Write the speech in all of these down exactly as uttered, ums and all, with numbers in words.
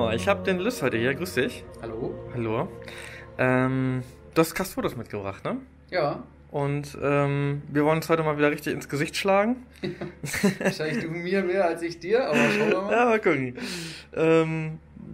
Genau, ich habe den Liz heute hier. Grüß dich. Hallo. Hallo. Ähm, du hast Castfotos mitgebracht, ne? Ja. Und ähm, wir wollen uns heute mal wieder richtig ins Gesicht schlagen. Wahrscheinlich du mir mehr als ich dir, aber schauen wir mal. Ja, mal gucken. Ähm,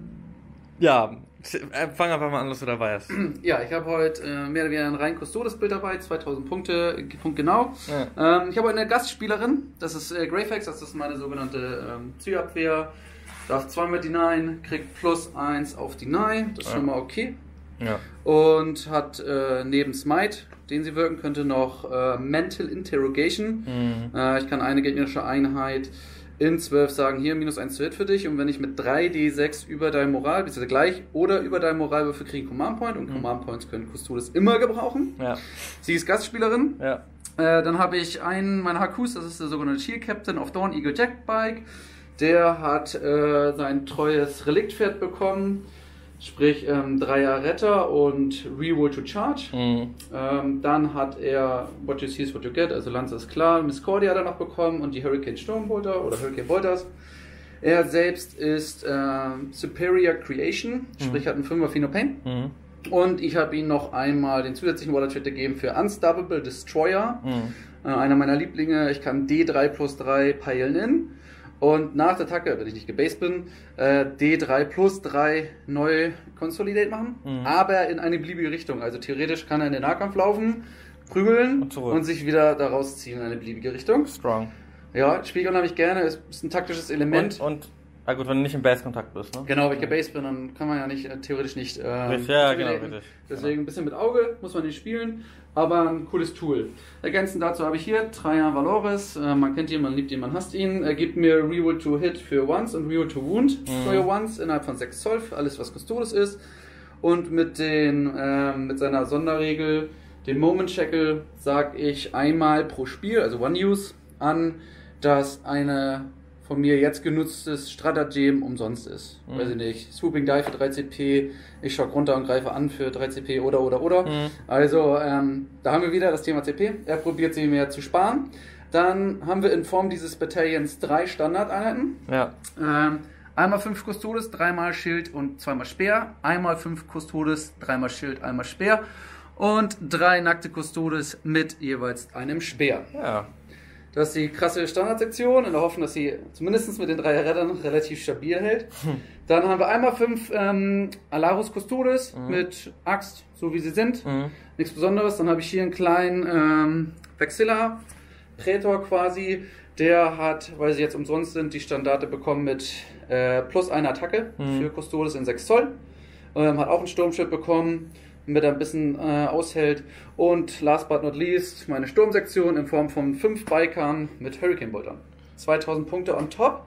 ja, fang einfach mal an, was du dabei hast. Ja, ich habe heute äh, mehr oder weniger ein rein Custodes-Bild dabei, zweitausend Punkte, Punkt genau. Ja. Ähm, ich habe heute eine Gastspielerin, das ist äh, Greyfax, das ist meine sogenannte ähm, Zielabwehr. Darf zweimal Deny, kriegt plus eins auf Deny, das ist ja schon mal okay. Ja. Und hat äh, neben Smite, den sie wirken könnte, noch äh, Mental Interrogation. Mhm. Äh, ich kann eine gegnerische Einheit in zwölf sagen, hier minus eins zu Hit für dich, und wenn ich mit drei D sechs über dein Moral, beziehungsweise gleich oder über dein Moralwürfel kriege, Command Point, und mhm. Command Points können Custodes immer gebrauchen. Ja. Sie ist Gastspielerin. Ja. Äh, dann habe ich einen meiner Hakus, das ist der sogenannte Shield Captain of Dawn Eagle Jackbike. Der hat äh, sein treues Reliktpferd bekommen, sprich ähm, Dreier Retter und Reroll to Charge. Mhm. Ähm, dann hat er What You See is What You Get, also Lanze ist klar, Miscordia hat er noch bekommen und die Hurricane Stormbolter oder Hurricane Bolters. Er selbst ist äh, Superior Creation, sprich mhm. hat einen Fünfer Pheno Pain. Mhm. Und ich habe ihm noch einmal den zusätzlichen Water-Trade gegeben für Unstoppable Destroyer. Mhm. Äh, einer meiner Lieblinge, ich kann D drei plus drei peilen in. Und nach der Attacke, wenn ich nicht gebased bin, äh, D drei plus drei neu Consolidate machen, mhm. aber in eine beliebige Richtung. Also theoretisch kann er in den Nahkampf laufen, prügeln und, und sich wieder daraus ziehen in eine beliebige Richtung. Strong. Ja, spiele ich unheimlich gerne, ist, ist ein taktisches Element. Und, und ah gut, wenn du nicht im Base-Kontakt bist, ne? Genau, wenn ich gebased bin, dann kann man ja nicht, äh, theoretisch nicht äh, richtig, ja, genau, richtig. Deswegen genau. ein bisschen mit Auge, muss man nicht spielen, aber ein cooles Tool. Ergänzend dazu habe ich hier Trajan Valores, äh, man kennt ihn, man liebt ihn, man hasst ihn. Er gibt mir Reroll to Hit für Once und Reroll to Wound mhm. für Once innerhalb von sechs Zoll, alles was Custodes ist. Und mit, den, äh, mit seiner Sonderregel, den Moment Shackle, sage ich einmal pro Spiel, also One Use, an, dass eine von mir jetzt genutztes Stratagem umsonst ist. Mhm. Weiß ich nicht. Swooping Die für drei C P, ich schock runter und greife an für drei C P oder oder oder. Mhm. Also ähm, da haben wir wieder das Thema C P. Er probiert sie mir zu sparen. Dann haben wir in Form dieses Bataillons drei Standardeinheiten. Ja. Ähm, einmal fünf Custodes, dreimal Schild und zweimal Speer. Einmal fünf Custodes, dreimal Schild, einmal Speer. Und drei nackte Custodes mit jeweils einem Speer. Ja. Das ist die krasse Standardsektion, in der Hoffnung, dass sie zumindest mit den drei Rettern relativ stabil hält. Hm. Dann haben wir einmal fünf ähm, Alarus Custodes mhm. mit Axt, so wie sie sind. Mhm. Nichts Besonderes. Dann habe ich hier einen kleinen ähm, Vexilla Prätor quasi. Der hat, weil sie jetzt umsonst sind, die Standarte bekommen mit äh, plus einer Attacke mhm. für Custodes in sechs Zoll. Ähm, hat auch ein Sturmschild bekommen, mit ein bisschen äh, aushält. Und last but not least meine Sturmsektion in Form von fünf Bikern mit Hurricane Boltern. zweitausend Punkte on top,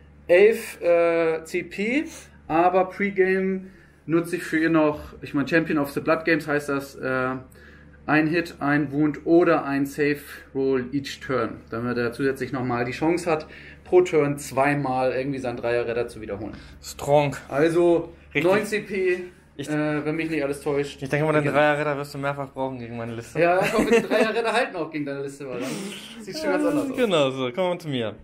elf äh, C P, aber Pre-Game nutze ich für ihr noch, ich meine Champion of the Blood Games heißt das, äh, ein Hit, ein Wound oder ein Save Roll each Turn, damit er zusätzlich nochmal die Chance hat, pro Turn zweimal irgendwie seinen Dreier-Retter zu wiederholen. Strong. Also richtig. neun C P. Ich, äh, wenn mich nicht alles täuscht. Ich denke mal, den Dreier-Retter wirst du mehrfach brauchen gegen meine Liste. Ja, ich hoffe, die Dreier-Retter halten auch gegen deine Liste, weil dann sieht schon ganz anders aus. Genau, so, kommen wir zu mir.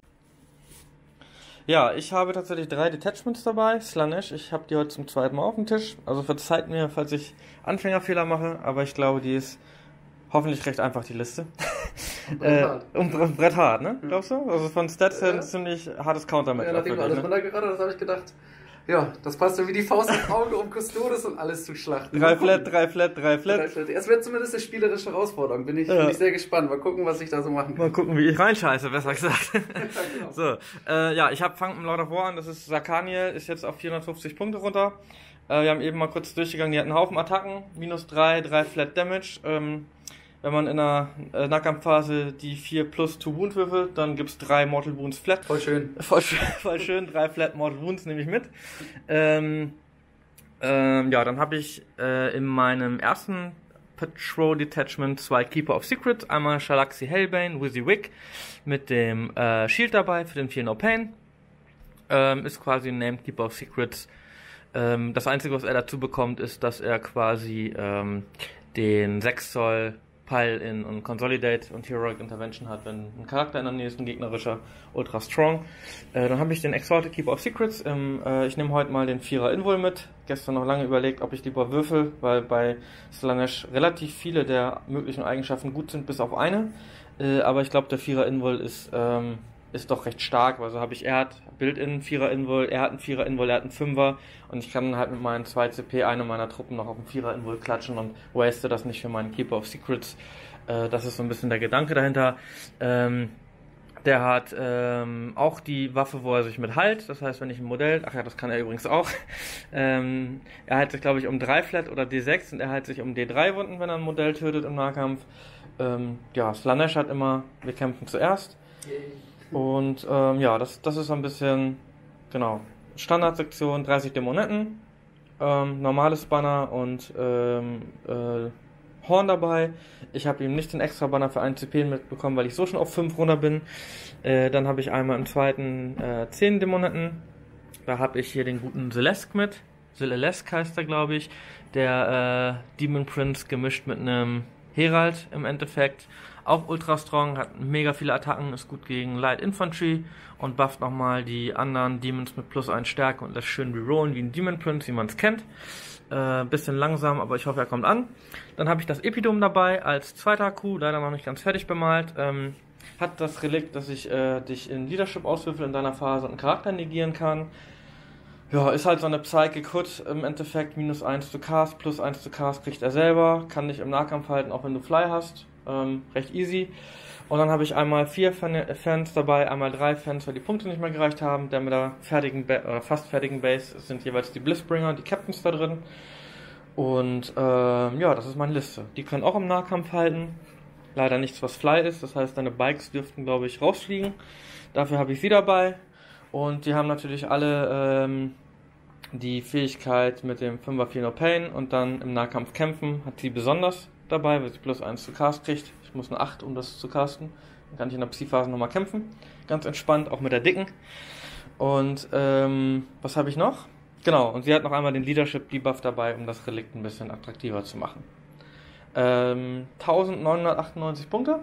Ja, ich habe tatsächlich drei Detachments dabei, Slanesh. Ich habe die heute zum zweiten Mal auf dem Tisch. Also verzeiht mir, falls ich Anfängerfehler mache, aber ich glaube, die ist hoffentlich recht einfach, die Liste. Und Brett hart. äh, und Brett hart, ne? Glaubst du? Also von Stats her ein ziemlich hartes Countermatch. Ja, nachdem wir alles runtergeradet, das habe ich gedacht. Ja, das passt ja wie die Faust ins Auge, um Custodes und alles zu schlachten. Drei Flat, drei Flat, drei Flat. Drei Flat. Es wird zumindest eine spielerische Herausforderung. Bin ich, ja. bin ich sehr gespannt. Mal gucken, was ich da so machen kann. Mal gucken, wie ich reinscheiße, besser gesagt. Ja, genau. So, äh, ja, ich habe fangen mit Lord of War an. Das ist Sarkaniel, ist jetzt auf vierhundertfünfzig Punkte runter. Äh, wir haben eben mal kurz durchgegangen. Die hatten einen Haufen Attacken. Minus drei, drei Flat Damage. Ähm, Wenn man in einer äh, Nahkampfphase die vier plus zwei Wound würfelt, dann gibt's drei Mortal Wounds flat. Voll schön. Voll schön, voll schön. drei flat Mortal Wounds nehme ich mit. Ähm, ähm, ja, dann habe ich äh, in meinem ersten Patrol Detachment zwei Keeper of Secrets. Einmal Shalaxi Hellbane, Wizzy Wick mit dem äh, Shield dabei für den Fear No Pain. Ähm, ist quasi ein Named Keeper of Secrets. Ähm, das Einzige, was er dazu bekommt, ist, dass er quasi ähm, den sechs Zoll Pile-In und Consolidate und Heroic Intervention hat, wenn ein Charakter in der Nähe ist, ein gegnerischer Ultra Strong. Äh, dann habe ich den Exalted Keeper of Secrets. Im, äh, ich nehme heute mal den Vierer Invul mit. Gestern noch lange überlegt, ob ich lieber würfel, weil bei Slaanesh relativ viele der möglichen Eigenschaften gut sind, bis auf eine. Äh, aber ich glaube, der Vierer Invul ist, ähm, ist doch recht stark. Also habe ich, er hat Build-In, Vierer Invul, er hat einen Vierer Invul, er hat einen Fünfer und ich kann halt mit meinen zwei C P eine meiner Truppen noch auf den Vierer Invul klatschen und waste das nicht für meinen Keeper of Secrets. Äh, das ist so ein bisschen der Gedanke dahinter. Ähm, der hat ähm, auch die Waffe, wo er sich mit heilt. Das heißt, wenn ich ein Modell, ach ja, das kann er übrigens auch. ähm, er heilt sich, glaube ich, um drei Flat oder D sechs und er heilt sich um D drei Wunden, wenn er ein Modell tötet im Nahkampf. Ähm, ja, Slaanesh hat immer, wir kämpfen zuerst. Und ähm, ja, das, das ist so ein bisschen, genau, Standardsektion, dreißig Dämonetten, ähm, normales Banner und ähm, äh, Horn dabei. Ich habe ihm nicht den extra Banner für einen C P mitbekommen, weil ich so schon auf fünf runter bin. Äh, dann habe ich einmal im zweiten äh, zehn Dämonetten. Da habe ich hier den guten Zelesk mit. Zelesk heißt er, glaube ich. Der äh, Demon Prince gemischt mit einem Herald im Endeffekt. Auch ultra strong, hat mega viele Attacken, ist gut gegen Light Infantry und bufft nochmal die anderen Demons mit plus eins Stärke und lässt schön rerollen wie ein Demon Prince, wie man es kennt. Äh, bisschen langsam, aber ich hoffe, er kommt an. Dann habe ich das Epidom dabei als zweiter Q, leider noch nicht ganz fertig bemalt. Ähm, hat das Relikt, dass ich äh, dich in Leadership auswürfel in deiner Phase und einen Charakter negieren kann. Ja, ist halt so eine Psychic Hood im Endeffekt, minus eins zu Cast, plus eins zu Cast kriegt er selber, kann dich im Nahkampf halten, auch wenn du Fly hast. Ähm, recht easy. Und dann habe ich einmal vier Fans dabei, einmal drei Fans, weil die Punkte nicht mehr gereicht haben. Der mit der fertigen ba- oder fast fertigen Base sind jeweils die Blissbringer, die Captains da drin. Und ähm, ja, das ist meine Liste. Die können auch im Nahkampf halten. Leider nichts, was Fly ist. Das heißt, deine Bikes dürften, glaube ich, rausfliegen. Dafür habe ich sie dabei. Und die haben natürlich alle ähm, die Fähigkeit mit dem Fünfer vier No Pain und dann im Nahkampf kämpfen. Hat sie besonders dabei, weil sie plus eins zu Cast kriegt. Ich muss eine acht, um das zu casten. Dann kann ich in der Psy-Phase nochmal kämpfen. Ganz entspannt, auch mit der Dicken. Und ähm, was habe ich noch? Genau, und sie hat noch einmal den Leadership-Debuff dabei, um das Relikt ein bisschen attraktiver zu machen. Ähm, neunzehnhundertachtundneunzig Punkte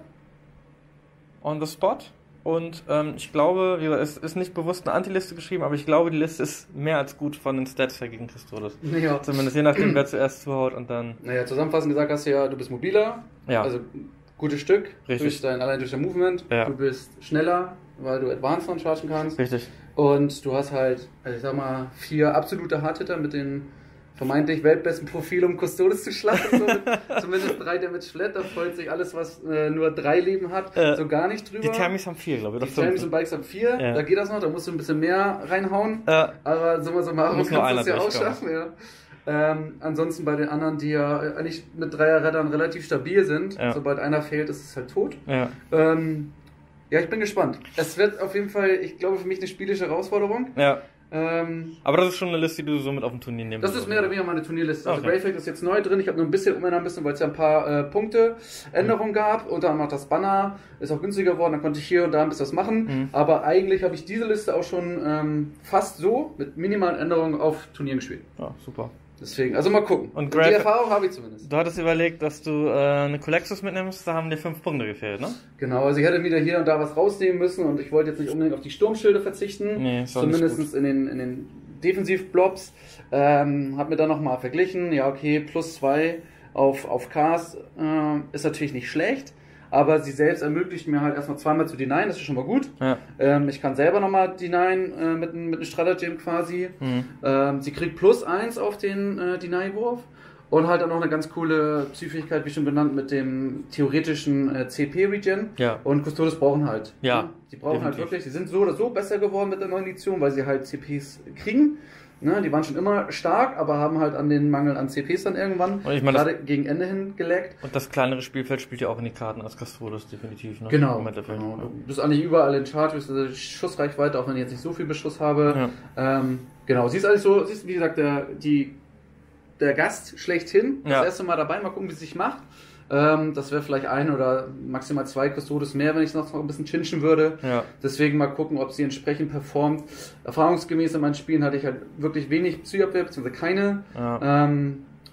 on the spot. Und ähm, ich glaube, es ist nicht bewusst eine Anti-Liste geschrieben, aber ich glaube, die Liste ist mehr als gut von den Stats her gegen Christodes. Ja. Zumindest je nachdem, wer zuerst zuhaut und dann... Naja, zusammenfassend gesagt hast du ja, du bist mobiler, ja. also gutes Stück, Richtig. durch dein, allein durch dein Movement. Ja. Du bist schneller, weil du Advanced non chargen kannst. Richtig. Und du hast halt, also ich sag mal, vier absolute Hardhitter mit den vermeintlich weltbesten Profil, um Custodes zu schlagen. So mit zumindest drei Damage flat, da freut sich alles, was äh, nur drei Leben hat, äh, so gar nicht drüber. Die Thermis haben vier, glaube ich. Die Thermis und Bikes haben vier, ja. Da geht das noch, da musst du ein bisschen mehr reinhauen. Ja. Aber summa summarum kannst du es ja auch schaffen. Ja. Ähm, ansonsten bei den anderen, die ja eigentlich mit Dreier-Reddern relativ stabil sind, ja. Sobald einer fehlt, ist es halt tot. Ja. Ähm, ja, ich bin gespannt. Es wird auf jeden Fall, ich glaube, für mich eine spielische Herausforderung. Ja. Ähm, aber das ist schon eine Liste, die du so mit auf dem Turnier nehmen Das ist mehr oder weniger meine Turnierliste. Also okay. Greyfake ist jetzt neu drin. Ich habe nur ein bisschen umändern müssen, weil es ja ein paar äh, Punkte Änderungen mhm. gab. Unter anderem auch das Banner ist auch günstiger geworden. Dann konnte ich hier und da ein bisschen was machen. Mhm. Aber eigentlich habe ich diese Liste auch schon ähm, fast so mit minimalen Änderungen auf Turnieren gespielt. Ja, super. Deswegen, also mal gucken. Und die Erfahrung habe ich zumindest. Du hattest überlegt, dass du äh, eine Colexus mitnimmst, da haben dir fünf Punkte gefehlt, ne? Genau, also ich hätte wieder hier und da was rausnehmen müssen und ich wollte jetzt nicht unbedingt auf die Sturmschilde verzichten. Nee, zumindest in den, in den Defensivblobs. Ähm, hab mir dann nochmal verglichen, ja okay, plus zwei auf, auf Cast äh, ist natürlich nicht schlecht. Aber sie selbst ermöglicht mir halt erstmal zweimal zu denyen, das ist schon mal gut. Ja. Ähm, ich kann selber nochmal denyen äh, mit, mit einem Stratagem quasi. Mhm. Ähm, sie kriegt plus eins auf den äh, Deny-Wurf und halt auch noch eine ganz coole Psy-Fähigkeit, wie schon benannt, mit dem theoretischen äh, C P-Regen. Ja. Und Custodes brauchen halt. Ja. ja die brauchen definitiv. halt wirklich, die sind so oder so besser geworden mit der neuen Edition, weil sie halt C Ps kriegen. Ne, die waren schon immer stark, aber haben halt an den Mangel an C Ps dann irgendwann ich mein, gerade gegen Ende hin geleckt. Und das kleinere Spielfeld spielt ja auch in die Karten als Custodes definitiv. Ne? Genau, genau. Du bist eigentlich überall in Charge, bist also Schussreichweite, auch wenn ich jetzt nicht so viel Beschuss habe. Ja. Ähm, genau, sie ist alles so, sie ist wie gesagt der, die, der Gast schlechthin. Das ja. erste Mal dabei, mal gucken, wie sie sich macht. Ähm, das wäre vielleicht ein oder maximal zwei Custodes mehr, wenn ich es noch ein bisschen chinchen würde. Ja. Deswegen mal gucken, ob sie entsprechend performt. Erfahrungsgemäß in meinen Spielen hatte ich halt wirklich wenig Psy-Abwehr, beziehungsweise keine. Ja. Ähm,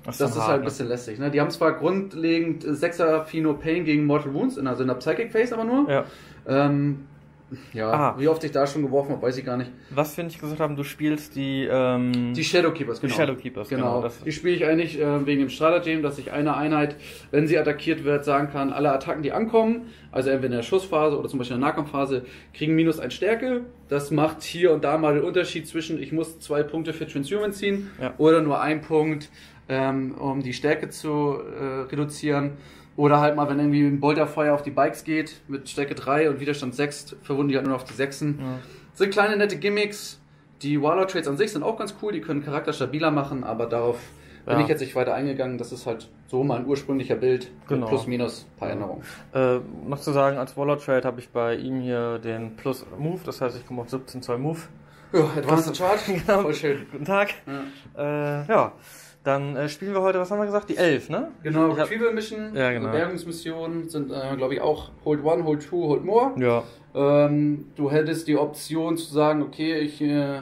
Das, das ist hart, halt ein bisschen ne? lästig. Ne? Die haben zwar grundlegend sechser Phino Pain gegen Mortal Wounds, also in der Psychic Phase aber nur. Ja. Ähm, ja, Aha. Wie oft ich da schon geworfen habe, weiß ich gar nicht. Was wir nicht gesagt haben, du spielst die... Ähm, die Shadowkeepers, genau. Die Shadowkeepers, genau. genau. Die spiele ich eigentlich äh, wegen dem Stratagem, dass ich eine Einheit, wenn sie attackiert wird, sagen kann, alle Attacken, die ankommen, also entweder in der Schussphase oder zum Beispiel in der Nahkampfphase, kriegen minus ein Stärke. Das macht hier und da mal den Unterschied zwischen, ich muss zwei Punkte für Transhuman ziehen ja. oder nur ein Punkt, ähm, um die Stärke zu äh, reduzieren. Oder halt mal, wenn irgendwie ein Bolterfeuer auf die Bikes geht, mit Stärke drei und Widerstand sechs, verwunden die halt nur noch auf die sechsen. Ja. Das sind kleine, nette Gimmicks. Die Warlord-Trades an sich sind auch ganz cool, die können Charakter stabiler machen, aber darauf ja. bin ich jetzt nicht weiter eingegangen. Das ist halt so mein ursprünglicher Bild, genau. Plus, minus, ein paar Änderungen. Äh, noch zu sagen, als Warlord-Trade habe ich bei ihm hier den Plus-Move, das heißt, ich komme auf siebzehn Zoll Move. Ja, Advanced Chart, genau. Voll schön. Guten Tag. Ja. Äh, ja. Dann äh, spielen wir heute, was haben wir gesagt? Die elf, ne? Genau, Retrieval Mission, ja, genau. Bergungsmissionen sind, äh, glaube ich, auch Hold One, Hold Two, Hold More. Ja. Ähm, du hättest die Option zu sagen, okay, ich äh,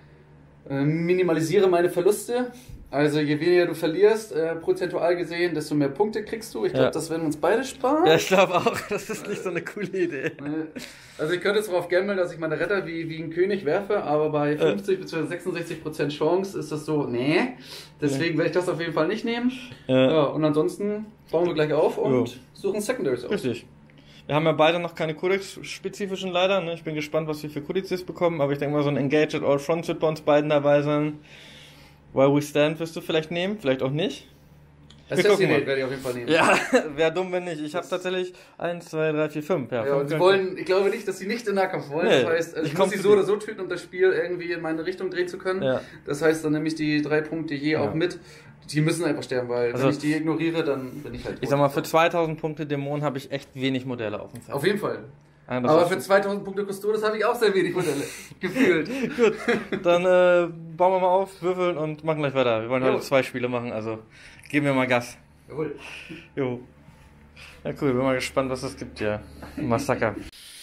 äh, minimalisiere meine Verluste. Also je weniger du verlierst, äh, prozentual gesehen, desto mehr Punkte kriegst du. Ich glaube, ja. das werden uns beide sparen. Ja, ich glaube auch. Das ist nicht so eine coole Idee. Also ich könnte jetzt darauf gambeln, dass ich meine Retter wie, wie ein König werfe, aber bei fünfzig bzw. sechsundsechzig Prozent Chance ist das so, nee. Deswegen werde ich das auf jeden Fall nicht nehmen. Ja. Ja, und ansonsten bauen wir gleich auf und ja. suchen Secondaries aus. Richtig. Wir haben ja beide noch keine Codex-spezifischen leider. Ne? Ich bin gespannt, was wir für Kodizes bekommen, aber ich denke mal, so ein Engage at All Fronts wird bei uns beiden dabei sein. Where We Stand wirst du vielleicht nehmen, vielleicht auch nicht. Assassinate werde ich auf jeden Fall nehmen. Ja, wäre dumm, wenn nicht. Ich habe tatsächlich eins, zwei, drei, vier, fünf. Ja, ja und sie wollen, ich glaube nicht, dass sie nicht in Nahkampf wollen. Nee, das heißt, also ich, ich muss sie so oder so töten, um das Spiel irgendwie in meine Richtung drehen zu können. Ja. Das heißt, dann nehme ich die drei Punkte je ja. auch mit. Die müssen einfach sterben, weil also, wenn ich die ignoriere, dann bin ich halt tot. Ich sag mal, für zweitausend Punkte Dämon habe ich echt wenig Modelle auf dem Feld. Auf jeden Fall. Ja, aber für zweitausend Punkte Custodes habe ich auch sehr wenig Modelle. Gefühlt. Gut, dann äh, bauen wir mal auf, würfeln und machen gleich weiter. Wir wollen jo. heute zwei Spiele machen, also geben wir mal Gas. Jawohl. Jo. Ja cool, bin mal gespannt, was es gibt hier. Massaker.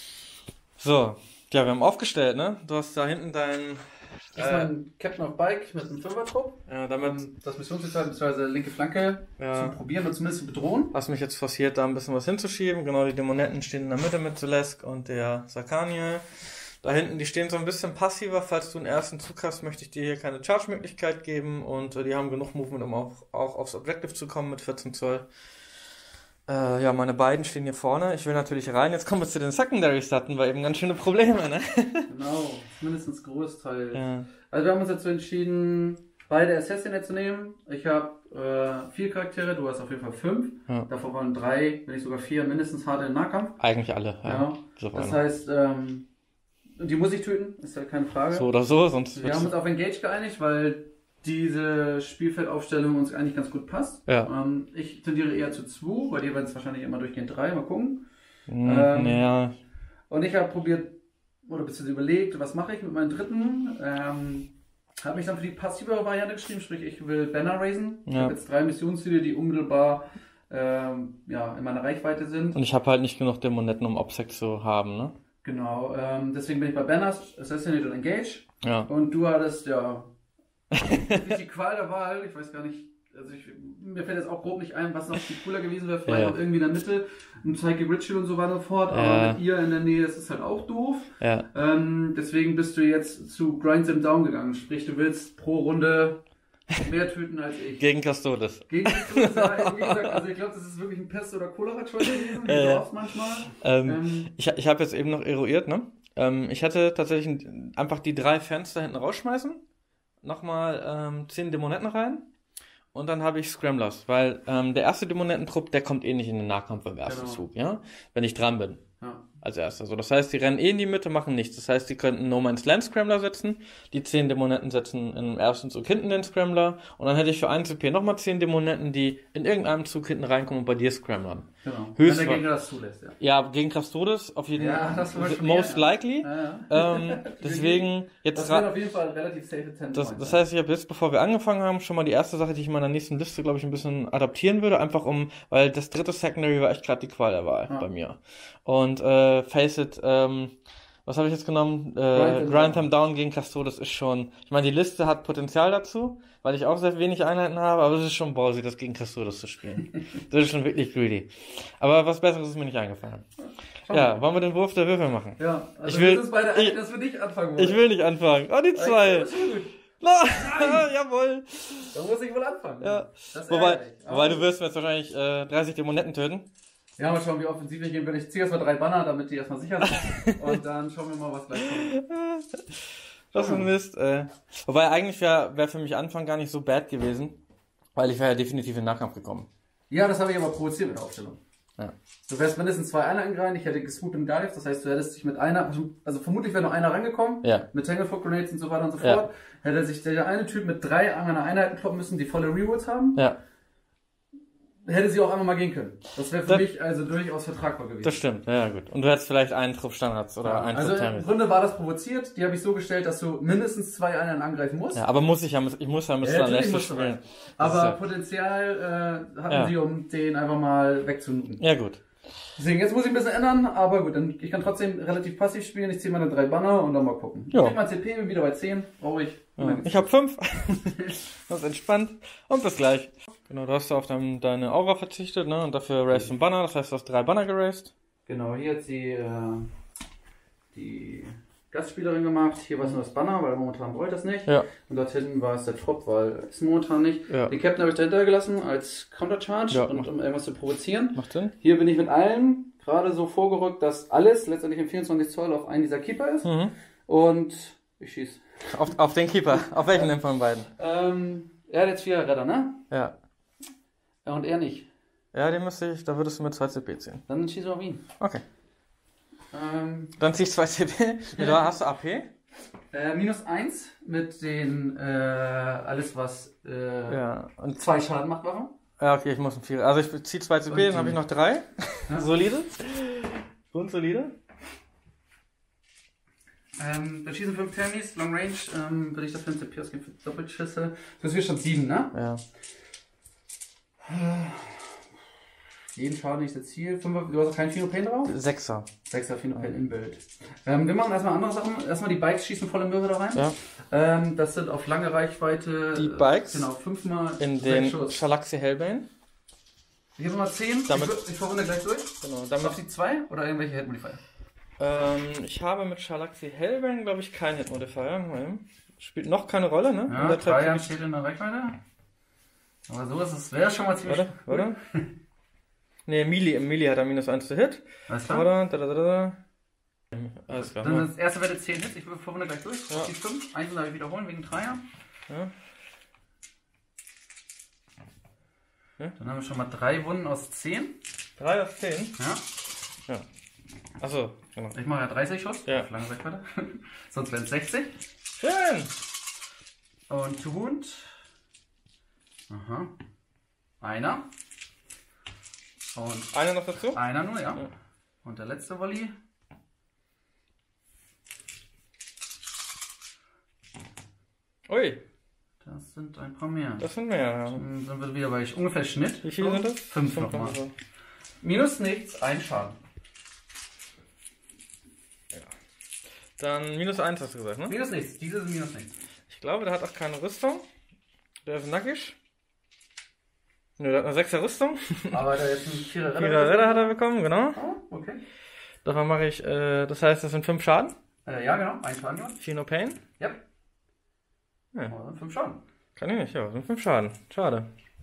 So, ja, wir haben aufgestellt, ne? Du hast da hinten dein... Das ist mein Captain of Bike mit einem Fünfer-Trupp. Ja, damit um das Missionsziel bzw. linke Flanke ja. zu probieren und zumindest zu bedrohen. Hast mich jetzt forciert, da ein bisschen was hinzuschieben. Genau, die Dämonetten stehen in der Mitte mit Zelesk und der Sarkaniel. Da hinten, die stehen so ein bisschen passiver. Falls du einen ersten Zug hast, möchte ich dir hier keine Charge-Möglichkeit geben. Und äh, die haben genug Movement, um auch, auch aufs Objective zu kommen mit vierzehn Zoll. Äh, ja, meine beiden stehen hier vorne. Ich will natürlich rein. Jetzt kommen wir zu den Secondaries, hatten wir eben ganz schöne Probleme, ne? Genau, mindestens Großteil. Ja. Also wir haben uns dazu entschieden, beide Assassinates zu nehmen. Ich habe äh, vier Charaktere, du hast auf jeden Fall fünf. Ja. Davon waren drei, wenn nicht sogar vier, mindestens harte im Nahkampf. Eigentlich alle, ja. ja. Das heißt, ähm, die muss ich töten, ist ja keine Frage. So oder so, sonst... Wir haben uns auf Engage geeinigt, weil diese Spielfeldaufstellung uns eigentlich ganz gut passt. Ja. Ähm, ich tendiere eher zu zwei, bei dir werden es wahrscheinlich immer durchgehend drei, mal gucken. Mhm, ähm, ja. Und ich habe probiert, oder beziehungsweise überlegt, was mache ich mit meinem dritten. Ähm, habe mich dann für die passivere Variante geschrieben, sprich ich will Banner raisen. Ja. Ich habe jetzt drei Missionsziele, die unmittelbar ähm, ja, in meiner Reichweite sind. Und ich habe halt nicht genug Dämonetten, um Obsec zu haben, ne? Genau, ähm, deswegen bin ich bei Banners, Assassinate und Engage. Ja. Und du hattest, ja, nicht die Qual der Wahl, ich weiß gar nicht, also ich, mir fällt jetzt auch grob nicht ein, was noch viel cooler gewesen wäre, vielleicht ja. auch irgendwie in der Mitte, ein Psychic Ritual und so weiter und so fort, aber ja. mit ihr in der Nähe ist es halt auch doof. Ja. Ähm, deswegen bist du jetzt zu Grind Them Down gegangen, sprich du willst pro Runde mehr töten als ich. Gegen Custodes. Gegen Custodes, ja, wie gesagt, also ich glaube, das ist wirklich ein Pest- oder Cholera-Choice gewesen, wie äh, so manchmal. Ähm, ähm, ich ich habe jetzt eben noch eruiert, ne? Ähm, ich hatte tatsächlich einfach die drei Fenster hinten rausschmeißen, nochmal ähm, zehn Dämonetten rein und dann habe ich Scramblers, weil ähm, der erste Dämonettentrupp, der kommt eh nicht in den Nahkampf im ersten genau. Zug, ja? Wenn ich dran bin. Ja. Als erster. So, das heißt, die rennen eh in die Mitte, machen nichts. Das heißt, die könnten No Man's Land Scrambler setzen, die zehn Dämonetten setzen im ersten Zug hinten den Scrambler und dann hätte ich für einen C P nochmal zehn Dämonetten, die in irgendeinem Zug hinten reinkommen und bei dir scramblern. Genau. Höchst wenn der Gegner das zulässt, ja. Ja, gegen Custodes auf jeden Fall. Ja, most mehr, likely. Ja, ja. Ähm, deswegen jetzt das wäre auf jeden Fall relativ safe ten das, das heißt, ich habe jetzt, bevor wir angefangen haben, schon mal die erste Sache, die ich in meiner nächsten Liste, glaube ich, ein bisschen adaptieren würde, einfach um, weil das dritte Secondary war echt gerade die Qual der Wahl ja. bei mir. Und äh, Face it, ähm, was habe ich jetzt genommen? Äh, Grind Them Down gegen Custodes ist schon, ich meine, die Liste hat Potenzial dazu, weil weil ich auch sehr wenig Einheiten habe, aber es ist schon ballsy, das gegen Custodes zu spielen. Das ist schon wirklich greedy. Aber was Besseres ist mir nicht eingefallen. Schau ja, mal. Wollen wir den Wurf der Würfel machen? Ja, also ich will, das ist beide ich, dass wir nicht anfangen wollen. Ich will nicht anfangen. Oh, die zwei. No. Jawohl. Da muss ich wohl anfangen. Ja. Wobei, wobei du wirst mir jetzt wahrscheinlich äh, dreißig Dämonetten töten. Ja, mal schauen, wie offensiv wir gehen können. Ich ziehe erstmal drei Banner, damit die erstmal sicher sind. Und dann schauen wir mal, was gleich kommt. Was ein Mist, ey. Wobei eigentlich wäre wär für mich Anfang gar nicht so bad gewesen, weil ich wäre ja definitiv in den Nahkampf gekommen. Ja, das habe ich aber provoziert mit der Aufstellung. Ja. Du wärst mindestens zwei Einheiten rein, ich hätte geswoopt im Dive, das heißt, du hättest dich mit einer, also vermutlich wäre noch einer rangekommen, ja. mit Tanglefog Grenades und so weiter und so fort, ja. Hätte sich der eine Typ mit drei anderen Einheiten kloppen müssen, die volle Rerolls haben. Ja. Hätte sie auch einmal mal gehen können. Das wäre für das, mich also durchaus vertragbar gewesen. Das stimmt, ja gut. Und du hättest vielleicht einen Trupp Standards oder ja, einen also Trupp Also im Grunde war das provoziert. Die habe ich so gestellt, dass du mindestens zwei Einheiten angreifen musst. Ja, aber muss ich ja, ich muss ja mit ja, Leste spielen. Aber ja. Potenzial äh, hatten ja. sie, um den einfach mal wegzunuken. Ja gut. Deswegen, jetzt muss ich ein bisschen ändern, aber gut, dann, ich kann trotzdem relativ passiv spielen. Ich ziehe meine drei Banner und dann mal gucken. Ja. Ich krieg mein C P, bin wieder bei zehn, brauche ich. Ja. Ich habe fünf. Das ist entspannt. Und bis gleich. Genau, du hast auf dein, deine Aura verzichtet, ne? Und dafür raced ein Banner, das heißt, du hast drei Banner geraced. Genau, hier hat sie äh, die Gastspielerin gemacht. Hier war es nur das Banner, weil momentan wollte das nicht. Ja. Und dort hinten war es der Trop, weil es momentan nicht. Ja. Den Captain habe ich dahinter gelassen als Countercharge ja, und um irgendwas zu provozieren. Macht Sinn. Hier bin ich mit allen gerade so vorgerückt, dass alles letztendlich im vierundzwanzig Zoll auf einen dieser Keeper ist. Mhm. Und ich schieße. Auf, auf den Keeper. Auf welchen denn von beiden? Ähm, er hat jetzt vier Retter, ne? Ja. Ja, und er nicht. Ja, den müsste ich, da würdest du mit zwei C P ziehen. Dann schieße ich auf ihn. Okay. Ähm, Dann zieh ich zwei C P. Da hast du A P? Äh, minus eins mit den, äh, alles was, äh, ja. Und zwei Schaden macht Waffen. Ja, okay, ich muss ein vier. Also ich ziehe zwei C P, dann habe ich noch drei. Ja. Solide. Grundsolide. Ähm, dann schießen fünf Termis, Long Range, ähm, würde ich das für ein C P ausgeben für Doppelschüsse. Das wird schon sieben, ne? Ja. Jeden Schaden nicht das Ziel. Fünfer, du hast auch keinen Phenopain drauf? Sechser. Sechser Phenopain ja. Inbuild. Ähm, wir machen erstmal andere Sachen. Erstmal die Bikes schießen volle Möwe da rein. Ja. Ähm, das sind auf lange Reichweite. Die Bikes? Genau, fünfmal. In den Shalaxi Hellbane. Hier haben wir mal zehn. Damit ich, ich verwundere gleich durch. Genau, damit auf die zwei oder irgendwelche Hit Modifier? Ähm, ich habe mit Shalaxi Hellbane, glaube ich, keinen Hit Modifier. Spielt noch keine Rolle, ne? Ja, drei steht in der Reichweite. Aber so ist es, wäre schon mal ziemlich. Warte, warte. Ne, Melee, im Melee hat er minus eins zu Hit. Alles klar. Oder, da, da, da, da. Alles klar. Dann das erste Wette zehn Hits, ich verwundere gleich durch. Ja. Die fünf, eins darf ich wiederholen wegen Dreier. Ja. Ja. Dann haben wir schon mal drei Wunden aus zehn. drei aus zehn? Ja. Ja. Achso, genau. Ich mache ja dreißig Schuss. Ja. Auf lange Reichweite. Sonst wären es sechzig. Schön! Und to wound. Aha. Einer. Und einer noch dazu? Einer nur, ja. ja. Und der letzte Volley. Ui. Das sind ein paar mehr. Das sind mehr, ja. Dann sind wir wieder bei ungefähr Schnitt. Wie viele sind das? Fünf, Fünf nochmal. So. Minus nichts, ein Schaden. Ja. Dann minus eins hast du gesagt, ne? Minus nichts, diese sind minus nichts. Ich glaube, der hat auch keine Rüstung. Der ist nackig. Nö, der hat eine sechser Rüstung. Aber der ist ein vierer Ritter. Vierer Ritter hat er bekommen, genau. Oh, okay. Davon mache ich, äh, das heißt, das sind fünf Schaden. Äh, ja, genau, ein Schaden gemacht. Pheno Pain. Ja. Ja. Oh, fünf Schaden. Kann ich nicht, ja, sind fünf Schaden. Schade.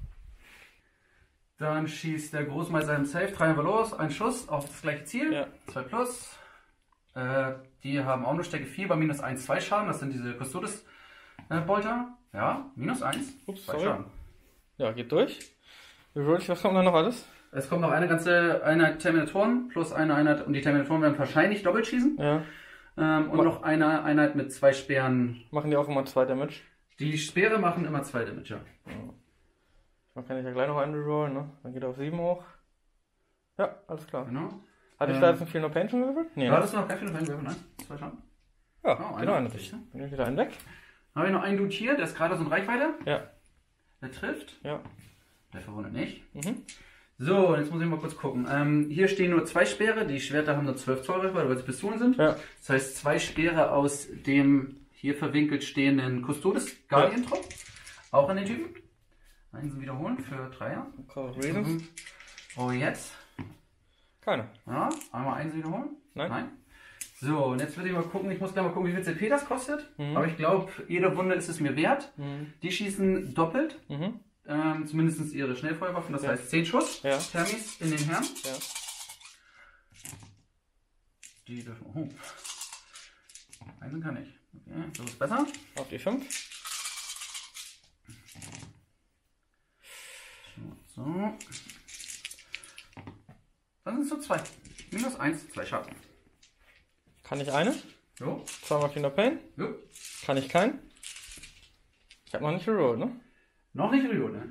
Dann schießt der Großmeister im Safe, drei los, ein Schuss auf das gleiche Ziel. Ja. zwei plus. Äh, die haben auch nur Stärke vier bei minus eins, zwei Schaden. Das sind diese Custodes äh, Bolter. Ja, minus eins, Ups, zwei sorry. Schaden. Ja, geht durch. Was kommt da noch alles? Es kommt noch eine ganze Einheit Terminatoren plus eine Einheit, und die Terminatoren werden wahrscheinlich doppelt schießen. Ja. Ähm, und Ma noch eine Einheit mit zwei Speeren. Machen die auch immer zwei Damage? Die Speere machen immer zwei Damage, ja. ja. Man kann ich ja gleich noch einen rerollen, ne? Dann geht er auf sieben hoch. Ja, alles klar. Genau. Hatte ich ähm, da jetzt einen Pheno Pain schon gewürfelt? Nee, war ne? das noch kein Pheno Pain gewürfelt? Nein, zwei Schaden. Ja, oh, genau, einer. natürlich. Dann nehme ich wieder einen weg. Dann habe ich noch einen Dude hier, der ist gerade so in Reichweite. Ja. Der trifft. Ja. Der verwundert nicht. Mhm. So, jetzt muss ich mal kurz gucken. Ähm, hier stehen nur zwei Speere. Die Schwerter haben nur zwölf Zoll Reichweite, weil es Pistolen sind. Ja. Das heißt, zwei Speere aus dem hier verwinkelt stehenden Custodes Guardian Trupp. Ja. Auch in den Typen. Einsen wiederholen für Dreier. Reasons. Oh, jetzt? Keine. Ja, einmal Einsen wiederholen. Nein. Nein. So, und jetzt würde ich mal gucken, ich muss gleich mal gucken, wie viel C P das kostet. Mhm. Aber ich glaube, jede Wunde ist es mir wert. Mhm. Die schießen doppelt. Mhm. Ähm, zumindest ihre Schnellfeuerwaffen, das Ja. heißt zehn Schuss. Ja. Thermis in den Herrn. Ja. Die dürfen. Oh. Einen kann ich. Okay, so ist besser. Auf die fünf. So. so. Dann sind es so zwei. Minus eins, zwei Schaden. Kann ich eine? Jo. Zweimal Finger Pain. Jo. Kann ich keinen? Ich habe noch nicht gerollt, ne? Noch nicht Rio, ne?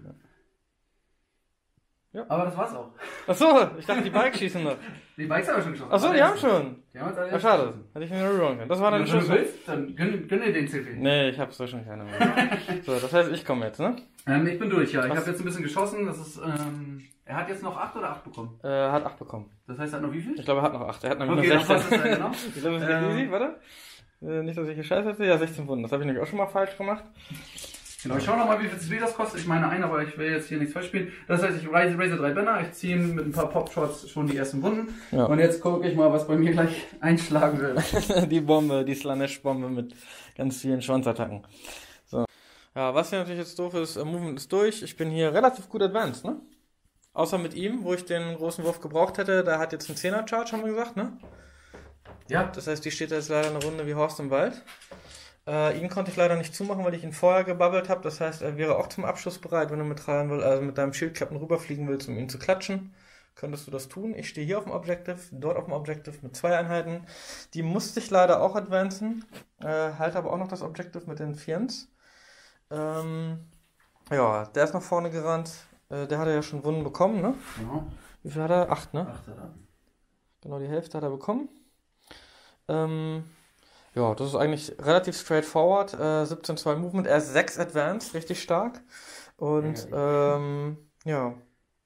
Ja. Aber das war's auch. Achso, ich dachte, die Bikes schießen noch. Die Bikes haben wir schon geschossen. Achso, die haben schon. Die haben uns alle Ja, schade. Hätte ich mir nur rollen können. Das war dann Wenn Schuss. du willst, dann gönn, gönn dir den C P. Nee, ich hab so schon keine mehr. So, das heißt, ich komme jetzt, ne? Ähm, ich bin durch, ja. Ich Was? habe jetzt ein bisschen geschossen. Das ist, ähm, er hat jetzt noch acht oder acht bekommen. Äh, hat acht bekommen. Das heißt, er hat noch wie viel? Ich glaube, er hat noch acht. Er hat nämlich Okay, nur dann passt sechzehn. es dann, genau. Ich glaube, das ist Ähm. easy, warte. Äh, nicht, dass ich hier Scheiße hätte. Ja, sechzehn Wunden. Das habe ich nämlich auch schon mal falsch gemacht. Genau, ich schau noch mal, wie viel C P das kostet. Ich meine ein, aber ich will jetzt hier nichts falsch spielen. Das heißt, ich raise, raise drei Banner, ich ziehe mit ein paar Popshots schon die ersten Wunden. Ja. Und jetzt gucke ich mal, was bei mir gleich einschlagen will. Die Bombe, die Slanesh-Bombe mit ganz vielen Schwanzattacken. So. Ja, was hier natürlich jetzt doof ist, äh, Movement ist durch. Ich bin hier relativ gut advanced, ne? Außer mit ihm, wo ich den großen Wurf gebraucht hätte. Der hat jetzt einen zehner-Charge, haben wir gesagt, ne? Ja. Das heißt, die steht jetzt leider eine Runde wie Horst im Wald. Äh, ihn konnte ich leider nicht zumachen, weil ich ihn vorher gebabbelt habe. Das heißt, er wäre auch zum Abschluss bereit, wenn du mit rein will, also mit deinem Shield-Captain rüberfliegen willst, um ihn zu klatschen. Könntest du das tun. Ich stehe hier auf dem Objective, dort auf dem Objective mit zwei Einheiten. Die musste ich leider auch advancen. Äh, halte aber auch noch das Objective mit den Viers. Ähm, ja, der ist nach vorne gerannt. Äh, der hatte ja schon Wunden bekommen, ne? Genau. Wie viel hat er? Acht, ne? Ach, da. Genau, die Hälfte hat er bekommen. Ähm, ja, das ist eigentlich relativ straightforward. Äh, siebzehn zwei Movement, er ist sechs Advanced, richtig stark. Und ähm, ja.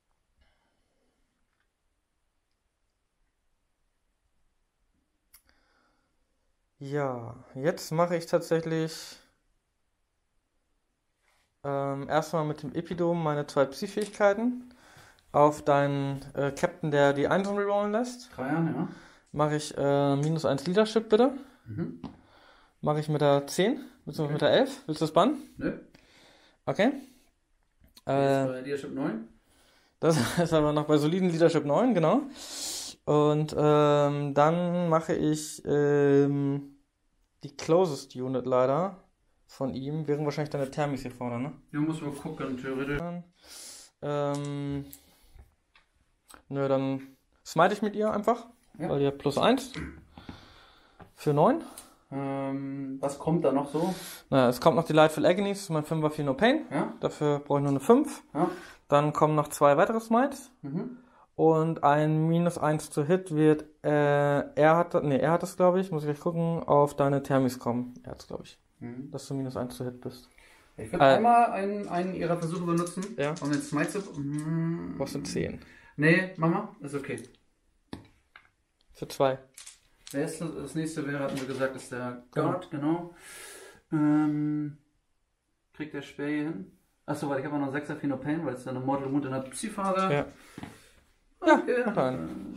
Ja, jetzt mache ich tatsächlich ähm, erstmal mit dem Epidom meine zwei Psi-Fähigkeiten auf deinen äh, Captain, der die Einsen rerollen lässt. Drei Jahren, ja. Mache ich äh, minus eins Leadership, bitte. Mhm. Mache ich mit der zehn, beziehungsweise Okay. mit der elf. Willst du das bannen? Nö. Okay. Äh, Äh, Leadership neun. das ist aber noch bei soliden Leadership neun, genau. Und ähm, dann mache ich ähm, die Closest Unit leider von ihm. Wären wahrscheinlich deine Thermis hier vorne, ne? Ja, muss man gucken, theoretisch. Ähm, nö, dann smite ich mit ihr einfach. Ja. Weil die hat plus eins. Für neun. Ähm, was kommt da noch so? Naja, es kommt noch die Lightful Agonies, das ist mein fünfer für No Pain. Ja? Dafür brauche ich nur eine fünf. Ja? Dann kommen noch zwei weitere Smites. Mhm. Und ein minus eins zu Hit wird, äh, er hat, nee, er hat es, glaube ich, muss ich gleich gucken, auf deine Thermis kommen. Er hat es, glaube ich, Mhm. dass du minus eins zu Hit bist. Ich würde Äh, einmal einen, einen ihrer Versuche benutzen, Ja. um den Smite zu... Mhm. Brauchst du zehn. Nee, Mama, ist okay. Für zwei. Wer ist das? Das nächste wäre, hatten wir gesagt, ist der Guard, genau. Ähm, kriegt der Speer hier hin? Achso, weil ich habe noch sechser für No Pain, weil es dann eine Mortal Wound in der Psyphase. Ja. Okay, mach einen.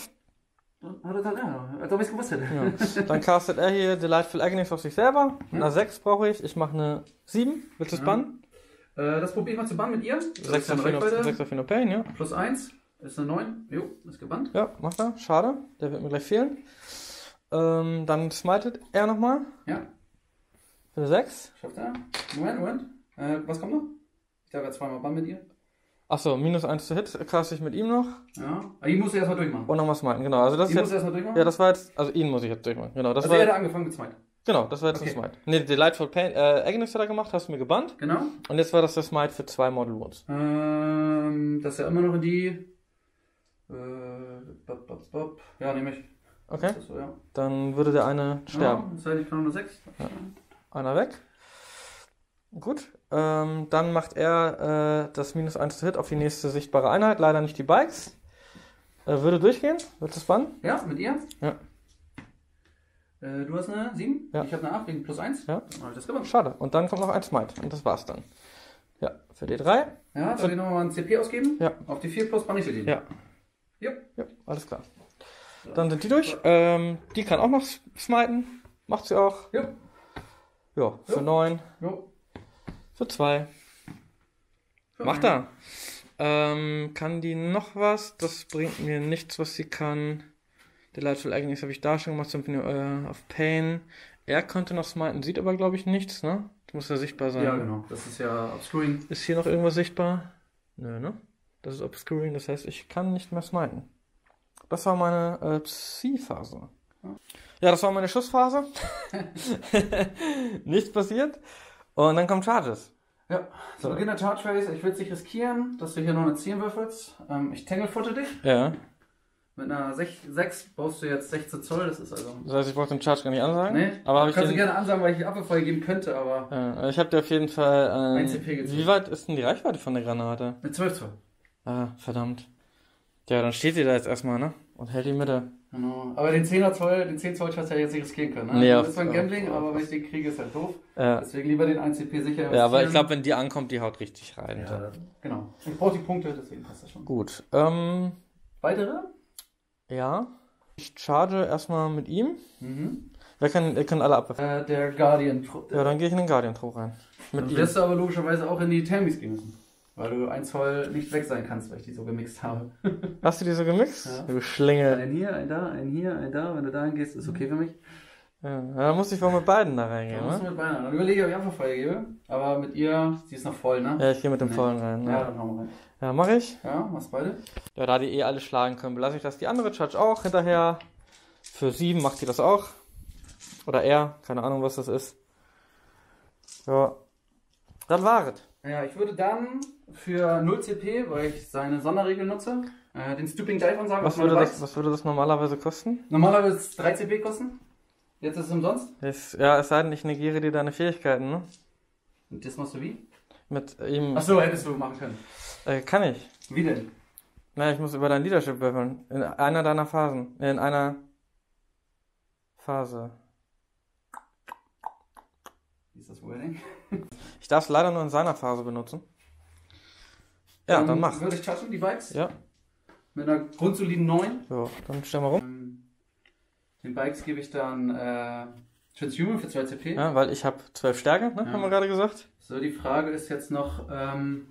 Hat er dann, ja, als ob ich es gewusst hätte. Ja. Dann castet er hier Delightful Agonies auf sich selber. Eine sechs brauche ich. Ich mache eine sieben. Willst du es Ja. bannen? Äh, das probiere ich mal zu bannen mit ihr. sechser für No- sechser für No Pain, ja. Plus eins ist eine neun. Jo, ist gebannt. Ja, macht er. Schade. Der wird mir gleich fehlen. Ähm, dann smitet er nochmal. Ja, Für eine sechs. schafft er. Moment, Moment. Äh, was kommt noch? Ich habe ja zweimal Bann mit ihr. Achso, minus eins zu Hit. Caste ich mit ihm noch. Ja, aber ihn muss er erstmal durchmachen. Und nochmal smiten, genau. Also das Ihn ist muss er jetzt. erstmal durchmachen? Ja, das war jetzt. Also ihn muss ich jetzt durchmachen. Genau, das also war er hat jetzt, angefangen mit Smite. genau, das war jetzt Okay. ein Smite. Ne, Delightful Pain, äh, Agnes hat er gemacht, hast du mir gebannt. Genau. Und jetzt war das der Smite für zwei Mortal Wounds. Ähm, das ist ja immer noch in die. Äh, bop, bop, bop. Ja, nehme ich. Okay. Das ist so, ja. Dann würde der eine sterben. Ja, das heißt, ich kann nur sechs. Einer weg. Gut. Ähm, dann macht er äh, das minus eins zu Hit auf die nächste sichtbare Einheit. Leider nicht die Bikes. Äh, würde durchgehen. Willst du es bannen? Ja, mit ihr? Ja. Äh, du hast eine sieben? Ja. Ich habe eine acht wegen plus eins? Ja. Dann habe ich das gewonnen. Schade. Und dann kommt noch ein Smite. Und das war's dann. Ja, für D drei. Ja, soll ich nochmal ein C P ausgeben? Ja. Auf die vier plus Banitedin. Ja. Ja. Ja, alles klar. Dann sind die durch. Ähm, die kann auch noch smiten. Macht sie auch. Ja. Ja, für Ja. neun. Ja. Für zwei. Macht er. Ähm, kann die noch was? Das bringt mir nichts, was sie kann. Delightful Agonies habe ich da schon gemacht. Symphony äh, of Pain. Er könnte noch smiten, sieht aber glaube ich nichts, ne? Das muss ja sichtbar sein. Ja, genau. Das ist ja Obscuring. Ist hier noch irgendwas sichtbar? Nö, ne? Das ist Obscuring, das heißt, ich kann nicht mehr smiten. Das war meine äh, Psi-Phase. Ja, das war meine Schussphase. Nichts passiert. Und dann kommt Charges. Ja, zu Beginn der Charge Phase, ich will es nicht riskieren, dass du hier noch eine zehn würfelst. Ähm, ich tangle-foote dich. Ja. Mit einer sechs baust du jetzt sechzehn Zoll, das ist also... Das heißt, ich brauche den Charge gar nicht ansagen? Nee, aber habe ich kannst den... du gerne ansagen, weil ich Abwehrfeuer geben könnte, aber... Ja, ich habe dir auf jeden Fall... Äh, ein C P gezogen. Wie weit ist denn die Reichweite von der Granate? Mit zwölf Zoll. Ah, verdammt. Ja, dann steht sie da jetzt erstmal, ne? Und hält die Mitte. Genau. Aber den zehner Zoll, den zehn Zoll hast du ja jetzt nicht riskieren können, ne? Nee, das auf- ist zwar ein auf- Gambling, auf- aber wenn ich den kriege, ist halt doof. Ja. Deswegen lieber den ein C P sicher Ja, aber ich investieren. glaube, wenn die ankommt, die haut richtig rein. Ja, genau. Ich brauche die Punkte, deswegen passt das schon. Gut. Ähm, Weitere? ja. Ich charge erstmal mit ihm. Mhm. Wer kann, ihr könnt alle abwerfen. Äh, der Guardian. Ja, dann gehe ich in den Guardian-Tro rein. Mit Dann ihm. wirst du aber logischerweise auch in die Thermis gehen müssen. Weil du ein Zoll nicht weg sein kannst, weil ich die so gemixt habe. Hast du die so gemixt? Ja. Du Schlingel. Ein hier, ein da, ein hier, ein da. Wenn du da hingehst, ist okay für mich. Ja, dann muss ich wohl mit beiden da Da reingehen, musst du ne? mit beinahe. Dann überlege ich, ob ich einfach Feuer gebe. Aber mit ihr, sie ist noch voll, ne? Ja, ich gehe mit dem Nee. vollen rein. Ja, Ja, dann hauen wir rein. ja mache ich. Ja, machst beide? Ja, da die eh alle schlagen können, belasse ich das. Die andere Charge auch hinterher. Für sieben macht die das auch. Oder er, keine Ahnung, was das ist. Ja. Dann war es. Ja, ich würde dann für null C P, weil ich seine Sonderregel nutze, äh, den Stooping Dive ansagen. Was auf meine würde, das, Bikes. was würde das normalerweise kosten? Normalerweise ist es drei C P kosten. Jetzt ist es umsonst. Ist, ja, es sei denn, ich negiere dir deine Fähigkeiten, ne? Und das machst du wie? Mit ihm. Achso, hättest du machen können. Äh, kann ich. Wie denn? Na, ich muss über dein Leadership würfeln. In einer deiner Phasen. In einer Phase. Wie ist das Wording? Ich darf es leider nur in seiner Phase benutzen. Ja, dann mach. Würde ich touchen, die Bikes? Ja. Mit einer grundsoliden neun. So, dann stell mal rum. Ähm, Den Bikes gebe ich dann äh, Transhuman für zwei C P. Ja, weil ich habe zwölf Stärke, ne? Ja. Haben wir gerade gesagt. So, die Frage ist jetzt noch, ähm,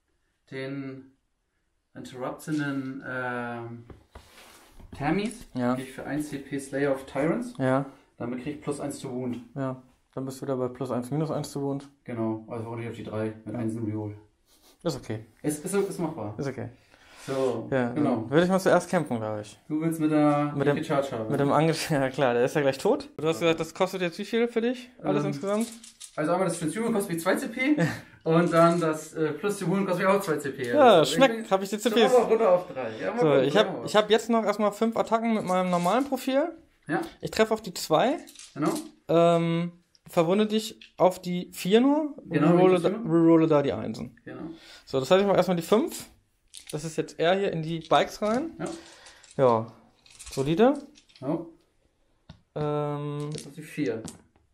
den interruptenden ähm, Thermis Ja. gebe ich für ein C P Slayer of Tyrants. Ja, Damit kriege ich plus eins zu Wound. ja. Dann bist du wieder bei plus eins, minus eins zu Wound. Genau, also runter auf die drei mit eins im Reroll. Ist okay. Ist, ist, ist machbar. Ist okay. So, Ja, genau. dann würde ich mal zuerst kämpfen, glaube ich. Du willst mit der Mit dem- Wicked Charge haben. Mit dem Ange... Ja klar, der ist ja gleich tot. Du hast gesagt, das kostet jetzt wie viel für dich? Alles Ähm, insgesamt? Also einmal das Transhuman kostet wie zwei C P und dann das äh, Plus zu Wound kostet wie auch zwei C P. Ja, Also schmeckt. Habe ich die So, C Ps. aber runter auf drei. Ja, mal So, gucken, ich machen habe wir. ich hab jetzt noch erstmal fünf Attacken mit meinem normalen Profil. Ja, Ich treffe auf die zwei. genau. Ähm, verwunde dich auf die vier nur. Genau, rerolle, die da, vier. rerolle da die Einsen. genau. So, das heißt, ich mache erstmal die fünf. Das ist jetzt eher hier in die Bikes rein. Ja. Ja. Solide. Oh, Ähm, jetzt auf die vier.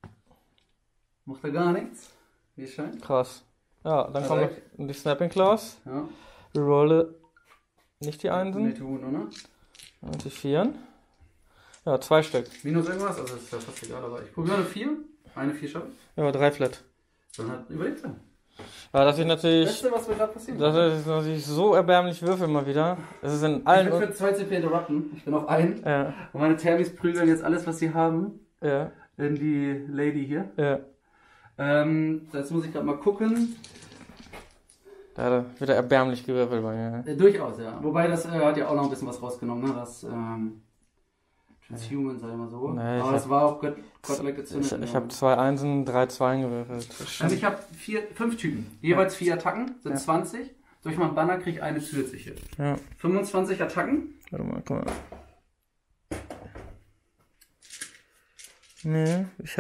Macht er gar nichts, wie es scheint. krass. Ja, dann Ja, kommen weg. wir in die Snapping Claws. Ja. Rerolle nicht die Einsen. Nee, Wound, oder? Und die Vieren. Ja, zwei Stück. Minus irgendwas, also ist ja fast egal, aber ich probiere eine vier. Eine vier schaffe ich. Ja, drei Flat. Dann hat überlebt er. Ja, dass ich Das natürlich... Beste, was mir gerade passiert Das ist natürlich so erbärmlich würfel mal wieder. Es ist in Ich allen... bin für zwei C P interrupten. Ich bin auf einen. Ja, Und meine Thermis prügeln jetzt alles, was sie haben, ja, in die Lady hier. ja. Ähm, jetzt muss ich gerade mal gucken. Da hat er wieder erbärmlich gewürfelt bei mir. Äh, durchaus, ja. Wobei das äh, hat ja auch noch ein bisschen was rausgenommen, ne? Das ähm, Transhuman, sag ich mal so. Nee, ich Aber hab- das war auch Gott, Gottlike Ich, gezündet. ich habe zwei Einsen, drei Zweien gewürfelt. Das ist Also schon- ich habe vier, fünf Typen. Jeweils vier Attacken, sind Ja. zwanzig. Durch meinen Banner kriege ich eine zusätzliche. Ja, fünfundzwanzig Attacken. warte mal, guck mal. Nee, ich hab...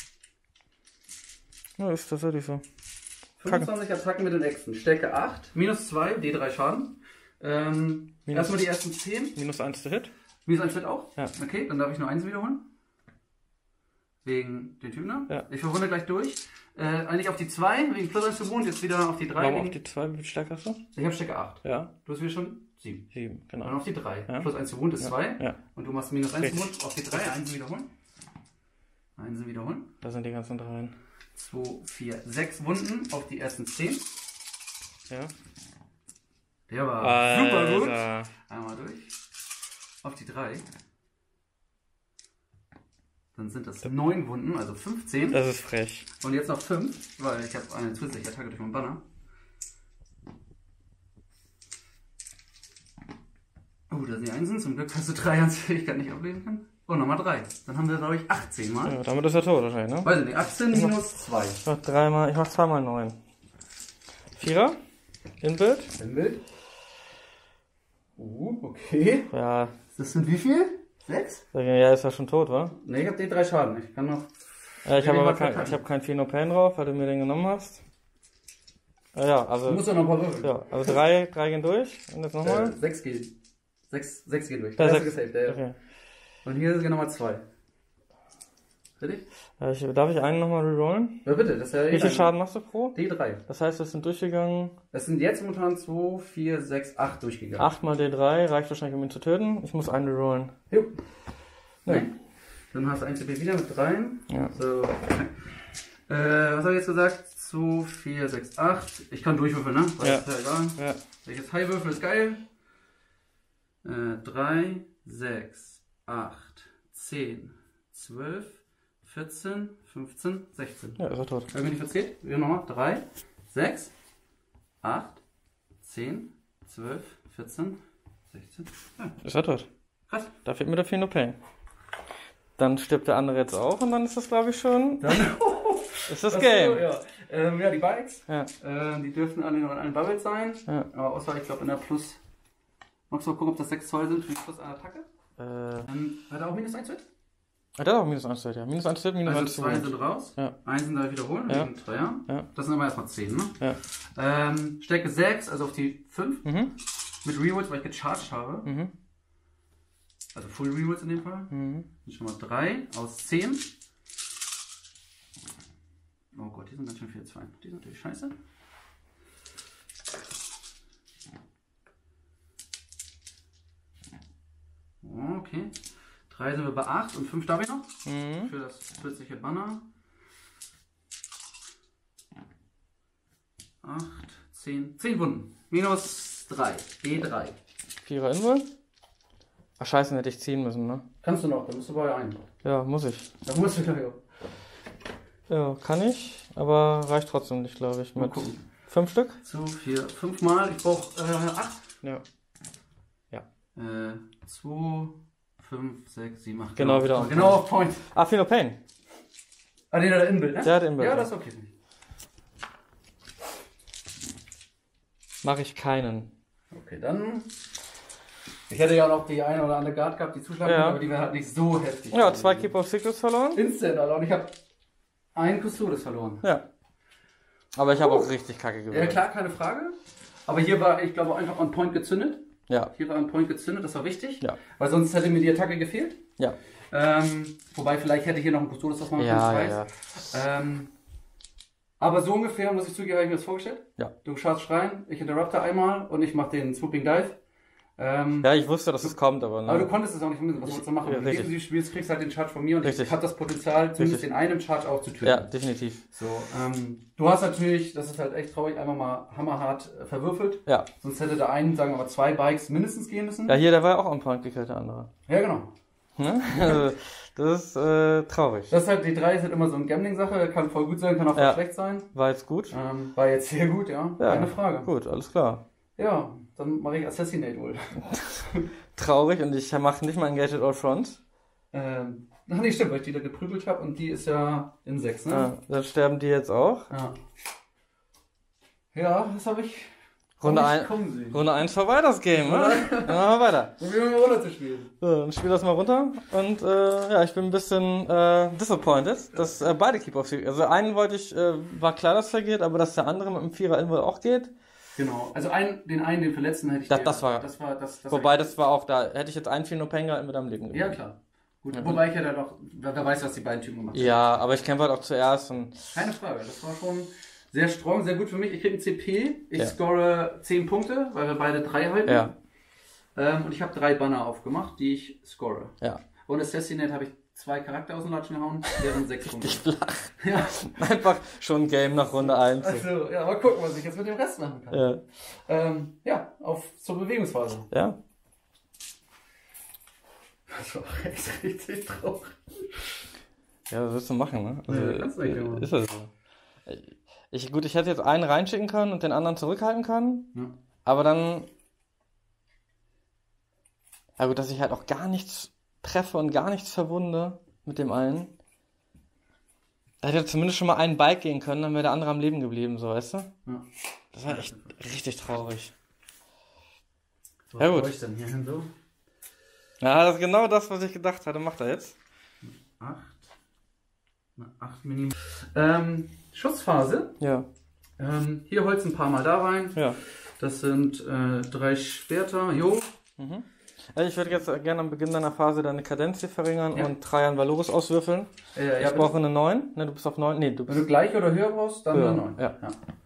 Ja, ist tatsächlich so. fünfundzwanzig Attacken mit den Äxten. Stärke acht, minus zwei, D drei Schaden. Ähm, Minus- erstmal die ersten zehn. Minus eins zu Hit. Minus eins wird auch? Ja. Okay, dann darf ich nur eins wiederholen. wegen den Typen da. Ja. Ich verwunde gleich durch. Äh, eigentlich auf die zwei, wegen Plus eins zu Wound, jetzt wieder auf die drei. Warum auf die zwei, wie viel Stärke hast du? Ich habe Stärke acht. Ja. Du hast wieder schon sieben. sieben, genau. Dann auf die drei. Ja. Plus eins zu Wound ist zwei. Ja. Und du machst minus eins zu Richtig. Wound auf die drei. Einsen wiederholen. Einsen wiederholen. Da sind die ganzen dreien. zwei, vier, sechs Wunden auf die ersten zehn. Ja. Der war Alter. super gut. Einmal durch. Auf die drei. Dann sind das neun Wunden, also fünfzehn. Das ist frech. Und jetzt noch fünf, weil ich habe eine zusätzliche Attacke durch meinen Banner. Oh, da sind die Einsen. Zum Glück hast du drei ans Fähigkeit nicht ablegen können. Oh, nochmal drei. Dann haben wir, glaube ich, achtzehn Mal. Ja, damit ist er tot wahrscheinlich, ne? Weiß ich nicht, achtzehn minus zwei. Ich mach dreimal, ich mach zweimal neun. Vierer? In Bild? Im Bild. Uh, okay. Ja. Das sind wie viel? Sechs? Ja, ist ja schon tot, wa? Ne, ich habe die drei Schaden. Ich kann noch. Ja, ich habe aber mal kein, verkacken. ich hab kein Phenopain drauf, weil du mir den genommen hast. Ja, ja, Du also. musst doch noch ein paar Würfel. Ja, also drei, drei gehen durch. Und jetzt Äh, nochmal. sechs geht. Sechs, sechs geht durch. Ja, Der erste sechs. gesaved, ja. Okay. Und hier sind nochmal zwei. Richtig? Ja, ich, darf ich einen nochmal rerollen? Ja, bitte, das ist ja eh Wie viel ein- Schaden machst du pro? D drei. Das heißt, wir sind durchgegangen. Das sind jetzt momentan zwei, vier, sechs, acht durchgegangen. acht mal D drei, reicht wahrscheinlich, um ihn zu töten. Ich muss einen rerollen. Jo. Ja. Nee. Dann hast du ein C P wieder mit dreien. Ja. So. Äh, was habe ich jetzt gesagt? zwei, vier, sechs, acht. Ich kann durchwürfeln, ne? Weil Ja. ist ja egal. Ja. Wenn ich jetzt High würfel, ist geil. Äh, drei, sechs, acht, zehn, zwölf, vierzehn, fünfzehn, sechzehn. Ja, ist er tot. Wenn mich nicht verzählt, wieder nochmal. drei, sechs, acht, zehn, zwölf, vierzehn, sechzehn. Ja, Ist er tot. krass. Da fehlt mir der Phenopain. Dann stirbt der andere jetzt auch und dann ist das, glaube ich, schon. Dann, Ist das Ach so, Game. ja. Ähm, ja, die Bikes. Ja. Äh, die dürften alle noch in allen Bubbles sein. Ja. Aber außer, ich glaube, in der Plus. Magst du mal gucken, ob das sechs Zoll sind für die Plus eine Attacke? Äh, Dann hat er auch minus eins Wert? hat er auch minus eins Wert, ja. Minus eins Wert, minus Also eins zu zwei Wound. sind raus. Ja. Eins sind da wiederholen. Ja. Wegen Dreier. Ja. Das sind aber erstmal zehn, ne? Ja. Ähm, Stärke sechs, also auf die fünf. Mhm. Mit Rerolls, weil ich gecharged habe. Mhm. Also Full Rerolls in dem Fall. Mhm. Und schon mal drei aus zehn. Oh Gott, die sind ganz schön viel zwei. Die sind natürlich scheiße. Okay. drei sind wir bei acht und fünf darf ich noch. Mhm. Für das plötzliche Banner. acht, zehn. zehn Wunden. Minus drei. D drei. Vierer Invul. Ach scheiße, hätte ich ziehen müssen, ne? Kannst du noch, dann musst du bei ein. Ja, muss ich. Da musst du gleich auch. Ja, kann ich, aber reicht trotzdem nicht, glaube ich. Mal Mit gucken. fünf Stück? So, vier, fünf Mal. Ich brauche äh, acht. Ja. Äh, zwei, fünf, sechs, sieben, acht. Genau, wieder auf on Genau auf Point. Ah, Phenopain. Ah, den hat er Inbild, ne? Der hat Inbild, Ja, ja. das ist okay. Mache ich keinen. Okay, dann. Ich hätte ja noch die eine oder andere Guard gehabt, die zuschlagen, Ja. aber die wäre halt nicht so heftig. Ja, zwei Keeper of Secrets verloren. Instant, Alter. Und ich habe einen Custodes verloren. Ja. Aber ich habe auch richtig kacke Ja, gewählt. klar, keine Frage. Aber hier war, ich glaube, einfach on Point gezündet. Ja. Hier war on Point gezündet, das war wichtig. Ja. Weil sonst hätte mir die Attacke gefehlt. Ja. Ähm, wobei, vielleicht hätte hier noch ein Custodes was machen können, Ja, ich ja, weiß. ja. Ähm, aber so ungefähr, muss ich zugeben, habe ich mir das vorgestellt. Ja. Du schaust rein, ich interrupte einmal und ich mache den Swooping Dive. Ähm, Ja, ich wusste, dass es kommt, aber aber du ne. konntest es auch nicht vermissen. Was wolltest du machen? Ja, Wenn du richtig. defensiv spielst, kriegst du halt den Charge von mir und Richtig. ich habe das Potenzial, zumindest Richtig. in einem Charge auch zu töten. Ja, definitiv. So, ähm, du hast natürlich, das ist halt echt traurig, einmal mal hammerhart äh, verwürfelt. Ja. Sonst hätte der einen, sagen wir mal, zwei Bikes mindestens gehen müssen. Ja, hier, der war ja auch on point gekillt, der andere. Ja, genau. Ne? Also, das ist äh, traurig. Das ist halt, die drei ist halt immer so eine Gambling-Sache, kann voll gut sein, kann auch voll Ja. schlecht sein. War jetzt gut? Ähm, war jetzt sehr gut, ja. Ja. Keine Frage. Gut, alles klar. Ja, dann mache ich Assassinate wohl. Traurig und ich mache nicht mal Engaged All Front. ähm, ach nee, stimmt, weil ich die da geprügelt habe und die ist ja in sechs, ne? Ja, dann sterben die jetzt auch. Ja. Ja, das habe ich. Runde hab ich ein- kommen sehen. Runde eins vorbei, das Game, oder? Dann machen wir weiter. Probieren wir mal runter zu spielen. So, dann spiel das mal runter. Und äh, ja, ich bin ein bisschen äh, disappointed, dass äh, beide Keeper of Secrets. Also einen wollte ich, äh, war klar, dass er geht, aber dass der andere mit dem Vierer Invul auch geht. Genau. Also ein, den einen, den Verletzten hätte ich Das- dir- das war- Das war das, das Wobei, das war auch da. Hätte ich jetzt einen Phenopain gehalten mit am Leben Ja, geblieben. klar. Gut, Ja. wobei ich ja da doch, wer wer weiß, was die beiden Typen gemacht haben. Ja, aber ich kämpfe halt auch zuerst und. Keine Frage, das war schon sehr strong, sehr gut für mich. Ich kriege ein C P, ich Ja. score zehn Punkte, weil wir beide drei halten. Ja. Ähm, und ich habe drei Banner aufgemacht, die ich score. Ja. Und Assassinate habe ich zwei Charakter aus dem Latschen gehauen, deren sechs Punkte. Ich flach. Ja. Einfach schon Game nach Runde eins. Also, ja, mal gucken, was ich jetzt mit dem Rest machen kann. Ja. Ähm, ja, auf zur Bewegungsphase. Ja. Das war auch echt richtig traurig. Ja, was willst du machen, ne? Also, Ja, kannst du nicht machen. ist das so. Ich, gut, ich hätte jetzt einen reinschicken können und den anderen zurückhalten können. Ja. Aber dann. Ja gut, dass ich halt auch gar nichts treffe und gar nichts verwunde mit dem einen. Da hätte zumindest schon mal einen Bike gehen können, dann wäre der andere am Leben geblieben, so, weißt du? Ja. Das war echt richtig traurig. Was Ja, gut. brauche ich denn hier hin so? Ja, das ist genau das, was ich gedacht hatte, macht er jetzt. acht. acht Millimeter. Ähm, Schussphase. Ja, Ähm, hier Holz ein paar Mal da rein. ja. Das sind äh, drei Schwerter. Jo. Mhm. Also ich würde jetzt gerne am Beginn deiner Phase deine Kadenz hier verringern Ja. und Trajan Valorus auswürfeln. Äh, ja, Ich bitte. brauche eine neun. Ne, du bist auf neun. Nee, du Wenn bist. du gleich oder höher brauchst, dann Höher, eine neun. ja.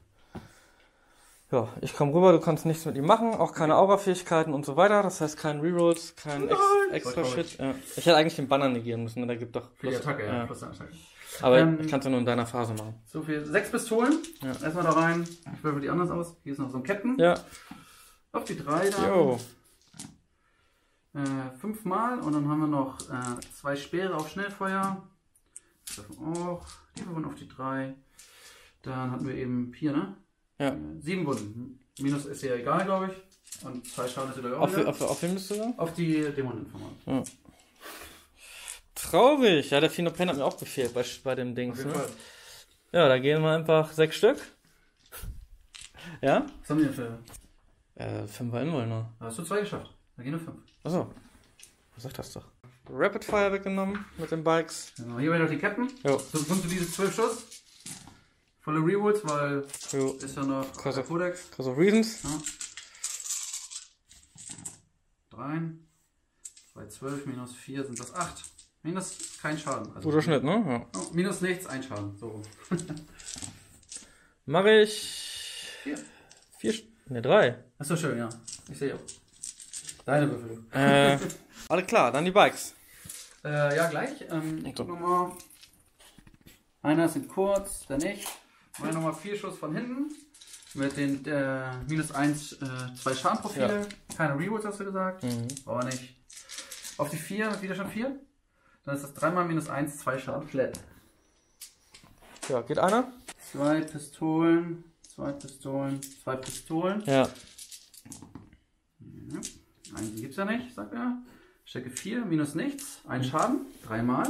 Ja, ich komme rüber, du kannst nichts mit ihm machen, auch keine Aura-Fähigkeiten und so weiter. Das heißt kein Rerolls, kein ex extra Voll Shit. Ja. Ich hätte eigentlich den Banner negieren müssen, ne? Da gibt doch Für die plus. Attacke, ja. ja. Plus eine Attacke. Aber Ähm, ich kann es ja nur in deiner Phase machen. So viel. Sechs Pistolen. Ja. Erstmal da rein. Ich würfel die anders aus. Hier ist noch so ein Captain. Ja, Auf die drei da. jo. Äh, fünfmal. Und dann haben wir noch äh, zwei Speere auf Schnellfeuer. Das dürfen auch. Die würfeln auf die drei. Dann hatten wir eben vier, ne? Ja. Äh, sieben Wunden. Minus ist ja egal, glaube ich. Und zwei Schaden ist wieder auch Auf, wieder. auf, auf wen bist du da? Auf die Dämoneninformant. Traurig. Ja, der Fino Pen hat mir auch gefehlt bei, bei dem Dings. Auf jeden Ne? Fall. Ja, da gehen wir einfach sechs Stück. Ja? Was haben wir denn für? Äh, fünfer Inwoll nur. Da hast du zwei geschafft. Da gehen nur fünf. Achso. Sag das doch. Rapid Fire weggenommen mit den Bikes. Genau, hier noch die Captain. Jo. So bekommst du diese zwölf Schuss. Volle Rewolds, weil Jo. ist ja noch Cause der of- Codex. Because of Reasons. Ja. drei. zwei, zwölf, minus vier sind das acht. Minus kein Schaden. Also Guter Schnitt, ne? Ja. Oh, minus nichts, ein Schaden. So. Mache ich. Vier. Vier. St- Ne, drei. Achso, schön, ja. Ich sehe auch. Deine Würfel. Äh, alle klar, dann die Bikes. Äh, ja, gleich. Ähm, ich So. guck nochmal. Einer sind kurz, der nicht. Mal nochmal vier Schuss von hinten. Mit den äh, minus eins, äh, zwei Schadenprofile. Keine Rewolds hast du gesagt. Mhm. Aber nicht. Auf die vier mit Widerstand vier. Dann ist das dreimal minus eins, zwei Schaden flat. Ja, geht einer? Zwei Pistolen, zwei Pistolen, zwei Pistolen. Ja. Ja. Einen gibt's ja nicht, sagt er. Stärke vier, minus nichts. Ein Schaden, dreimal.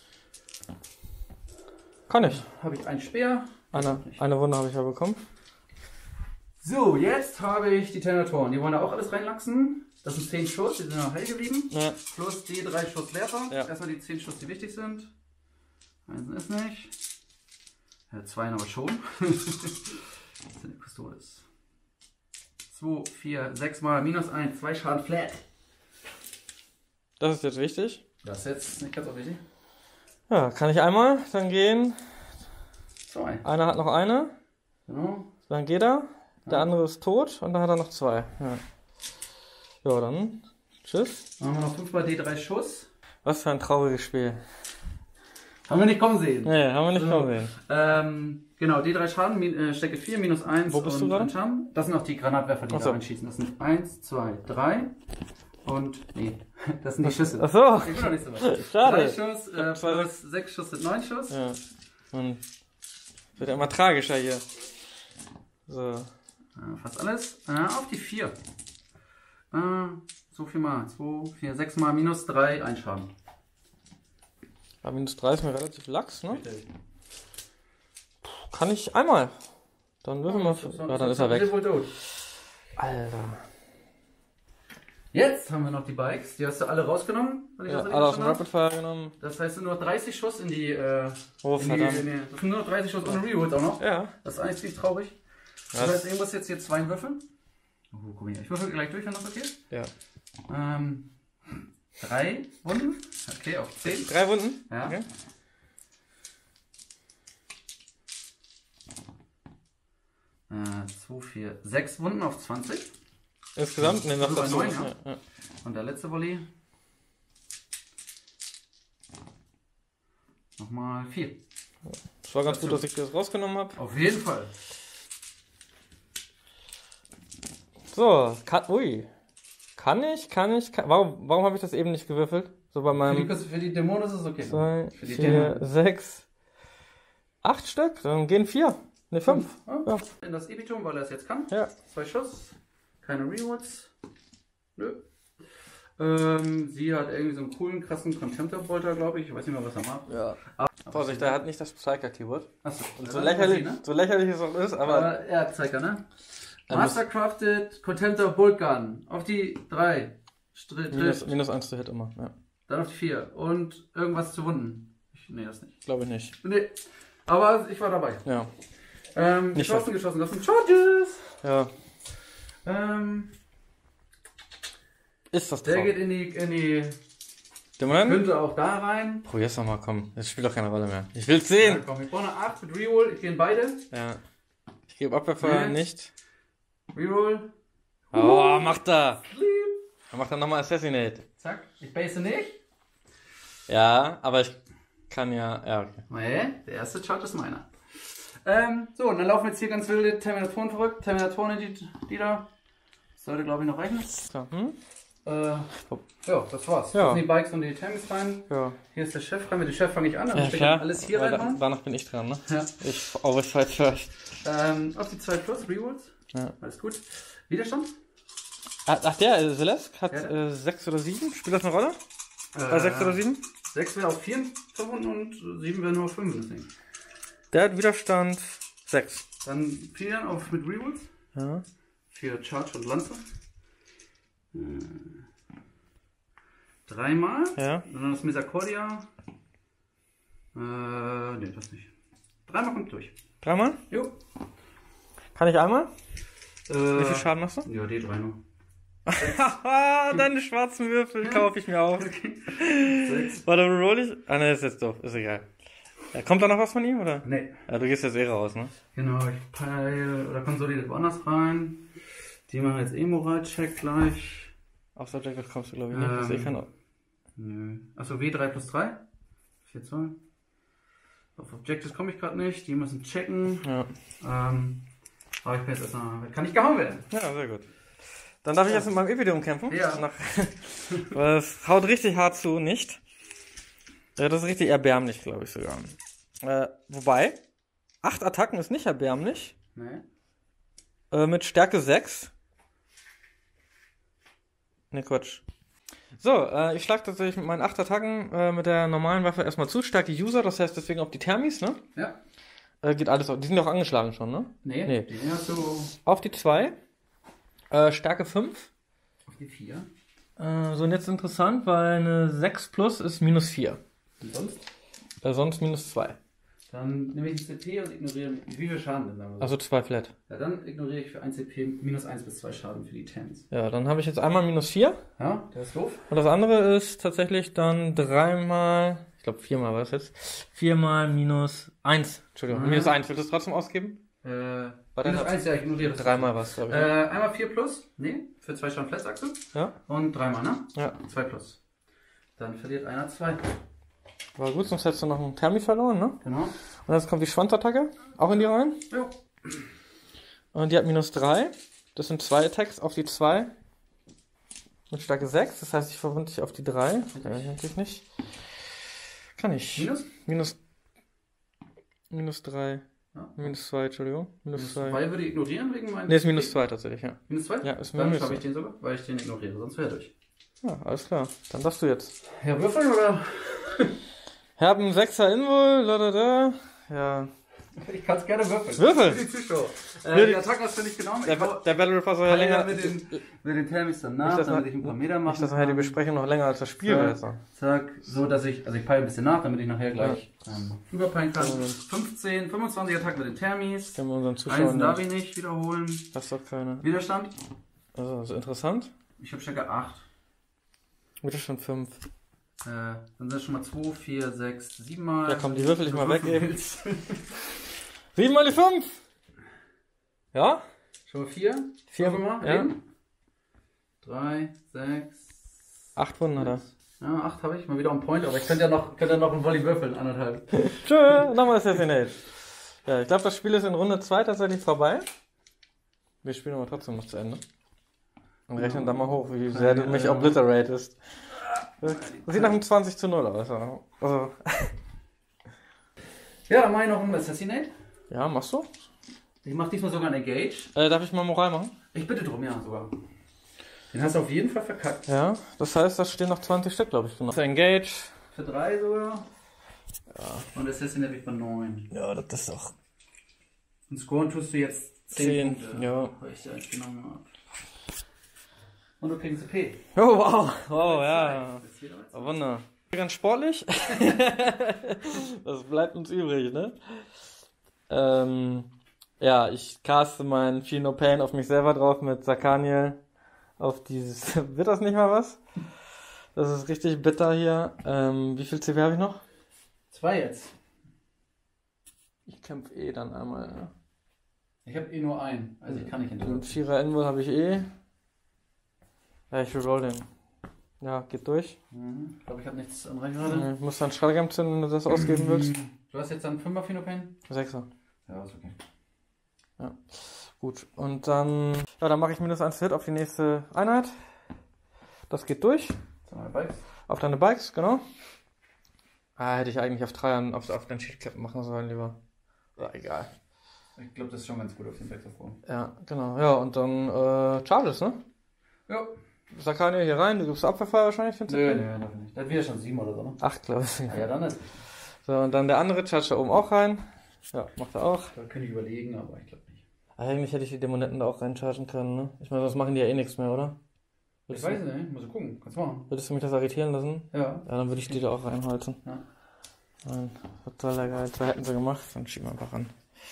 Kann ich. Habe ich einen Speer. Eine, eine Wunde habe ich ja bekommen. So, jetzt habe ich die Tenatoren. Die wollen da auch alles reinlachsen. Das sind zehn Schuss, die sind noch heil geblieben. Ja. Plus die drei Schuss Werfer. Ja. Erstmal die zehn Schuss, die wichtig sind. Eins ist nicht. Ja, zwei aber schon. Das ist eine Pistole. zwei, vier, sechs mal minus eins, zwei Schaden flat. Das ist jetzt wichtig. Das ist jetzt nicht ganz so wichtig. Ja, kann ich einmal, dann gehen. Zwei. Einer hat noch eine, Genau. dann geht er. Der Ja. andere ist tot und dann hat er noch zwei. Ja, ja dann tschüss. Dann haben wir noch fünf mal D drei Schuss. Was für ein trauriges Spiel. Haben wir nicht kommen sehen. Nee, haben wir nicht So. kommen sehen. Ähm, genau, D drei Schaden, min, äh, Stärke vier, minus eins. Wo bist du und gerade? ein Schaden. Das sind auch die Granatwerfer, die Ach da so. reinschießen. Das sind eins, zwei, drei und, nee, das sind die Schüsse. Achso, Ich bin noch nicht so weit. Drei schade. Schuss, äh, hab zwei plus sechs Schuss sind neun Schuss. Ja, man wird ja immer tragischer hier. So. Äh, fast alles. Äh, auf die vier. Äh, so viel mal. zwei, vier, sechs mal minus drei, ein Schaden. Aber minus drei ist mir relativ lax, ne? Kann ich einmal. Dann würfeln wir. Ja, dann ist er weg. Wohl tot. Alter. Jetzt haben wir noch die Bikes. Die hast du alle rausgenommen. Wenn ich Ja, das richtig alle aus dem verstanden Rapid Fire genommen. habe. Das heißt, es sind nur dreißig Schuss in die. Äh, Oh, in die, verdammt. in die das sind nur dreißig Schuss ohne Rewards auch noch. Ja. Das ist eigentlich ziemlich traurig. Das Das- heißt, ich muss jetzt hier zwei würfeln. Oh, guck mal hier. Ich würfel gleich durch, wenn das okay ist. Ja. Ähm, drei Wunden. Okay, auf zehn. Drei Wunden? Ja. Okay. Äh, zwei, vier, sechs Wunden auf zwanzig. Insgesamt? Ne, noch Über dazu. neun, ja. Ja, ja. Und der letzte Volley. Nochmal vier. Es war ganz Dazu. gut, dass ich das rausgenommen habe. Auf jeden Fall. So, kann, ui. Kann ich, kann ich, kann, warum, warum habe ich das eben nicht gewürfelt? So bei Für die, meinem für die Dämonen ist es okay. zwei, Für die vier, Dämonen. sechs, acht Stück, dann gehen vier. Ne, fünf. Ja. Ja. In das Epitom, weil er es jetzt kann. Ja. Zwei Schuss. Keine Rewards. Nö. Ähm, sie hat irgendwie so einen coolen, krassen Contemptor-Bolter, glaube ich. Ich weiß nicht mehr, was er macht. Ja. Aber, Vorsicht, er hat nicht das Psyker-Keyword. Achso. Und so lächerlich, ne? so lächerlich es auch ist, aber. Aber er hat Zeiger, ne? Er muss- Mastercrafted Contemptor Bolt Gun. Auf die drei. Minus, minus eins zu Hit immer, ja. Dann auf die vier. Und irgendwas zu Wunden. Ich, nee, das nicht. Glaube ich nicht. Nee. Aber ich war dabei. Ja. Ähm, Nicht geschossen, schlecht. geschossen, geschossen. Charges! Ja. Ähm, Ist das der drauf? geht in die, in die, Der Moment? könnte auch da rein. Probier's doch mal, komm. Das spielt doch keine Rolle mehr. Ich will's Ja, sehen! komm, ich brauche eine acht mit Reroll. Ich gehe in beide. Ja. Ich gebe Abwehrfeuer Nee. nicht. Reroll. Oh, macht er! Sleep. Er macht dann nochmal Assassinate. Zack. Ich base nicht. Ja, aber ich kann ja. Ja, okay. Nee, der erste Charge ist meiner. Ähm, so, und dann laufen jetzt hier ganz wilde Terminatoren verrückt. Terminatoren, die, die da. Das sollte, glaube ich, noch reichen. So, hm? Äh, ja, das war's. Ja. Das sind die Bikes und die Termis rein. Ja. Hier ist der Chef rein. Mit dem Chef fange ich an. Dann Ja, stecke ich klar. alles hier Aber rein. da, Mann. danach bin ich dran, ne? Ja. Ich always fight first. Ähm, auf die zwei Plus, Rewolds. Ja. Alles gut. Widerstand? Ach, ach, der, äh, Celeste hat Ja, der- äh, sechs oder sieben. Spielt das eine Rolle? Äh, Bei sechs oder sieben? sechs wäre auf vier verbunden und sieben wäre nur auf fünf. Deswegen. Der hat Widerstand sechs. Dann vier auf mit Rewolds. Ja. Für Charge und Lanze. Äh, dreimal. Ja. Und dann das Misericordia. Äh, ne, das nicht. Dreimal kommt durch. Dreimal? Jo. Kann ich einmal? Äh, Wie viel Schaden machst du? Ja, die drei nur. Haha, deine schwarzen Würfel kaufe ich mir auch. Sechs. Warte, roll ich? Ah, ne, ist jetzt doof. Ist egal. Ja, kommt da noch was von ihm, oder? Ne, Ja, du gehst jetzt eh raus, ne? genau. Ich peile oder konsolidiert woanders rein. Die machen jetzt eh Moral-Check gleich. Auf Subjective kommst du, glaube ich, nicht. Das ist eh Ähm. kein... Nö. Achso, W drei plus drei. vier, zwei. Auf Objectives komme ich gerade nicht. Die müssen checken. Ja. Ähm, aber ich bin jetzt erstmal. Kann ich gehauen werden? Ja, sehr gut. Dann darf ich jetzt mit meinem Epidium kämpfen. Ja. Nach, weil es haut richtig hart zu, nicht? Ja, das ist richtig erbärmlich, glaube ich sogar. Äh, wobei, acht Attacken ist nicht erbärmlich. Ne. Äh, mit Stärke sechs. Ne, Quatsch. So, äh, ich schlage tatsächlich mit meinen acht Attacken äh, mit der normalen Waffe erstmal zu. Stärke User, das heißt deswegen auf die Thermis, ne? Ja. Äh, geht alles auf. Die sind doch angeschlagen schon, ne? Nee. Nee. Die hast du Auf die zwei. Äh, Stärke fünf. auf die vier. Äh, so, und jetzt interessant, weil eine sechs plus ist minus vier. Und sonst? Äh, sonst minus zwei. Dann nehme ich ein C P und ignoriere. Wie viel Schaden denn da? Also zwei flat. Ja, dann ignoriere ich für ein C P minus eins bis zwei Schaden für die Tens. Ja, dann habe ich jetzt einmal minus vier. Ja, der ist doof. Und das andere ist tatsächlich dann dreimal, ich glaube viermal war es jetzt, viermal minus eins. Entschuldigung, Mhm. minus eins. Willst du es trotzdem ausgeben? Äh, Warte, minus hat- eins, ja, ich ignoriere das. Dreimal war es, glaube ich. Äh, ne? einmal vier plus. Nee, für zwei Schaden Flat, sagst du? Ja, Und dreimal, ne? ja. zwei plus. Dann verliert einer zwei. War gut, sonst hättest du noch einen Thermi verloren, ne? Genau. Und jetzt kommt die Schwanzattacke, auch in die rein. Jo. Und die hat minus drei. Das sind zwei Attacks auf die zwei. Mit Stärke sechs. Das heißt, ich verwundere dich auf die drei. Kann ich natürlich nicht. Kann ich. Minus? Minus. Minus drei. Ja. Minus zwei, Entschuldigung. Minus Minus zwei. zwei würde ich ignorieren wegen meinem. Ne, ist minus zwei tatsächlich, ja. Minus zwei? Ja, ist Dann minus schaffe ich zwei. den sogar, weil ich den ignoriere, sonst wäre er durch. Ja, alles klar. Dann darfst du jetzt. Ja, würfeln oder? Herben Sechser Invul, da da da. Ja. Ich kann es gerne würfeln. Würfel! Für die Zuschauer. Will Äh, die- die Attacke hast du nicht genommen. Der, Ich hau- der Battle Repass soll ja Teile länger. mit den, mit den Thermis dann nach, Nicht, dass damit man- ich ein paar Meter machen Nicht, dass nachher die Besprechung noch länger als das Spiel Ja. wird. So. Zack, so dass ich, also ich peile ein bisschen nach, damit ich nachher gleich ähm, überpeilen kann. Ja. fünfzehn, fünfundzwanzig Attacken mit den Thermis. Können wir unseren Eins Zuschauern darf nicht. ich nicht wiederholen. Das ist doch keine. Widerstand? Also, das ist interessant. Ich habe Stärke acht. Widerstand fünf. Äh, dann sind das schon mal zwei, vier, sechs, sieben Mal. Ja, komm, die Würfel ich mal weggeben. sieben mal die fünf! Ja? Schon mal vier? vier mal? Ja. drei, sechs. acht Wunden, oder? Ja, acht habe ich. Mal wieder on point, aber ich könnte ja noch, könnte ja noch einen Volley würfeln, anderthalb. Tschö, nochmal Assassinate. Ja, ich glaube, das Spiel ist in Runde zwei tatsächlich vorbei. Wir spielen aber trotzdem noch zu Ende. Und rechnen dann mal hoch, wie sehr du mich obliteratest. Sieht nach einem zwanzig zu null aus. Also. Ja, dann mache ich noch einen Assassinate. Ja, machst du? Ich mache diesmal sogar einen Engage. Äh, darf ich mal Moral machen? Ich bitte drum, ja, sogar. Den hast du auf jeden Fall verkackt. Ja, das heißt, da stehen noch zwanzig Stück, glaube ich. Genau. Engage. Für drei sogar. Ja. Und Assassinate ich bei neun. Ja, das ist doch. Und scoren tust du jetzt zehn Punkte. Ja. Weil ich dir eins genommen habe. Und du kriegst P. Oh, wow. Wow, ja. Oh, Wunder. Ganz sportlich. Das bleibt uns übrig, ne? Ähm, ja, ich caste mein Feel No Pain auf mich selber drauf mit Sakaniel auf dieses... Wird das nicht mal was? Das ist richtig bitter hier. Ähm, wie viel C P habe ich noch? Zwei jetzt. Ich kämpfe eh dann einmal, ja. Ich habe eh nur einen, also ich kann nicht hinterher. Den Vierer Envol habe ich eh. Ja, ich reroll den. Ja, geht durch. Mhm. Ich glaube, ich habe nichts an Reichweite. Ich muss dann Strategem zünden, wenn du das ausgeben willst. Du hast jetzt dann fünfer Phenopen? Sechser. Ja, ist okay. Ja, gut. Und dann, ja, dann mache ich minus eins Hit auf die nächste Einheit. Das geht durch. Zwei Bikes. Auf deine Bikes, genau. Ah, hätte ich eigentlich auf Dreiern auf, auf den Shield machen sollen, lieber. Ja, egal. Ich glaube, das ist schon ganz gut auf den Wechselform. Ja, genau. Ja, und dann äh, Charges, ne? Ja. Sakaniel hier rein, du gibst Abwehrfeuer wahrscheinlich, findest du? Nö, nö, nö, nicht. Das wäre schon sieben oder so, ne? Acht, glaube ich. Ja, ja, dann ist. So, und dann der andere chargt da oben auch rein. Ja, macht er auch. Da könnte ich überlegen, aber ich glaube nicht. Eigentlich hätte ich die Dämonetten da auch reinchargen können, ne? Ich meine, sonst machen die ja eh nichts mehr, oder? Ich weiß nicht, muss ich gucken. Kannst du machen. Würdest du mich das irritieren lassen? Ja. Ja, dann würde ich die da auch reinhalten. Ja. Nein, total geil. Zwei hätten sie gemacht, dann schieben wir einfach ran.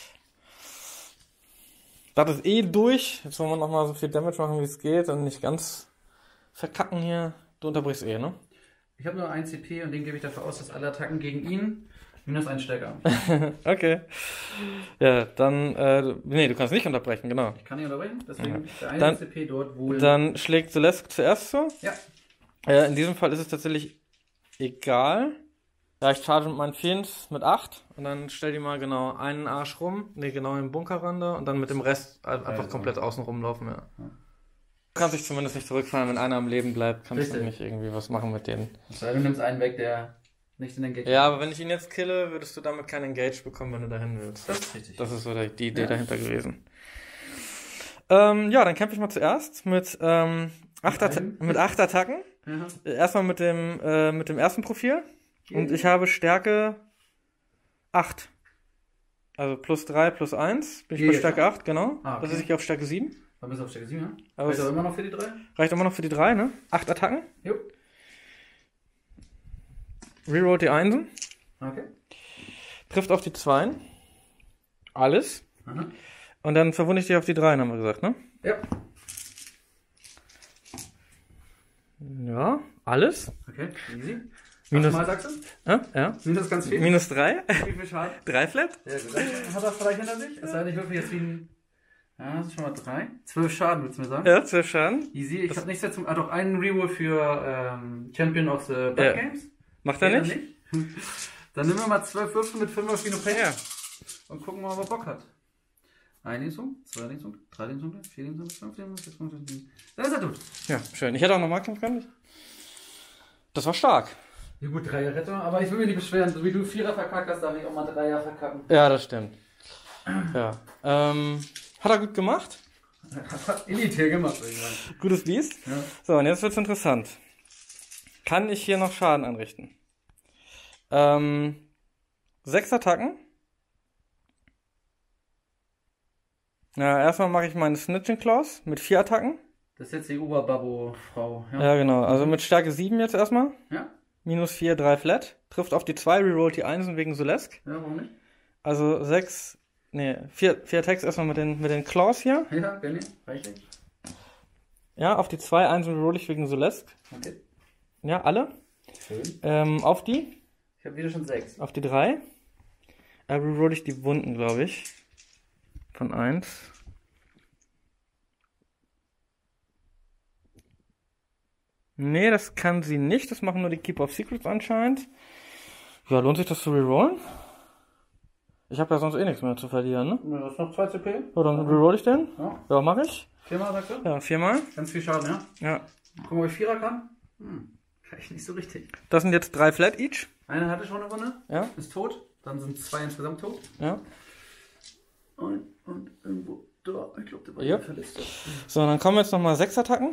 Das ist eh durch. Jetzt wollen wir nochmal so viel Damage machen, wie es geht und nicht ganz verkacken hier. Du unterbrichst eh, ne? Ich habe nur ein C P und den gebe ich dafür aus, dass alle Attacken gegen ihn minus ein stärker. Okay. Ja, dann, äh, nee, du kannst nicht unterbrechen, genau. Ich kann nicht unterbrechen, deswegen Ja. der eine Dann- C P dort wohl. Dann schlägt Celeste zuerst zu. Ja. Äh, in diesem Fall ist es tatsächlich egal. Ja, ich charge mit meinen Fiends mit acht und dann stell die mal genau einen Arsch rum, ne, genau im Bunker ran da und dann mit dem Rest ein- einfach Also. komplett außen rumlaufen, ja. Ja. Du kannst dich zumindest nicht zurückfallen, wenn einer am Leben bleibt, kannst Richtig. du nicht irgendwie was machen mit denen. Das heißt, du nimmst einen weg, der nicht in den Gate. Ja, aber wenn ich ihn jetzt kille, würdest du damit keinen Engage bekommen, wenn du dahin willst. Das ist richtig. Das ist so die, die Idee Ja. dahinter gewesen. Ähm, ja, dann kämpfe ich mal zuerst mit, ähm, acht, Atta einem? mit acht Attacken. Ja. Erstmal mit dem, äh, mit dem ersten Profil. Und ich habe Stärke acht. Also plus drei, plus eins. Bin ich Hier bei jetzt, Stärke ja? acht, genau. Ah, okay. Das ist ich auf Stärke sieben. Dann bist du auf Stärke sieben, ja? Aber Reicht es aber immer noch für die drei? reicht immer noch für die drei, ne? acht Attacken. Jo. Reroll die Einsen. Okay. Trifft auf die Zweien. Alles. Aha. Und dann verwunde ich dich auf die Dreien, haben wir gesagt, ne? Ja. Ja, alles. Okay, easy. Minus- Achtmal sagst du? Ja, ja. Minus ganz viel? Minus drei. Wie viel Schaden? drei Flat. Sehr gut. Dann hat er vielleicht hinter sich. Es sei denn, ich würfel jetzt wie ein. Ja, das ist schon mal drei. Zwölf Schaden, würdest du mir sagen? Ja, zwölf Schaden. Easy. Ich habe nichts dazu. Ah, doch, einen Reroll für ähm, Champion of the Bad Ja. Games. Macht er Geht nicht? Dann nehmen wir mal zwölf Würfel mit fünf auf Phenopen Ja. und gucken mal, ob er Bock hat. Ein Dingsung, zwei Dingsung, drei Dingsung, vier Dingsung, fünf Dingsung, sechs Dingsung, sieben. Da ist er tot. Ja, schön. Ich hätte auch noch Marken können. Das war stark. Ja gut, Dreier Retter, aber ich will mich nicht beschweren. So wie du Vierer verkackt hast, darf ich auch mal Dreier verkacken. Ja, das stimmt. Ja. Ähm, hat er gut gemacht. Hat elitär gemacht, würde ich sagen. Gutes Biest. Ja. So, und jetzt wird's interessant. Kann ich hier noch Schaden anrichten? Ähm, sechs Attacken. Ja, erstmal mache ich meine Snitching Claws mit vier Attacken. Das ist jetzt die Oberbabbo-Frau. Ja. Ja, genau. Also mit Stärke sieben jetzt erstmal. Ja? Minus vier, drei Flat. Trifft auf die zwei, rerollt die Einsen wegen Solesk. Ja, warum nicht? Also sechs, nee, vier, vier Attacks erstmal mit den, mit den Claws hier. Ja, gerne. Reicht. Ja, auf die zwei Einsen roll ich wegen Solesk. Okay. Ja, alle. Schön. Ähm, auf die? Ich habe wieder schon sechs. Auf die drei. Äh, reroll ich die Wunden, glaube ich. Von eins. Nee, das kann sie nicht. Das machen nur die Keeper of Secrets anscheinend. Ja, lohnt sich das zu rerollen? Ich habe ja sonst eh nichts mehr zu verlieren, ne? Ja, das ist noch zwei C P. So, dann reroll ich den. Ja. Ja, mache ich. Viermal, sagst du? Ja, viermal. Ganz viel Schaden, ja? Ja. Gucken, ob ich Vierer kann. Hm. Kann ich nicht so richtig. Das sind jetzt drei Flat each. Einer hatte schon eine Wunde. Ja. Ist tot. Dann sind zwei insgesamt tot. Ja. Und, und irgendwo da. Ich glaube, der war Yep. verletzt. So, dann kommen jetzt nochmal sechs Attacken.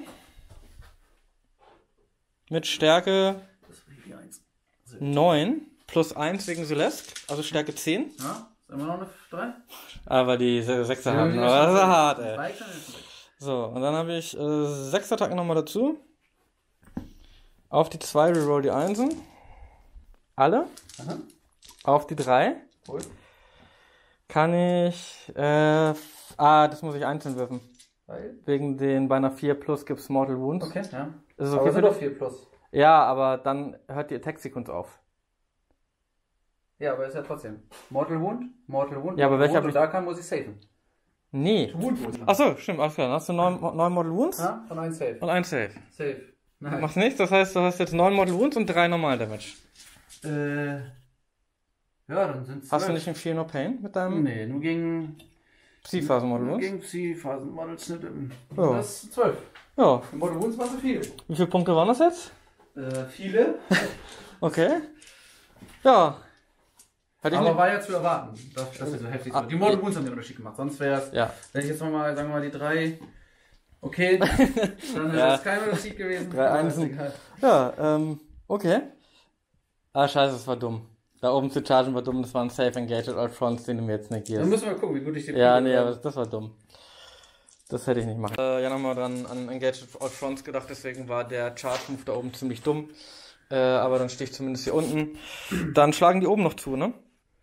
Mit Stärke Das war die eins. neun plus eins wegen Celeste, also Stärke zehn. Ja, ist immer noch eine drei? Aber die sechser Ja, hatten, ja, aber das ist ja. hart, ey. Drei kann ich nicht. So, und dann habe ich äh, sechs Attacken nochmal dazu. Auf die zwei reroll die Einsen. Alle. Aha. Auf die drei Cool. kann ich, äh, f- ah, das muss ich einzeln würfen. Weil? Wegen den bei einer vier plus gibt's Mortal Wounds. Okay, ja. Ist es Aber okay sind für doch dich? vier plus. Ja, aber dann hört die Attack-Sequence auf. Ja, aber ist ja trotzdem. Mortal Wound, Mortal Wound, Ja, aber Mortal welcher Wound hab und ich- da kann, muss ich safen. Nee. Wound Wound. Achso, stimmt, alles klar. Dann hast du neun, neun Mortal Wounds Ja, von eins safe. und ein Save. Safe. Nein. Machst nichts, das heißt, du hast jetzt neun Mortal Wounds und drei Normal Damage. Äh, ja, dann sind es Hast du nicht einen Fear No Pain mit deinem Nee, nur gegen, Psy-Phasen Mortal nur Wounds? gegen Psi-Phasen Models nicht im. Ja. Das ist zwölf. Ja. Im Mortal Wounds war so viel. Wie viele Punkte waren das jetzt? Äh, viele. Okay. Ja. Hätte ich Aber nicht. war ja zu erwarten, dass, dass sie so heftig Ah, sind. Die Mortal Wounds haben den Unterschied gemacht. Sonst wäre es, Ja. wenn ich jetzt nochmal, sagen wir mal, die drei. Okay, dann wäre Ja. es kein Unterschied gewesen. Drei aber Einsen. ist egal. Ja, ähm, okay. Ah, scheiße, das war dumm. Da oben zu chargen war dumm, das war ein Safe Engage at all fronts, den du mir jetzt Dann negierst. müssen wir mal gucken, wie gut ich den Ja, Punkte nee, habe. aber das war dumm. Das hätte ich nicht machen. Äh, ja, nochmal dran an Engage at all fronts gedacht, deswegen war der Charge-Move da oben ziemlich dumm. Äh, aber dann stehe ich zumindest hier unten. Dann schlagen die oben noch zu, ne?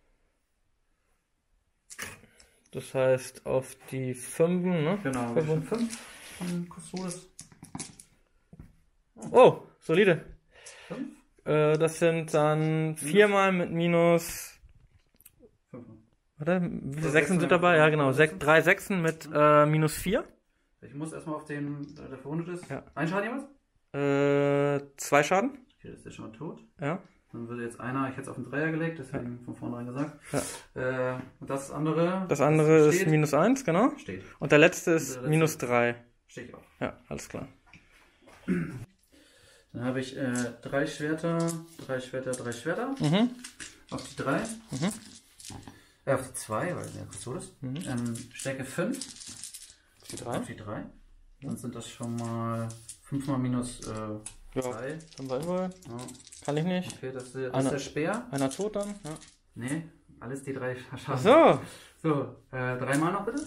Das heißt, auf die fünfen, ne? Genau, Fünf schon und fünf von Custodes. Oh, solide. Fünf? Äh, das sind dann viermal mit minus. Fünf. Warte, wie viele So, Sechsen sind sechs, dabei? Ja, neun, genau. neun, Sech, sechs. drei Sechsen mit äh, minus vier. Ich muss erstmal auf den, der verwundet ist. Ja. Ein Schaden jemals? Äh, zwei Schaden. Okay, das ist ja schon mal tot. Ja. Dann würde jetzt einer, ich hätte es auf den Dreier gelegt, deswegen von vornherein gesagt. Ja. Äh, und das andere. Das andere ist steht, minus eins, genau. Steht. Und der letzte ist Und der letzte- minus drei. Steht ich auch. Ja, alles klar. Dann habe ich äh, drei Schwerter, drei Schwerter, drei Schwerter. Mhm. Auf die drei. Mhm. Äh, auf die zwei, weil der Custodes. Mhm. Ähm, Stärke fünf. Die drei. Auf die drei. Dann sind das schon mal fünf mal minus äh, Ja, drei. haben wir überall. Ja. Kann ich nicht. Okay, das, ist- das Einer- ist der Speer. Einer tot dann? Ja. Nee, alles die drei Ach Schaden. so. So, äh, dreimal noch bitte.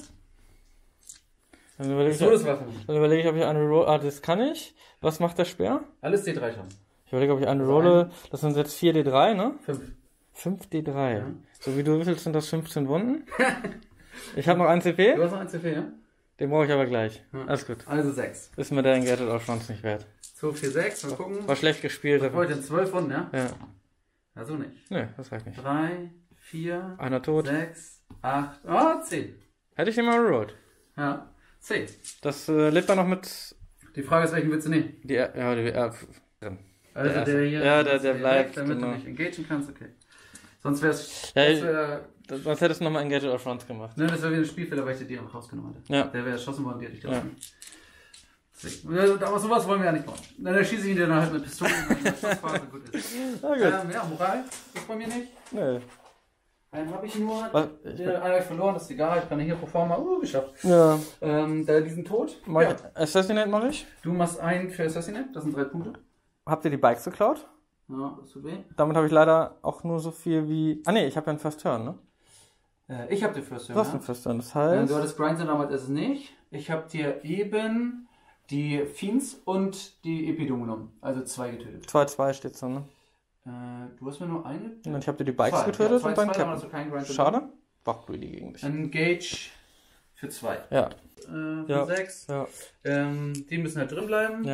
Dann überlege ich, Todeswaffen. dann überlege ich, ob ich eine Roll. Ah, das kann ich. Was macht der Speer? Alles D drei Schaden. Ich überlege, ob ich eine Also rolle. Das sind jetzt vier D drei, ne? Fünf. fünf D drei. Ja. So wie du willst, sind das fünfzehn Wunden. Ich habe noch ein C P. Du hast noch ein C P, ja? Den brauche ich aber gleich. Ja. Alles gut. Also sechs. Ist mir der Engaged auch schon nicht wert. zwei, vier, sechs. Mal gucken. War schlecht gespielt. Ich aber- wollte zwölf Wunden, ja? Ja. Also nicht. Nee, das reicht nicht. drei, vier, Einer tot. sechs, acht, oh, zehn. Hätte ich den mal gerollt. Ja, zehn. Das äh, lebt dann noch mit. Die Frage ist, welchen willst du nehmen? Die, ja, die, ja, drin. Also Der der, erste. hier. Ja, der- ist der hier bleibt, weg, damit genau. du nicht engagen kannst, okay. Sonst wär's. Ja, das wär, Das- Sonst hättest du nochmal Engaged or Front gemacht. ne, das wäre wieder ein Spielfehler, weil ich dir die einfach rausgenommen hatte. Ja. Der wäre erschossen worden, die hätte ich Ja. gelassen. Deswegen. Aber sowas wollen wir ja nicht machen. Na, dann schieße ich ihn dir dann halt mit Pistolen und dann Schussphase gut ist. Na gut. Ähm, ja, Moral ist bei mir nicht. Nee. Einen habe ich nur. Was? Den einen habe ich verloren, das ist egal. Ich kann hier pro forma. Uh, geschafft. Ja. Ähm, da diesen Tod. Mach Ja. ich, Assassinate mache ich. Du machst einen für Assassinate, das sind drei Punkte. Habt ihr die Bikes geklaut? Ja, das tut weh. Damit habe ich leider auch nur so viel wie. Ah nee, ich habe ja einen First Turn, ne? Äh, ich habe dir First Du Turn. hast einen Ja? First Turn, das Äh, heißt. du hattest Grinds damals ist es nicht. Ich habe dir eben die Fiends und die Epidom genommen. Also zwei getötet. zwei zwei steht so, ne? Äh, du hast mir nur eine. Und ich habe dir die Bikes Zwei. getötet Ja, zwei, und dann zwei, dann hast Captain. du keinen Grind Schade. War greedy gegen dich. Ein Gage für zwei. Ja, Äh, für Ja. sechs. ja, Ähm, die müssen halt drin bleiben. ja.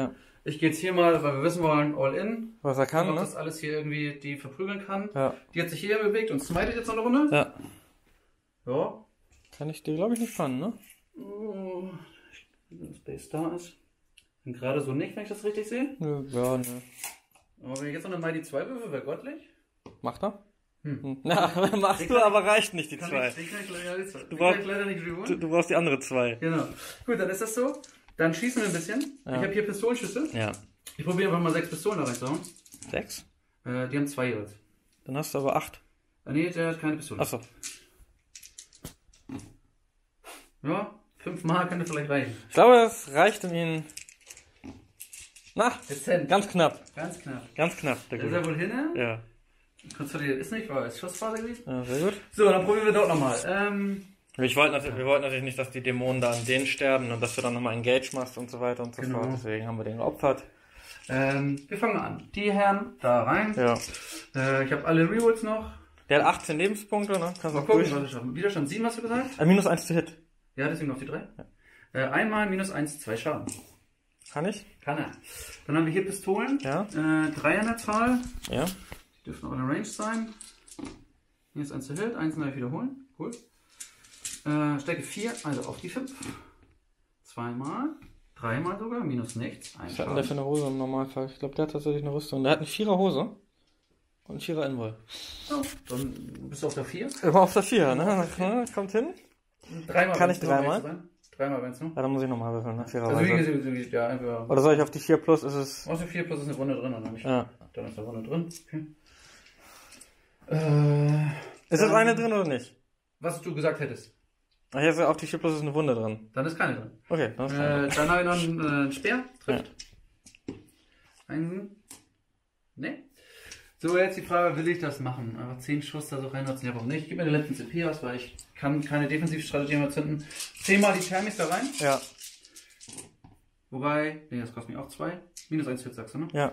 Ich gehe jetzt hier mal, weil wir wissen wollen, all in. Was er kann, ob ne? das alles hier irgendwie die verprügeln kann. Ja. Die hat sich hier bewegt und smitet jetzt noch eine Runde. Ja. Ja. Kann ich dir, glaube ich, nicht fannen, ne? Oh, wenn das Base da ist. Und gerade so nicht, wenn ich das richtig sehe. Ja, ne. Aber wenn ich jetzt noch eine Mighty zwei würfel, wäre göttlich. Macht er? Hm. Na, machst Den du, kann aber ich- reicht nicht, die Kann zwei. ich, den kann ich leider nicht, den brauchst- kann ich leider nicht reholen. Du, du brauchst die andere zwei. Genau. Gut, dann ist das so. Dann schießen wir ein bisschen. Ja. Ich habe hier Pistolenschüsse. Ja. Ich probiere einfach mal sechs Pistolen da reinzuhauen. Sechs? Äh, die haben zwei jeweils. Dann hast du aber acht. Äh, nee, der hat keine Pistole. Achso. Ja, fünfmal könnte vielleicht reichen. Ich glaube, das reicht, um ihn... Na, Dezent. ganz knapp. Ganz knapp. Ganz knapp, der Da ist er Gute. wohl hin, ne? Ja. Konsolidiert ist nicht, weil es Schussphase gewesen. Ja, sehr gut. So, dann probieren wir dort nochmal. Ähm, Ich wollte natürlich, wir wollten natürlich nicht, dass die Dämonen da an denen sterben und dass du dann nochmal Engage machst und so weiter und so Genau. fort. Deswegen haben wir den geopfert. ähm, wir fangen mal an. Die Herren da rein. Ja. Äh, ich habe alle Rerolls noch. Der hat achtzehn Lebenspunkte, ne? Kannst Mal auch gucken, durch. was ich habe. Widerstand sieben, hast du gesagt? Äh, minus eins zu Hit. Ja, deswegen auf die drei. Äh, einmal minus eins, zwei Schaden. Kann ich? Kann er. Dann haben wir hier Pistolen. Ja. Äh, drei an der Zahl. Ja. Die dürfen auch in der Range sein. Hier ist eins zu Hit, eins darf ich wiederholen. Cool. Äh, Stärke vier, also auf die fünf. Zweimal. Dreimal sogar, minus nichts. Ein Was hat denn der für eine Hose im Normalfall? Ich glaube, der hat tatsächlich eine Rüstung. Der hat eine Vierer Hose und einen Vierer Invol. Oh, dann bist du auf der vier. Immer auf der Vier, ne? Ja, kommt hin. Dreimal. Kann ich wenn's nur dreimal? rein. Dreimal, wenn es nur. Ja, dann muss ich nochmal würfeln, ne? Also wie Viererweise. gesagt, wie- ja, einfach. Oder soll ich auf die vier plus, ist es... Aus der vier plus ist eine Runde drin, oder nicht? Ja. Dann ist eine Runde drin. Okay. Äh, Ist das Ähm, eine drin oder nicht? was du gesagt hättest. Ach, hier ist ja auf die vier plus ist eine Wunde drin. Dann ist keine drin. Okay, dann ist keine. Äh, dann habe ich noch einen, äh, einen Speer. Trifft. Einen. Ne. So, jetzt die Frage, will ich das machen? Einfach zehn Schuss da so reinnutzen? Ja, warum nicht? Gib mir den letzten C P aus, weil ich kann keine Defensivstrategie mehr zünden. zehnmal die Thermis da rein. Ja, Wobei, nee, das kostet mich auch zwei. Minus eins Viertel, sagst du, ne? ja.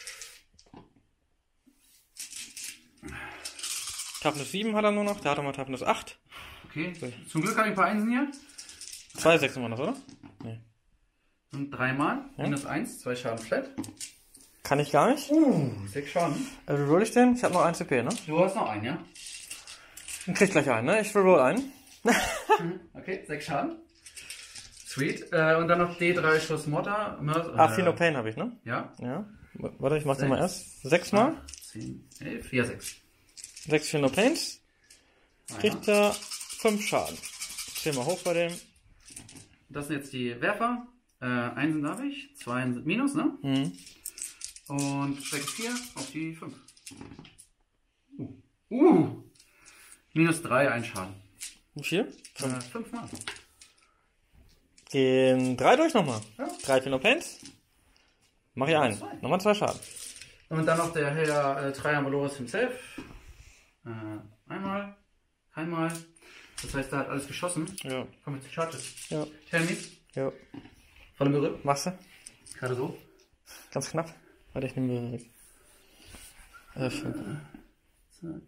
Toughness sieben hat er nur noch, der hat nochmal Toughness acht. Okay. Zum Glück habe ich ein paar Einsen hier. Zwei Sechsen waren das, oder? Nee. Und dreimal. Ja. Minus eins, zwei Schaden flat. Kann ich gar nicht. Uh, sechs Schaden. Äh, wie roll ich den? Ich habe noch ein C P, ne? Du hast noch einen, ja? Dann krieg ich gleich einen, ne? Ich roll einen. Okay, sechs Schaden. Sweet. Äh, und dann noch D drei Schuss Mortar. Mörder, Ah, Feel No Pain habe ich, ne? Ja. Ja. W- Warte, ich mach den mal Sechs. erst. Sechsmal. zehn, elf, ja, sechs. Sechs Feel No Pains. Ah, Kriegt er fünf Schaden. Zehnmal hoch bei dem. Das sind jetzt die Werfer. Äh, Einsen darf ich, zwei sind Minus, ne? Mhm. Und Strecke vier auf die fünf. Uh. uh. Minus drei, ein Schaden. Wie viel? Äh, fünfmal. Gehen drei durch nochmal. Ja. Drei Feel No Pains. Mach ich einen. Zwei. Nochmal zwei Schaden. Und dann noch der Herr äh, Trier Maloris himself. Äh, einmal, einmal. Das heißt, da hat alles geschossen. Ja. Kommen wir zu Charges. Ja. Termis. Ja. Volle Möhre. Machst du? Gerade so. Ganz knapp. Warte, ich nehme mir weg. Äh, fünf. Zack.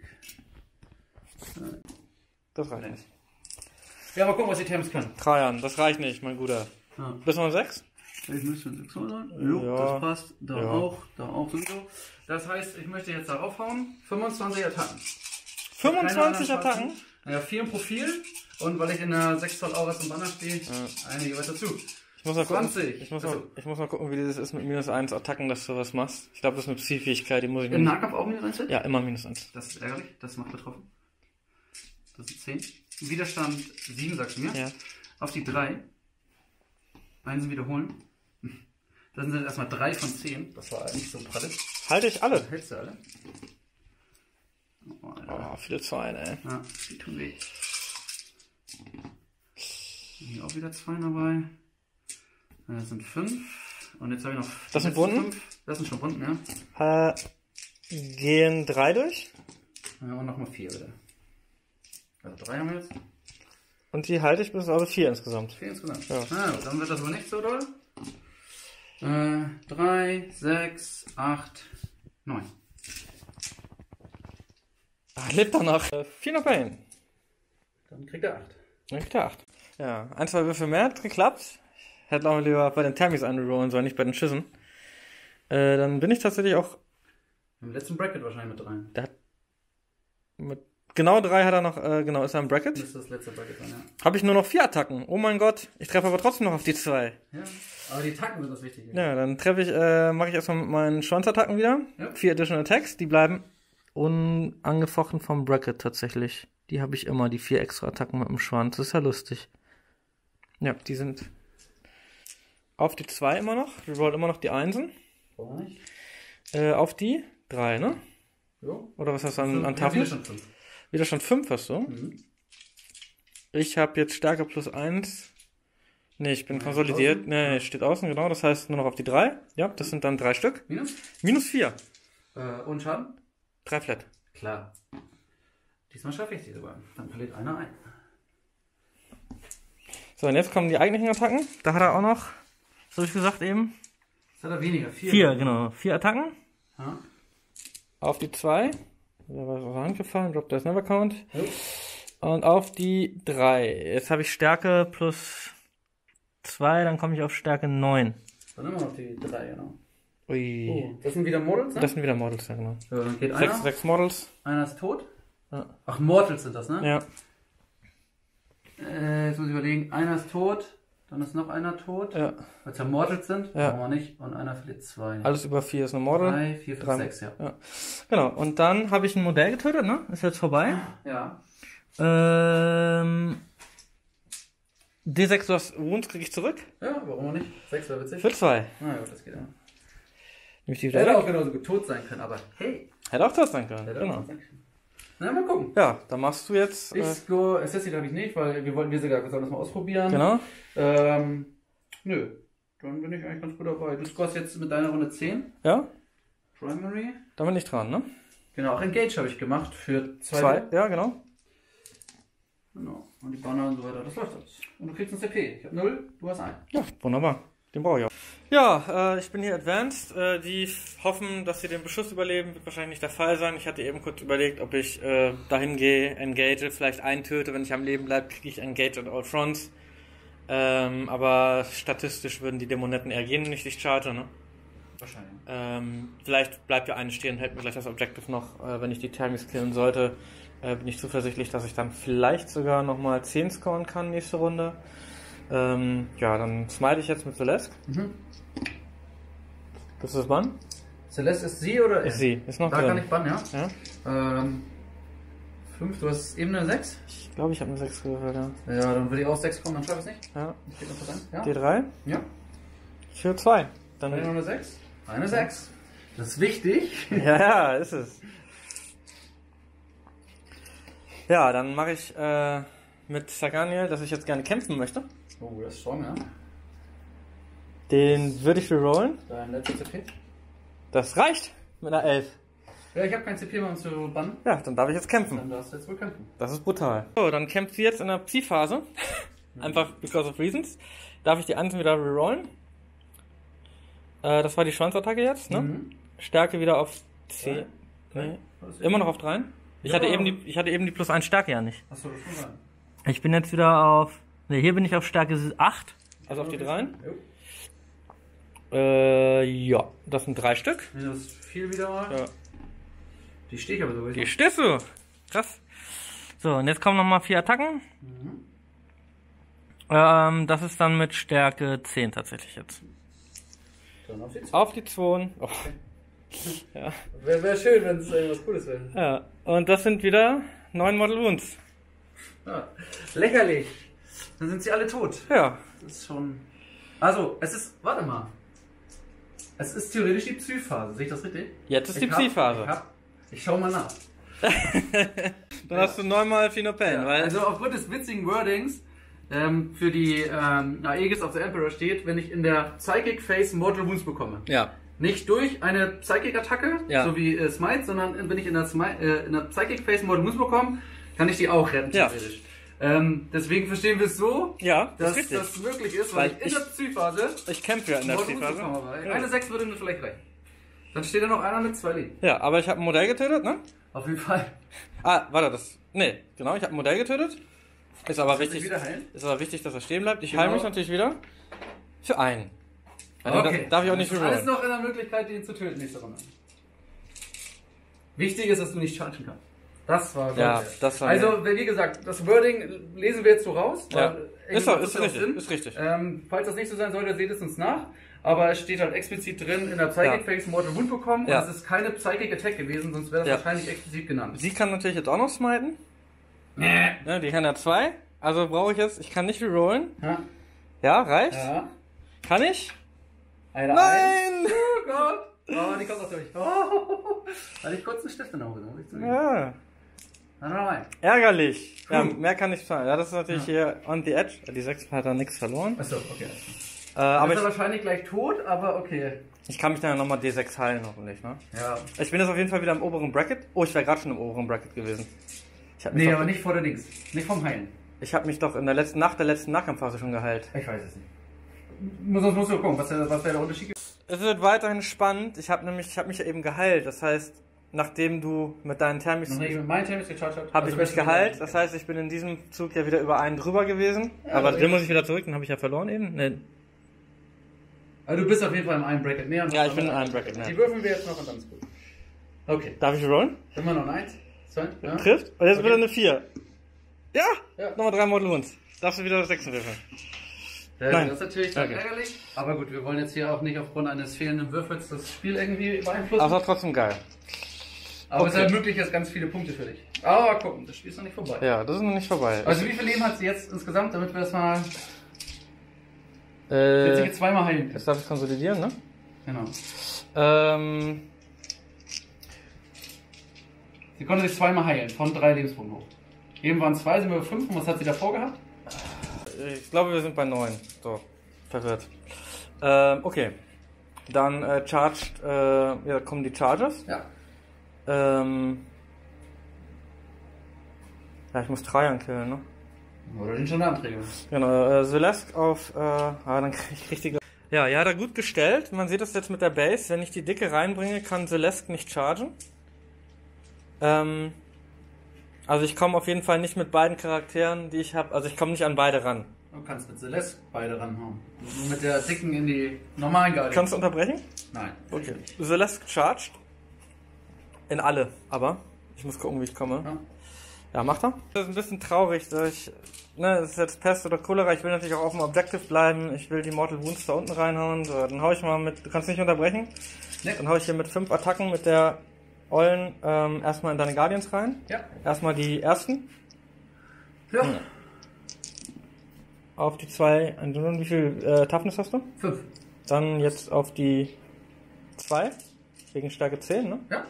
Das reicht nicht. Ja, mal gucken, was die Termis können. Trajan, das reicht nicht, mein Guter. Ja. Bis mal sechs? Ich müsste ein sechs sein. Jo, Ja. das passt. Da Ja. auch, da auch sowieso. Das heißt, ich möchte jetzt darauf hauen. fünfundzwanzig Attacken. fünfundzwanzig Keine anderen Attacken? Schwarzen. Naja, vier im Profil. Und weil ich in der sechs Zoll Aura zum Banner stehe, einige weiter dazu. Ich muss mal gucken, zwanzig. ich muss mal, Also. ich muss mal gucken, wie das ist mit minus eins Attacken, dass du was machst. Ich glaube, das ist eine Psy-Fähigkeit, die muss ich Im noch... Nahkampf auch minus eins Hit? Ja, immer minus eins. Das ist ärgerlich, das macht betroffen. Das sind zehn. Widerstand sieben, sagst du mir. Ja. Auf die drei. Einsen wiederholen. Das sind jetzt erstmal drei von zehn. Das war nicht so prallig. Halte ich alle. Hältst du alle? Oh, Alter. Oh, viele Zweien, ey. Ja, die tun weh. Hier auch wieder zwei dabei. Das sind fünf. Und jetzt habe ich noch. Das sind die letzten Wunden? fünf. Das sind schon Wunden, ja. Äh, gehen drei durch. Ja, und nochmal vier wieder. Also drei haben wir jetzt. Und die halte ich bis also vier insgesamt. Vier insgesamt. Ja. Ah, dann wird das aber nicht so doll. Äh, drei, sechs, acht, neun. Ach, lebt er noch. Äh, vier No Pain. Dann kriegt er acht. Dann kriegt er acht. Ja, ein, zwei Würfel mehr hat geklappt. Hätte auch lieber bei den Termis anrollen sollen, nicht bei den Schüssen. Äh, dann bin ich tatsächlich auch... Im letzten Bracket wahrscheinlich mit rein. Der hat mit genau drei hat er noch, äh, genau, ist er im Bracket. Das ist das letzte Bracket dann, ja. Habe ich nur noch vier Attacken. Oh mein Gott, ich treffe aber trotzdem noch auf die zwei. Ja, aber die Attacken sind das Wichtige. Ja, dann treffe ich, äh, mache ich erstmal mit meinen Schwanzattacken wieder. Ja. Vier Additional Attacks, die bleiben unangefochten vom Bracket tatsächlich. Die habe ich immer, die vier extra Attacken mit dem Schwanz. Das ist ja lustig. Ja, die sind auf die zwei immer noch. Wir rollen immer noch die Einsen. Warum nicht? Äh, auf die drei, ne? Jo. Oder was hast du an, Fünf. an Ja, Tafel? Widerstand fünf. Widerstand fünf hast du? Mhm. Ich habe jetzt Stärke plus eins. Nee, ich bin Nein, konsolidiert. außen? Nee, steht außen, genau. Das heißt nur noch auf die drei. Ja, das sind dann drei Stück. Minus? Minus vier. Äh, und Schaden? Drei Flat. Klar. Diesmal schaffe ich sie sogar. Dann verliert einer ein. So, und jetzt kommen die eigentlichen Attacken. Da hat er auch noch, was habe ich gesagt eben? Jetzt hat er weniger. Vier. Vier, genau. Vier Attacken. Ja. Auf die zwei. Da war es aus der Hand gefallen. Drop Dice Never Count. Jo. Und auf die drei. Jetzt habe ich Stärke plus zwei. Dann komme ich auf Stärke neun. Dann haben wir noch die drei, genau. Ui. Oh, das sind wieder Models, ne? Das sind wieder Models, ja genau. So, dann geht Sechs, einer. sechs Models. Einer ist tot. Ja. Ach, Mortals sind das, ne? Ja. Äh, jetzt muss ich überlegen. Einer ist tot. Dann ist noch einer tot. Ja. Weil es ja Mortals sind. Ja. Brauchen wir nicht. Und einer verliert zwei. Alles über vier ist eine Model. Drei, vier, fünf, Drei- sechs, ja. Ja. Genau. Und dann habe ich ein Modell getötet, ne? Ist jetzt vorbei. Ja. Ähm. D sechs plus Wounds kriege ich zurück. Ja, warum auch nicht? Sechs wäre witzig. Für zwei. Na gut, das geht ja. Nehme ich die wieder Hätte weg. auch genauso gut tot sein können, aber hey. Hätte auch das sein können. Hätte auch Genau. tot sein können. Na, mal gucken. Ja, dann machst du jetzt. Äh, Ich score Assassin habe ich nicht, weil wir wollten diese gar das mal ausprobieren. genau. Ähm, nö. Dann bin ich eigentlich ganz gut dabei. Du scorest jetzt mit deiner Runde zehn. Ja, Primary. da bin ich dran, ne? Genau, auch Engage habe ich gemacht für zwei. Zwei. Ja, genau. Genau. Und die Banner und so weiter. Das läuft alles. Und du kriegst ein C P. Ich habe null, du hast einen. Ja, wunderbar. Den brauche ich auch. Ja, äh, ich bin hier Advanced. Äh, die hoffen, dass sie den Beschuss überleben. Wird wahrscheinlich nicht der Fall sein. Ich hatte eben kurz überlegt, ob ich äh, dahin gehe, engage, vielleicht einen töte. Wenn ich am Leben bleibe, kriege ich engage at all fronts. Ähm, aber statistisch würden die Dämonetten eher gehen, nicht ich charge, ne? Wahrscheinlich. Ähm, vielleicht bleibt ja eine stehen, hält mir gleich das Objective noch, äh, wenn ich die Thermis killen sollte. Äh, bin ich zuversichtlich, dass ich dann vielleicht sogar nochmal zehn scoren kann nächste Runde. Ähm, ja, dann smite ich jetzt mit Celeste. Mhm. Das ist das Bann? Celeste ist sie oder Ist sie, ist noch Da drin. kann ich bannen, ja? Ja? Ähm, fünf, du hast eben eine sechs? Ich glaube, ich habe eine sechs gewürfelt, ja. Ja, dann würde ich auch sechs kommen, dann schaffe ich es nicht. ja. Ich gebe noch dran. Ja? D drei Ja. für zwei. Dann, Dann noch eine sechs? Eine sechs. Das ist wichtig. ja, ja, ist es. Ja, dann mache ich äh, mit Saganiel, dass ich jetzt gerne kämpfen möchte. Oh, das ist strong, ja. Den würde ich rerollen. Dein letzter C P. Das reicht mit einer elf. Ja, ich habe kein C P mehr, um zu bannen. Ja, dann darf ich jetzt kämpfen. Dann darfst du jetzt wohl kämpfen. Das ist brutal. So, dann kämpft sie jetzt in der Psi-Phase. Einfach because of reasons. Darf ich die Anten wieder rerollen. Äh, das war die Schwanzattacke jetzt, ne? Mhm. Stärke wieder auf zehn. Drei. Nee. Was ist Immer noch auf drei? Ich, Ja. hatte eben die, ich hatte eben die plus eins Stärke ja nicht. Achso, das schon sein. Ich bin jetzt wieder auf. Ne, hier bin ich auf Stärke acht. Also auf die drei. Jo. Äh, ja. Das sind drei Stück. Minus vier wieder mal. Ja. Die stehe ich aber so. Die stehst du. Krass. So, und jetzt kommen nochmal vier Attacken. Mhm. Ähm, das ist dann mit Stärke zehn tatsächlich jetzt. Dann auf die zwei. Auf die zwei. Oh. Ja. Wäre wär schön, wenn es irgendwas Cooles wäre. Ja. Und das sind wieder neun Model Wounds. Ja. Lächerlich. Dann sind sie alle tot. Ja. Das ist schon. Also, es ist. Warte mal. Es ist theoretisch die Psy-Phase. Sehe ich das richtig? Jetzt ist die Ich hab- Psi-Phase. Ich, hab- ich schau mal nach. Dann hast du neunmal Phenopen, Ja, weil. also aufgrund des witzigen Wordings ähm, für die ähm, Aegis of the Emperor steht, wenn ich in der Psychic Phase Mortal Wounds bekomme. Ja. Nicht durch eine Psychic-Attacke, Ja. so wie äh, Smite, sondern wenn ich in der, Smi- äh, in der Psychic Phase Mortal Wounds bekomme, kann ich die auch retten, Ja. theoretisch. Ähm, deswegen verstehen wir es so, Ja, das dass ist richtig. das möglich ist, weil, Weil ich in ich- der Psy-Phase Ich kämpfe ja in der Mortal Wounds Psi-Phase. bekomme. Aber Ja. Eine sechs würde mir vielleicht reichen. Dann steht da noch einer mit zwei Leben. Ja, aber ich habe ein Modell getötet, ne? Auf jeden Fall. Ah, warte, das. Nee, genau, ich habe ein Modell getötet. Ist aber Kannst du dich wichtig. wieder heilen? Ist aber wichtig, dass er stehen bleibt. Ich Genau. heile mich natürlich wieder. Für einen. Also Okay. darf ich auch nicht Das ist alles rerollen. noch in der Möglichkeit, den zu töten nächste Runde. Wichtig ist, dass du nicht chargen kannst. Das war Ja, Gold wert. das war Also, wie gesagt, das Wording lesen wir jetzt so raus. Ja. weil Ist, doch, irgendwas ist ja auch richtig, Sinn. ist richtig. Ähm, falls das nicht so sein sollte, seht es uns nach. Aber es steht halt explizit drin, in der Psychic Ja. Phase Mortal Wound bekommen. Ja. Und es ist keine Psychic Attack gewesen, sonst wäre das Ja. wahrscheinlich explizit genannt. Sie kann natürlich jetzt auch noch smiten. Nee. Ne, die kann ja zwei. Also brauche ich jetzt, ich kann nicht rerollen. Ja. Ja, reicht? Ja. Kann ich? Eine Nein! Eins. Oh Gott! Oh, die kommt noch durch. Oh. Hatte ich kurz einen Stift in der Hose, muss ich zugeben. Ja. Dann noch rein. Ärgerlich. Ja, Puh. mehr kann ich sagen. Ja, das ist natürlich hier on the edge. Die sechs hat da nichts verloren. Achso, okay. Äh, aber ist er ich, wahrscheinlich gleich tot, aber okay. ich kann mich dann ja nochmal D sechs heilen, hoffentlich, ne? Ja. Ich bin jetzt auf jeden Fall wieder im oberen Bracket. Oh, ich wäre gerade schon im oberen Bracket gewesen. Ich habe mich, Nee, doch- aber nicht vor der Dings. Nicht vom Heilen. ich hab mich doch in der letzten, nach der letzten Nahkampfphase schon geheilt. Ich weiß es nicht. Muss, sonst musst du gucken, was, der- was wäre der Unterschied? Es wird weiterhin spannend. Ich habe nämlich, ich habe mich ja eben geheilt. Das heißt, nachdem du mit deinen Thermis Nachdem ich mit meinen Tennis gecharged habe, habe ich mich geheilt. Das heißt, ich bin in diesem Zug ja wieder über einen drüber gewesen. Ja, aber aber den ja. muss ich wieder zurück. Den habe ich ja verloren eben. Nee. Also du bist auf jeden Fall in einem Bracket näher. Ja, ich bin in einem Bracket näher. Die würfeln wir jetzt noch und dann ist gut. Okay. Darf ich rollen? Immer noch ein Eins? Zwei? Ja? Trifft. Und jetzt Okay. wieder eine vier. Ja! Ja. Nochmal drei Mortal Wounds. Darfst du wieder das sechste würfeln? Ja, Nein. das ist natürlich dann Okay. ärgerlich. Aber gut, wir wollen jetzt hier auch nicht aufgrund eines fehlenden Würfels das Spiel irgendwie beeinflussen. Aber es war trotzdem geil. Aber es okay. ermöglicht jetzt ganz viele Punkte für dich. Aber gucken, das Spiel ist noch nicht vorbei. Ja, das ist noch nicht vorbei. Also wie viel Leben hat sie jetzt insgesamt, damit wir das mal... äh, Jetzt hier zweimal heilen können. jetzt darf ich konsolidieren, ne? Genau. Ähm, Sie konnte sich zweimal heilen, von drei Lebenspunkten hoch. Eben waren zwei, sind wir bei fünf. Und was hat sie davor gehabt? ich glaube, wir sind bei neun. So, verwirrt. Ähm, okay. Dann äh, charged, äh, ja, kommen die Charges. Ja. Ähm, ja, ich muss Trajan killen, ne? Oder den Gendarmenträger. Genau, äh, Celeste auf, äh, ah, dann krieg ich richtig... Ja, ja, hat er gut gestellt. Man sieht das jetzt mit der Base. Wenn ich die Dicke reinbringe, kann Celeste nicht chargen. Ähm, also ich komme auf jeden Fall nicht mit beiden Charakteren, die ich habe. Also ich komme nicht an beide ran. Du kannst mit Celeste beide ranhauen. Nur mit der dicken in die normalen Guardians. Kannst du unterbrechen? Nein. Okay. Celeste charged. In alle, aber. Ich muss gucken, wie ich komme. Ja. Ja, macht er. Das ist ein bisschen traurig, dass ich, ne, das ist jetzt Pest oder Cholera, ich will natürlich auch auf dem Objective bleiben, ich will die Mortal Wounds da unten reinhauen, so, dann hau ich mal mit, du kannst nicht unterbrechen, Nee. dann hau ich hier mit fünf Attacken mit der Eulen ähm, erstmal in deine Guardians rein, Ja. erstmal die ersten, Ja. auf die zwei, wie viel äh, Toughness hast du? Fünf. Dann jetzt auf die zwei, wegen Stärke zehn, ne? Ja.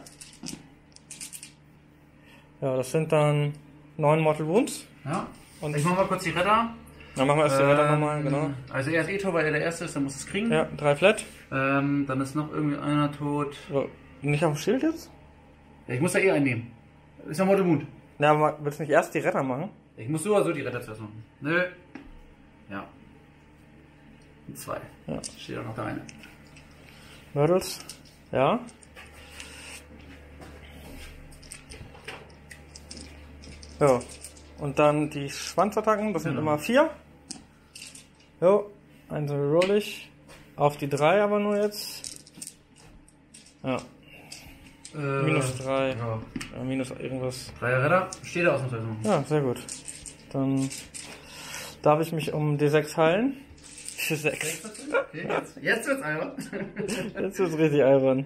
Ja, das sind dann neun Mortal Wounds. Ja. Und- Und ich mach mal kurz die Retter. Dann machen wir erst die Retter Ähm, nochmal, genau. Also er ist eh tot, weil er der Erste ist, dann muss es kriegen. Ja, drei Flat. Ähm, dann ist noch irgendwie einer tot. So, nicht auf dem Schild jetzt? Ja, ich muss da eh einnehmen. Ist ja Mortal Wound. Na, aber willst du nicht erst die Retter machen? Ich muss so oder so die Retter zuerst machen. Nö. Ja. Und zwei. Ja. Steht auch noch der eine. Myrtles? Ja. So. Und dann die Schwanzattacken, das sind Genau. immer vier. Jo, also roll ich. Auf die drei aber nur jetzt. Ja, Äh, minus drei. Ja. Ja, minus irgendwas. Drei Retter. Steht da ausnahmsweise noch. Ja, sehr gut. Dann darf ich mich um D sechs heilen. Für sechs. Okay, jetzt, jetzt wird's albern. Jetzt ist richtig albern.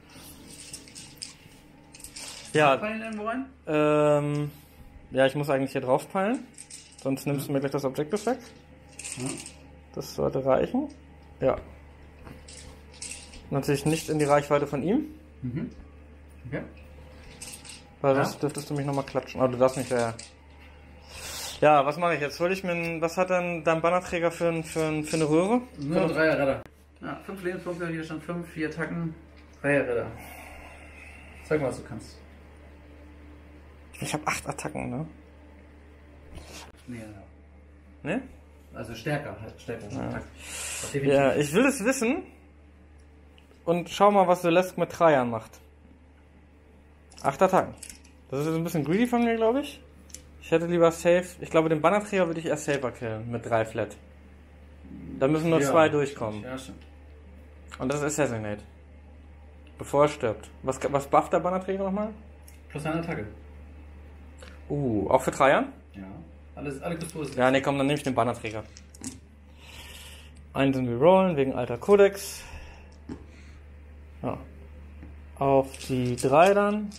Ja, Fallen irgendwo rein? ähm, ja, ich muss eigentlich hier drauf peilen. Sonst nimmst du mir gleich das Objective weg. Ja. Das sollte reichen. Ja. Natürlich nicht in die Reichweite von ihm, Mhm. Okay. weil Ja. sonst dürftest du mich nochmal klatschen. Oh, du darfst nicht, ja. Ja, was mache ich jetzt? Hol ich mir einen, was hat denn dein Bannerträger für, ein, für, ein, für eine Röhre? Nur drei Retter. Ja, fünf Lebenspunkte, hier stand fünf, vier Attacken, drei Retter. Zeig mal, was du kannst. Ich habe acht Attacken, ne? Nee, ja. Ne? Also stärker, halt stärker. Ja. Ja. Ja, ich will es wissen. Und schau mal, was Celeste mit Trajan macht. Acht Attacken. Das ist jetzt ein bisschen greedy von mir, glaube ich. Ich hätte lieber safe. Ich glaube, den Bannerträger würde ich erst safer killen. Mit drei Flat. Da müssen nur Ja. zwei durchkommen. Ja, stimmt. Und das ist Assassinate. Bevor er stirbt. Was, was bufft der Bannerträger nochmal? Plus eine Attacke. Uh, auch für Dreiern? Ja. Alles, alle Kryptos. Ja, ne, komm, dann nehme ich den Bannerträger. Einen sind wir rollen, wegen alter Kodex. Ja. Auf die drei dann.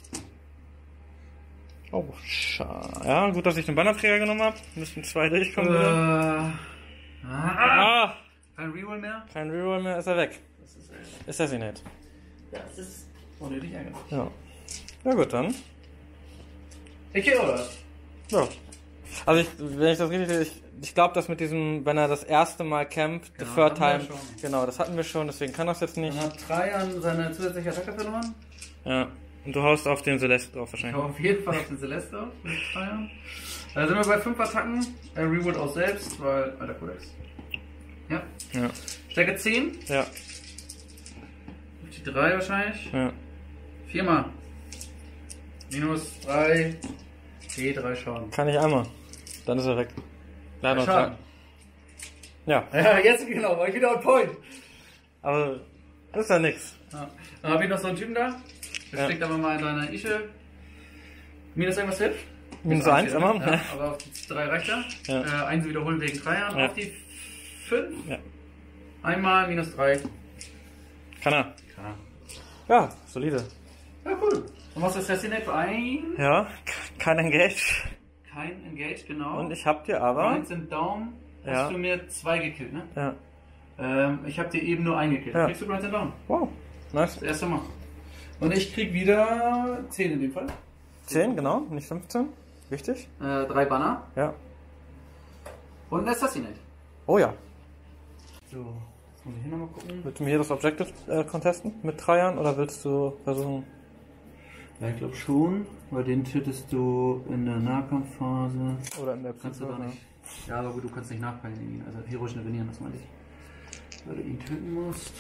Oh, schade. Ja, gut, dass ich den Bannerträger genommen habe. Müssten zwei durchkommen. Äh, ah, ah, kein Reroll mehr? Kein Reroll mehr, ist er weg. Das ist echt. Assassinate. Ja, das ist unnötig ärgerlich. Ja. Ja gut, dann. Okay, oder? Ja. Also ich, wenn ich das richtig sehe, ich, ich glaube, dass mit diesem, wenn er das erste Mal kämpft, Genau, the third hatten wir time, schon. genau, das hatten wir schon, deswegen kann das jetzt nicht. Dann hat Trajan seine zusätzliche Attacke verloren. Ja. Und du haust auf den Celeste drauf Ich wahrscheinlich. hau auf jeden Fall auf den Celeste auf mit Trajan. Da sind wir bei fünf Attacken. Er reroll auch selbst, weil alter Kodex. Ja. Ja. Stärke zehn. Ja. Auf die drei wahrscheinlich. Ja. Viermal. Minus drei. D drei Schaden. Kann ich einmal. Dann ist er weg. Leider noch Schaden. drei. Ja. Ja, jetzt genau, war ich wieder on point. Aber das ist ja nix. Ja. Dann habe ich noch so einen Typen da. Der Ja. steckt aber mal in deiner Ische. Minus irgendwas hilft? Minus eins immer. Ja, aber auf die drei reicht er. Ja. Äh, eins wiederholen wegen Dreiern. Ja. Auf die fünf. Ja. Einmal minus drei. Kann er. Klar. Ja, solide. Ja, cool. Und was ist Assassinate für ein? Ja, k- kein Engage. Kein Engage, genau. Und ich hab dir aber. Eins im Daumen. Hast Ja. du mir zwei gekillt, ne? Ja. Ähm, ich habe dir eben nur einen gekillt. Ja. Kriegst du Bronze im Daumen. Wow. Nice. Das erste Mal. Und ich krieg wieder zehn in dem Fall. zehn, genau, nicht fünfzehn. Wichtig. Äh, drei Banner. Ja. Und ein Assassinate. Oh ja. So, jetzt muss ich hier nochmal gucken. Willst du mir hier das Objective äh, contesten mit Dreiern oder willst du versuchen? Ja, ich glaube schon, weil den tötest du in der Nahkampfphase. Oder in der Kannst du doch nicht. Ja, aber gut, du kannst nicht nachpeilen in ihn. Also heroisch intervenieren, das meine ich. Weil du ihn töten musst.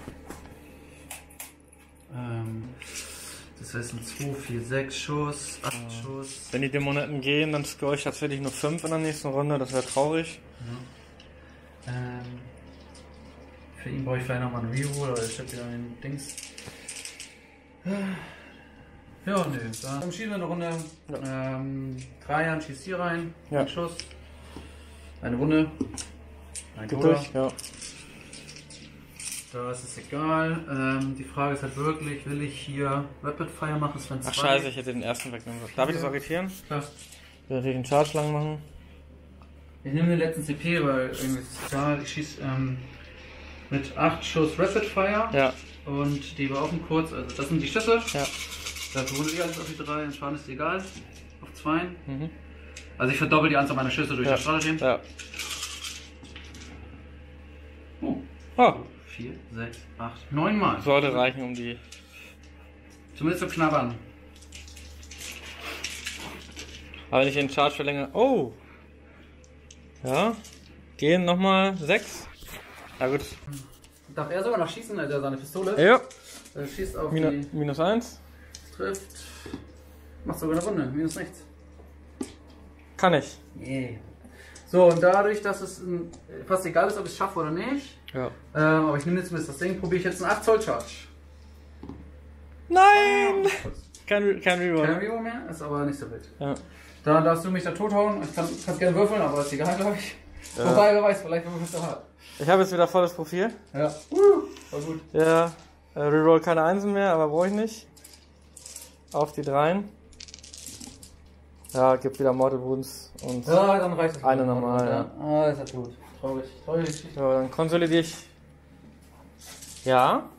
Ähm, das heißt ein zwei, vier, sechs Schuss, acht Ja. Schuss. Wenn die Dämonetten gehen, dann score ich tatsächlich nur fünf in der nächsten Runde, das wäre traurig. Ja. Ähm, für ihn brauche ich vielleicht nochmal einen Reroll, aber der steckt wieder in den Dings. Ja, nö. Dann schießen wir eine Runde. Ja. Ähm, Trajan schießt hier rein. Ja. Ein Schuss. Eine Runde. Ein Geht Toter. durch, ja. Da ist es egal. Ähm, die Frage ist halt wirklich, will ich hier Rapid Fire machen? Es wären Ach zwei. scheiße, ich hätte den ersten wegnehmen sollen. Darf ich das arretieren? Klar. Ich will natürlich einen Charge lang machen. Ich nehme den letzten C P, weil irgendwie ist es egal. Ich schieße ähm, mit acht Schuss Rapid Fire. Ja. Und die war auch ein kurz. Also das sind die Schüsse. Ja. Da verwundert ich alles auf die drei. Schaden ist egal. Auf zwei. Mhm. Also ich verdoppel die Anzahl meiner Schüsse durch Ja. das Stratagem. Ja. Oh. Oh, vier, sechs, acht, neun Mal. sollte reichen, um die. Zumindest zu knabbern. Aber wenn ich den Charge verlängere. Oh! Ja. Gehen nochmal sechs. Ja gut. Darf er sogar noch schießen, also seine Pistole? Ja. Er schießt auf Minus, die. minus eins. Trifft. Macht sogar eine Runde. Minus nichts. Kann ich. Yeah. So, und dadurch, dass es ein, fast egal ist, ob ich es schaffe oder nicht, Ja. ähm, aber ich nehme jetzt zumindest das Ding, probiere ich jetzt einen acht Zoll Charge. Nein! Kein, Re- kein Reroll. Kein Reroll mehr, ist aber nicht so wild. Ja. Dann darfst du mich da tothauen. Ich kann, kannst gerne würfeln, aber ist egal, glaube ich. Ja. Wobei, wer weiß, vielleicht würfelst du hart. Ich habe jetzt wieder volles Profil. Ja. Uh, war gut. Ja. Äh, Reroll keine Einsen mehr, aber brauche ich nicht. Auf die Dreien. Ja, gibt wieder Mortal Wounds und. Ja, dann reicht es. Eine normal, ja. Ah, ist ja tot. Traurig. Traurig Geschichte. Ja, dann konsolidiere ich. Ja.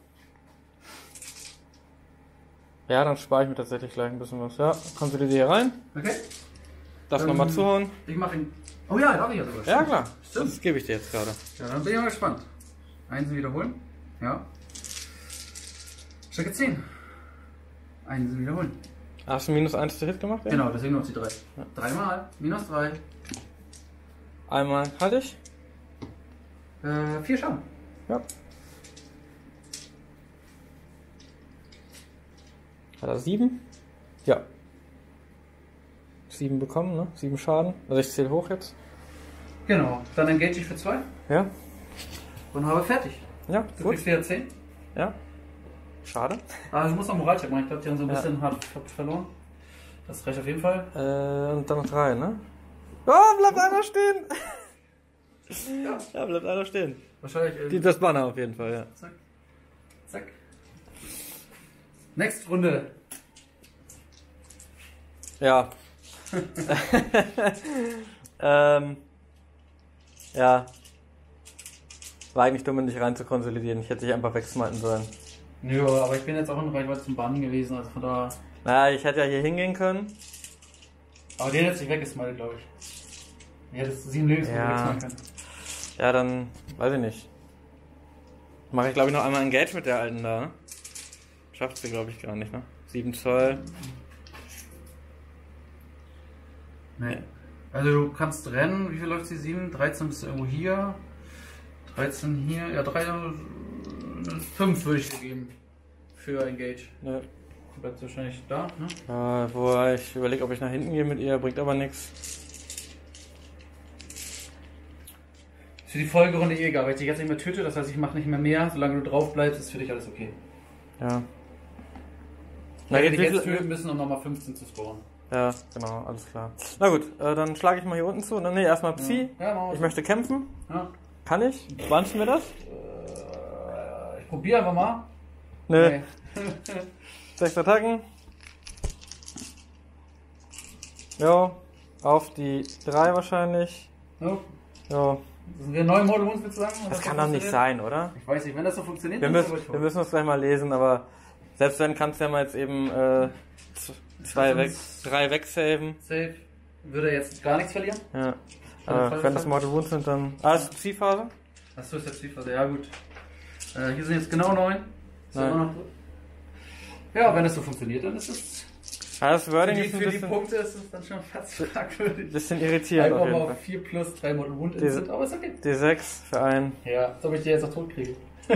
Ja, dann spare ich mir tatsächlich gleich ein bisschen was. Ja, konsolidiere rein. Okay. Das Ähm, nochmal zuhauen. Ich mache ihn. Oh ja, darf ich ja sogar. Ja, klar. Stimmt. Das gebe ich dir jetzt gerade. Ja, dann bin ich mal gespannt. Einsen wiederholen. Ja. Stärke zehn. Einsen wiederholen. Hast du minus eins zu Hit gemacht? Ja? Genau, deswegen noch die drei. Ja. Dreimal. Minus drei. Einmal halte ich. Äh, vier Schaden. Ja. Hat er sieben? Ja. Sieben bekommen, ne? Sieben Schaden. Also ich zähle hoch jetzt. Genau. Dann engage ich für zwei Ja. und habe fertig. Ja, Du gut. kriegst wieder zehn. Ja. Schade. Ah, du musst noch einen Moralcheck machen. Ich glaube, die haben so ein Ja. bisschen hart verloren. Das reicht auf jeden Fall. Äh, und dann noch drei, ne? Oh, bleibt einer stehen! Ja. Ja, bleibt einer stehen. Wahrscheinlich. Äh, Die, das Banner auf jeden Fall, ja. Zack. Zack. Next Runde. Ja. ähm. Ja. War eigentlich dumm, nicht rein zu konsolidieren. Ich hätte dich einfach wegsmiten sollen. Ja, aber ich bin jetzt auch in Reichweite zum Bannen gewesen, also von da. Naja, ich hätte ja hier hingehen können. Aber den hätte sich weggesmitet, glaube ich. Ja, das ist sieben Lebens, Ja. wegsmiten können. Ja, dann weiß ich nicht. Mache ich glaube ich noch einmal Engage mit der alten da. Schafft sie glaube ich gar nicht, ne? sieben Zoll. Nee. Also du kannst rennen, wie viel läuft sie? sieben? dreizehn bist du irgendwo hier. dreizehn hier. Ja, drei, fünf würde ich dir geben. Für Engage. Ja. Du bleibst wahrscheinlich da, ne? Äh, wo ich überlege, ob ich nach hinten gehe mit ihr, bringt aber nichts. Für die Folgerunde eh egal, weil ich dich jetzt nicht mehr töte, das heißt, ich mache nicht mehr mehr. Solange du drauf bleibst, ist für dich alles okay. Ja. Na, Na, ich jetzt hätte wie jetzt viel- töten müssen, um nochmal fünfzehn zu scoren. Ja, genau, alles klar. Na gut, äh, dann schlage ich mal hier unten zu. Ne, erstmal Psi. Ja, machen wir Ich so. möchte kämpfen. Ja. Kann ich? Wanzen wir das? Äh, Ich probiere einfach mal. Nö. Nee. Sechs Attacken. Jo. Auf die drei wahrscheinlich. No. Jo. Sind wir neue Model Wounds sozusagen? Das kann doch nicht sein, oder? Ich weiß nicht, wenn das so funktioniert, Wir dann müssen, ist es aber wir müssen uns gleich mal lesen, aber selbst wenn kannst du ja mal jetzt eben äh, z- zwei weg, drei wegsaven. Safe. Würde er jetzt gar nichts verlieren? Ja. Fall- Äh, wenn das Mortal Wounds sind, dann. Ah, das ist Psi-Phase? Achso, ist jetzt die Phase. Ja, gut. Äh, hier sind jetzt genau neun. Ist Nein. immer noch drin. Ja, wenn das so funktioniert, dann ist es. Ja, das Für Wording die, ist ein für die bisschen, Punkte ist es dann schon fast fragwürdig. bisschen irritierend auf Einfach jeden mal Fall. auf vier plus drei Model Wound Diese- sind, aber ist okay. D sechs für einen. Ja, als ob ich die jetzt auch tot kriege.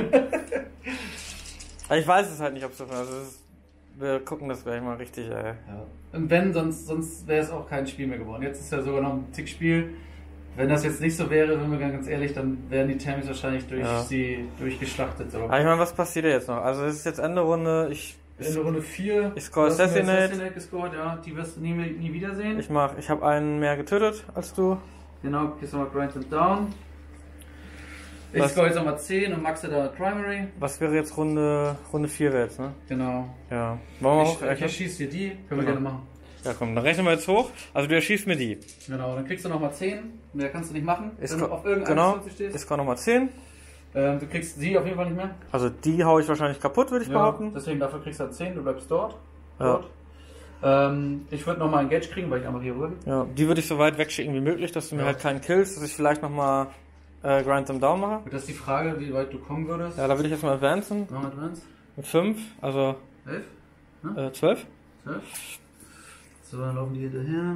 Aber ich weiß es halt nicht, ob es so also es ist, wir gucken das gleich mal richtig, ey. Ja. Und wenn, sonst, sonst wäre es auch kein Spiel mehr geworden. Jetzt ist ja sogar noch ein Tick-Spiel. Wenn das jetzt nicht so wäre, wenn wir ganz ehrlich, dann wären die Tammys wahrscheinlich durch Ja. sie durchgeschlachtet. So. Aber ich meine, was passiert jetzt noch? Also es ist jetzt Ende Runde, ich In der Runde vier. Ich score du hast mir Assassinate. Assassinate gescored, ja. Die wirst du nie, nie wiedersehen. ich mach, ich habe einen mehr getötet als du. Genau, gehst nochmal Grind and Down. Ich Was- score jetzt nochmal zehn und maxe da Primary. Was wäre jetzt Runde Runde vier wäre jetzt, ne? Genau. Ja. Wollen wir Ich, ich hochrechnen? erschieß dir die. Können wir Genau. gerne machen. Ja komm, dann rechnen wir jetzt hoch. Also du erschießt mir die. Genau, dann kriegst du nochmal zehn. Mehr kannst du nicht machen, Ich wenn du sco- auf irgendeinem genau, Slot stehst. ich score nochmal zehn. Ähm, du kriegst sie auf jeden Fall nicht mehr. Also die hau ich wahrscheinlich kaputt, würde ich behaupten. Deswegen dafür kriegst du dann zehn, du bleibst dort. Ja. dort. Ähm, ich würde nochmal ein Gage kriegen, weil ich einmal hier rüber gehe. Ja, die würde ich so weit wegschicken wie möglich, dass du mir Ja. halt keinen killst, dass ich vielleicht nochmal äh, Grind them down mache. Das ist die Frage, wie weit du kommen würdest. Ja, da würde ich jetzt mal advancen. Machen wir Advance? Mit fünf, also elf? äh, zwölf. zwölf? So, dann laufen die hinterher.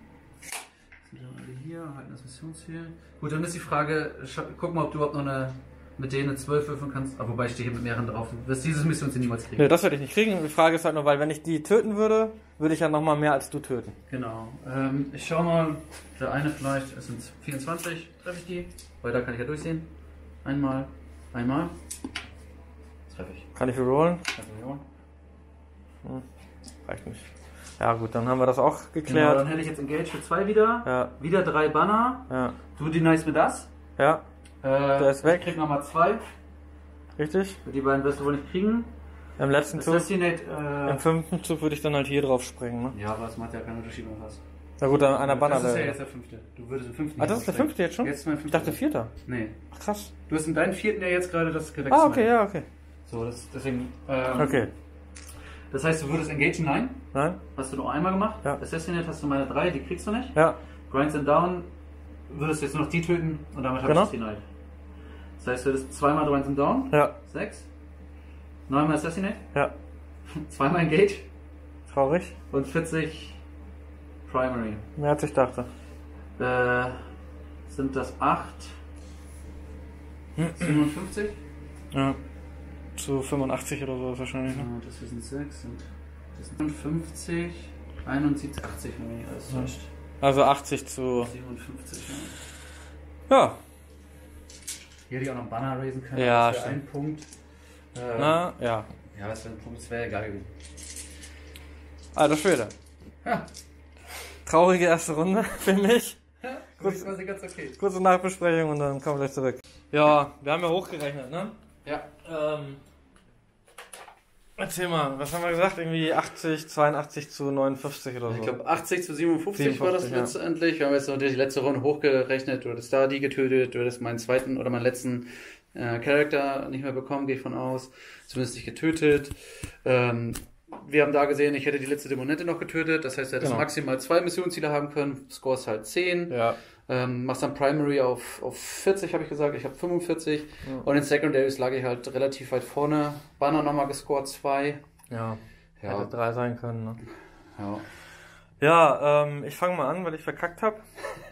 Sind dann alle hier, halten das Missionsziel. Gut, dann ist die Frage, scha- guck mal, ob du überhaupt noch eine mit denen eine zwölf würfeln kannst. Aber wobei ich stehe hier mit mehreren drauf. Du wirst dieses Missionsziel niemals kriegen. Nee, das würde ich nicht kriegen. Die Frage ist halt nur, weil wenn ich die töten würde, würde ich ja nochmal mehr als du töten. Genau. Ähm, ich schau mal, der eine vielleicht, es sind vierundzwanzig, treffe ich die. Weil da kann ich ja durchsehen. Einmal, einmal. Treffe ich. Kann ich rerollen? Treffe ich auch. Hm, reicht nicht. Ja gut, dann haben wir das auch Genau, geklärt. dann hätte ich jetzt Engage für zwei wieder. Ja, Wieder drei Banner. ja, Du deniest mir das. ja, Äh, Der ist weg. Ich krieg nochmal zwei. richtig. Die beiden wirst du wohl nicht kriegen. Im letzten Zug, Assassinate, im äh, fünften Zug würde ich dann halt hier drauf springen, ne? ja, aber es macht ja keinen Unterschied, wenn du hast. Na gut, dann einer Banner Das ist ja wäre. jetzt der fünfte. Du würdest im fünften. Ah, das ist der fünfte jetzt schon? Jetzt ist mein Ich fünfter. dachte vierter. Nee. Ach, krass. Du hast in deinen vierten ja jetzt gerade das gewechselt. Ah, okay, ja, okay. So, das, deswegen. Ähm, Okay. Das heißt, du würdest Engage? Nein. Nein? Hast du nur einmal gemacht. Ja. Assassinate hast du meine drei, die kriegst du nicht. Ja, Grinds and Down würdest du jetzt nur noch die töten und damit habe Genau. ich das denied. Das heißt, du würdest zweimal Grinds and Down. ja, Sechs. Neunmal Assassinate. ja. Zweimal Engage. Traurig. Und vierzig Primary. Mehr als ich dachte. Äh, sind das acht? siebenundfünfzig? Ja. Zu fünfundachtzig oder so wahrscheinlich, ne? Ja, das hier sind sechs. Sind, das sind fünfundfünfzig, einundsiebzig, achtzig, wenn mich alles Ja. täuscht. Also achtzig zu. siebenundfünfzig, ja. Ja. Hier hätte ich auch noch einen Banner raisen können. Ja, das wäre ein Punkt. Äh, Na, ja. Ja, das wäre ein Punkt, das wäre egal gewesen. Alter Schwede. Ja. Traurige erste Runde für mich. Ja, Kurz- quasi ganz okay. Kurze Nachbesprechung und dann kommen wir gleich zurück. Ja, wir haben ja hochgerechnet, ne? Ja. Ähm, erzähl mal, was haben wir gesagt? Irgendwie achtzig, zweiundachtzig zu neunundfünfzig oder so. Ich glaube achtzig zu siebenundfünfzig war das siebenundfünfzig, ja. letztendlich. Wir haben jetzt noch die letzte Runde hochgerechnet. Du hattest da die getötet, du hattest meinen zweiten oder meinen letzten äh, Charakter nicht mehr bekommen, gehe ich von aus. Zumindest nicht getötet. Ähm, wir haben da gesehen, ich hätte die letzte Dämonette noch getötet. Das heißt, er hätte Genau. maximal zwei Missionsziele haben können. Score ist halt zehn. Ja. Ähm, machst dann Primary auf, auf vierzig, habe ich gesagt. Ich habe fünfundvierzig. Ja. Und in Secondaries lag ich halt relativ weit vorne. Banner nochmal gescored, zwei. Ja. Ja. Hätte drei sein können, ne? Ja. Ja, ähm, ich fange mal an, weil ich verkackt habe.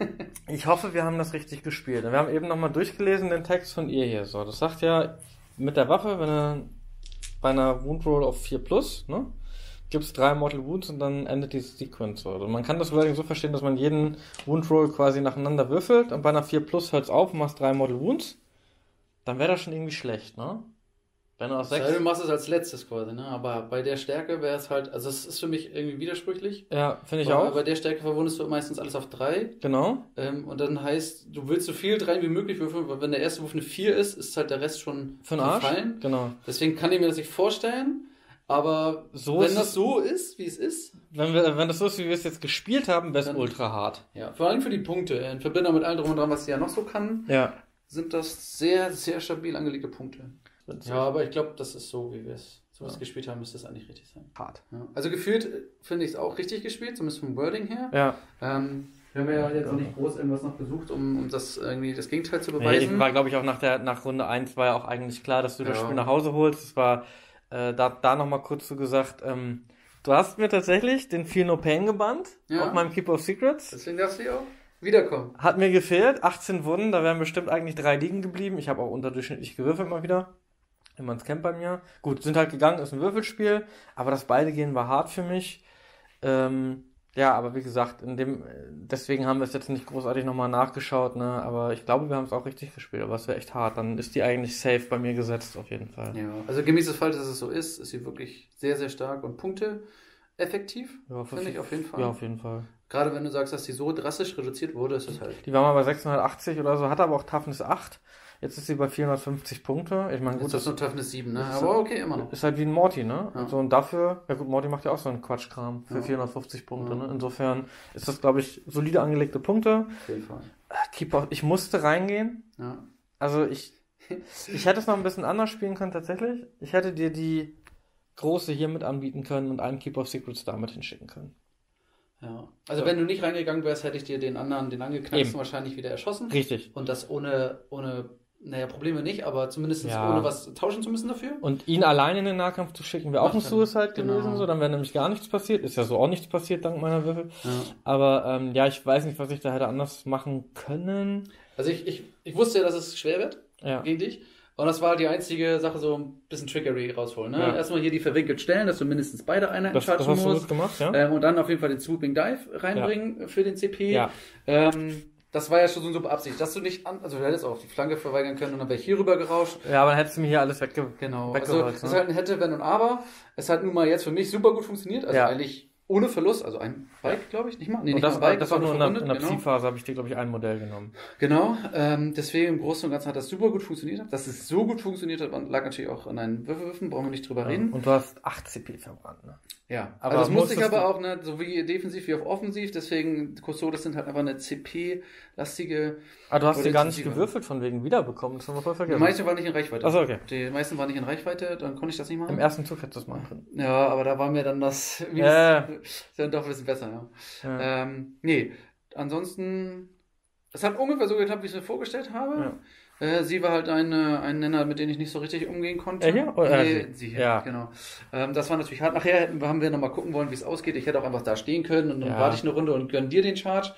Ich hoffe, wir haben das richtig gespielt. Wir haben eben nochmal durchgelesen den Text von ihr hier. So, das sagt ja, mit der Waffe, wenn er bei einer Wound Roll auf vier plus, ne, gibt es drei Mortal Wounds und dann endet die Sequence. So. Also man kann das Wording so verstehen, dass man jeden Wound Roll quasi nacheinander würfelt und bei einer vier plus hört es auf und machst drei Mortal Wounds. Dann wäre das schon irgendwie schlecht, ne? Wenn du aus Sei, sechs... du machst es als letztes quasi, ne? Aber bei der Stärke wäre es halt, also es ist für mich irgendwie widersprüchlich. Ja, finde ich Aber auch. bei der Stärke verwundest du meistens alles auf drei. Genau. Ähm, und dann heißt, du willst so viel dreien wie möglich würfeln, weil wenn der erste Wurf eine vier ist, ist halt der Rest schon Für den Arsch. verfallen. Genau. Deswegen kann ich mir das nicht vorstellen. Aber So wenn ist das es- so ist, wie es ist, Wenn, wir, wenn das so ist, wie wir es jetzt gespielt haben, wäre es Dann- ultra hart. ja, vor allem für die Punkte, in Verbindung mit allem drum und dran, was sie ja noch so kann, Ja. sind das sehr, sehr stabil angelegte Punkte. Ja, aber ich glaube, das ist so, wie wir es so Ja. gespielt haben, müsste es eigentlich richtig sein. Hart. Ja. Also gefühlt äh, finde ich es auch richtig gespielt, zumindest vom Wording her. Ja. Ähm, wir haben ja jetzt auch nicht groß irgendwas noch besucht, um, um das irgendwie das Gegenteil zu Nee, beweisen. ich war, glaube ich, auch nach der nach Runde eins war ja auch eigentlich klar, dass du das Ja. Spiel nach Hause holst. Es war äh, da, da nochmal kurz so gesagt, ähm, du hast mir tatsächlich den Feel No Pain gebannt Ja. auf meinem Keeper of Secrets. Deswegen darfst du ja auch wiederkommen. Hat mir gefehlt, achtzehn Wunden, da wären bestimmt eigentlich drei liegen geblieben. Ich habe auch unterdurchschnittlich gewürfelt mal wieder. Immer ins Camp bei mir. Gut, sind halt gegangen, ist ein Würfelspiel, aber das beide gehen war hart für mich. Ähm, ja, aber wie gesagt, in dem, deswegen haben wir es jetzt nicht großartig nochmal nachgeschaut, ne? Aber ich glaube, wir haben es auch richtig gespielt, aber es wäre echt hart. Dann ist die eigentlich safe bei mir gesetzt, auf jeden Fall. Ja. Also gemäß des Falls, dass es so ist, ist sie wirklich sehr, sehr stark und Punkte effektiv, Ja, für- finde ich auf jeden Fall. Ja, auf jeden Fall. Gerade wenn du sagst, dass sie so drastisch reduziert wurde, ist es halt. Die war mal bei sechshundertachtzig oder so, hat aber auch Toughness acht. Jetzt ist sie bei vierhundertfünfzig Punkte. Ich meine, Gut, gut, das ist das nur Toughness sieben, ne? ist- Aber okay, immer noch. ist halt wie ein Morty, ne? Ja. Und, so, und dafür, ja gut, Morty macht ja auch so einen Quatschkram für Ja. vierhundertfünfzig Punkte, Ja. ne? Insofern ist das, glaube ich, solide angelegte Punkte. Auf jeden Fall. Äh, Keeper, ich musste reingehen. Ja. Also ich, ich hätte es noch ein bisschen anders spielen können tatsächlich. Ich hätte dir die große hier mit anbieten können und einen Keeper of Secrets damit hinschicken können. Ja. Also Ja. wenn du nicht reingegangen wärst, hätte ich dir den anderen, den angeknacksten Eben. wahrscheinlich wieder erschossen. Richtig. Und das ohne, ohne, naja, Probleme nicht, aber zumindest Ja. ohne was tauschen zu müssen dafür. Und ihn allein in den Nahkampf zu schicken, wäre auch ein Macht dann- Suicide genau. gewesen, so, dann wäre nämlich gar nichts passiert. Ist ja so auch nichts passiert, dank meiner Würfel. Ja. Aber ähm, ja, ich weiß nicht, was ich da hätte anders machen können. Also ich, ich, ich wusste ja, dass es schwer wird Ja. gegen dich. Und das war die einzige Sache, so ein bisschen Trickery rausholen. Ne? Ja. Erstmal hier die verwinkelt stellen, dass du mindestens beide Einheiten Das, das chargen hast du musst. gut gemacht, ja? Ähm, und dann auf jeden Fall den Swooping Dive reinbringen für den C P. Ja. Ähm, das war ja schon so beabsichtigt, dass du nicht an, also du hättest auch die Flanke verweigern können und dann wäre ich hier rüber gerauscht. Ja, aber dann hättest du mir hier alles wegge Genau. Also weggeholt. es ist ne? halt ein Hätte, Wenn und Aber. Es hat nun mal jetzt für mich super gut funktioniert. Also Ja. eigentlich ohne Verlust. Also ein Bike, glaube ich, nicht mal. Nee, Und nicht das, mal ein Bike, das war nur in der, in der verwundet, genau. Psi-Phase, habe ich dir, glaube ich, ein Modell genommen. Genau, ähm, deswegen im Großen und Ganzen hat das super gut funktioniert. Dass es so gut funktioniert hat, lag natürlich auch an deinen Würfelwürfen, brauchen wir nicht drüber Ja. reden. Und du hast acht C P verbrannt, ne? Ja, Aber aber also das musste ich musstest aber du- auch, ne, so wie defensiv wie auch offensiv, deswegen Custodes sind halt einfach eine C P-lastige. Ah, du hast Oder sie gar nicht intensiver. gewürfelt, von wegen wiederbekommen. Das haben wir voll Die vergessen. meisten waren nicht in Reichweite. Achso, okay. Die meisten waren nicht in Reichweite, dann konnte ich das nicht machen. Im ersten Zug hättest du es machen können. Ja, aber da war mir dann das, wie Ja. das ist dann doch ein bisschen besser, ja. Ja. Ähm, nee, ansonsten, es hat ungefähr so geklappt, wie ich es mir vorgestellt habe. Äh, sie war halt eine, ein Nenner, mit dem ich nicht so richtig umgehen konnte. Er hier? Oder nee, sie? sie hier, Ja. genau. Ähm, das war natürlich hart. Nachher hätten, haben wir nochmal gucken wollen, wie es ausgeht. Ich hätte auch einfach da stehen können und dann Ja. warte ich eine Runde und gönn dir den Charge.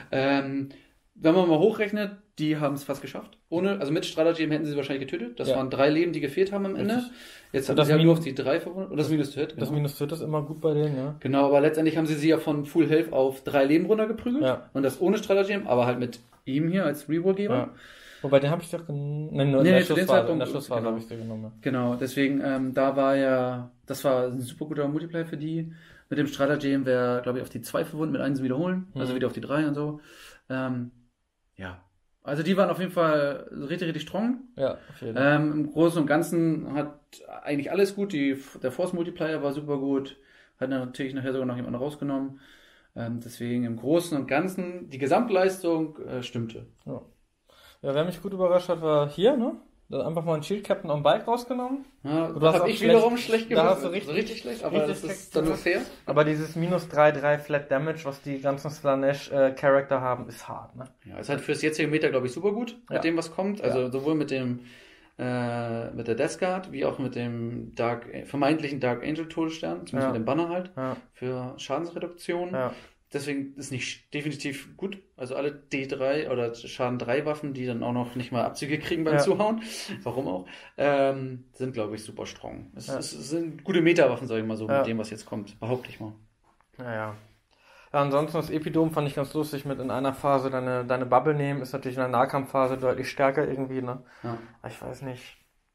Ähm, wenn man mal hochrechnet, die haben es fast geschafft. Ohne, also mit Stratagem hätten sie wahrscheinlich getötet. Das Ja. waren drei Leben, die gefehlt haben am Ende. Richtig. Jetzt Und haben das sie ja Min- nur auf die drei verwundet. Und das Minus tötet. Das Minus Tötet ist immer gut bei denen, ja. Genau, aber letztendlich haben sie sie ja von Full Health auf drei Leben runtergeprügelt. Ja. Und das ohne Stratagem, aber halt mit ihm hier als Rerollgeber. Ja. Wobei, den habe ich doch gen- nee, nur Nee, in der nee, zu dem Schlussphase, in Zeitpunkt- der Schlussphase genau. habe ich den genommen. Genau, deswegen, ähm, da war ja, das war ein super guter Multiplayer für die. Mit dem Stratagem wäre, glaube ich, auf die zwei verwunden, mit eins wiederholen, also Mhm. wieder auf die drei und so. Ähm, ja, also die waren auf jeden Fall richtig, richtig strong. Ja, auf jeden Fall. Ähm, Im Großen und Ganzen hat eigentlich alles gut. Die, der Force Multiplayer war super gut. Hat natürlich nachher sogar noch jemand rausgenommen. Ähm, deswegen im Großen und Ganzen, die Gesamtleistung äh, stimmte. Ja. ja, wer mich gut überrascht hat, war hier, ne? Da einfach mal einen Shield Captain on Bike rausgenommen. Ja, Du da hast habe auch ich schlecht- wiederum schlecht da hast du gewürfelt. richtig- So richtig schlecht, aber richtig das ist schlecht dann nur gewürfelt. fair. Aber dieses minus drei drei Flat Damage, was die ganzen Slanesh-Charakter haben, ist hart, ne? Ja, ist halt fürs jetzige Meter, glaube ich, super gut mit Ja. dem, was kommt. Also sowohl mit dem äh, mit der Death Guard, wie auch mit dem Dark, vermeintlichen Dark Angel Todesstern, zumindest Ja. mit dem Banner halt, Ja, für Schadensreduktion. ja. Deswegen ist nicht definitiv gut. Also alle D drei oder Schaden drei Waffen, die dann auch noch nicht mal Abzüge kriegen beim Ja. Zuhauen, warum auch, ähm, sind, glaube ich, super strong. Es, Ja. es sind gute Meta-Waffen, sag ich mal so, Ja. mit dem, was jetzt kommt. Behaupte ich mal. Naja. Ja, ansonsten das Epidom fand ich ganz lustig mit in einer Phase deine, deine Bubble nehmen, ist natürlich in der Nahkampfphase deutlich stärker irgendwie, ne? Ja. Aber ich weiß nicht.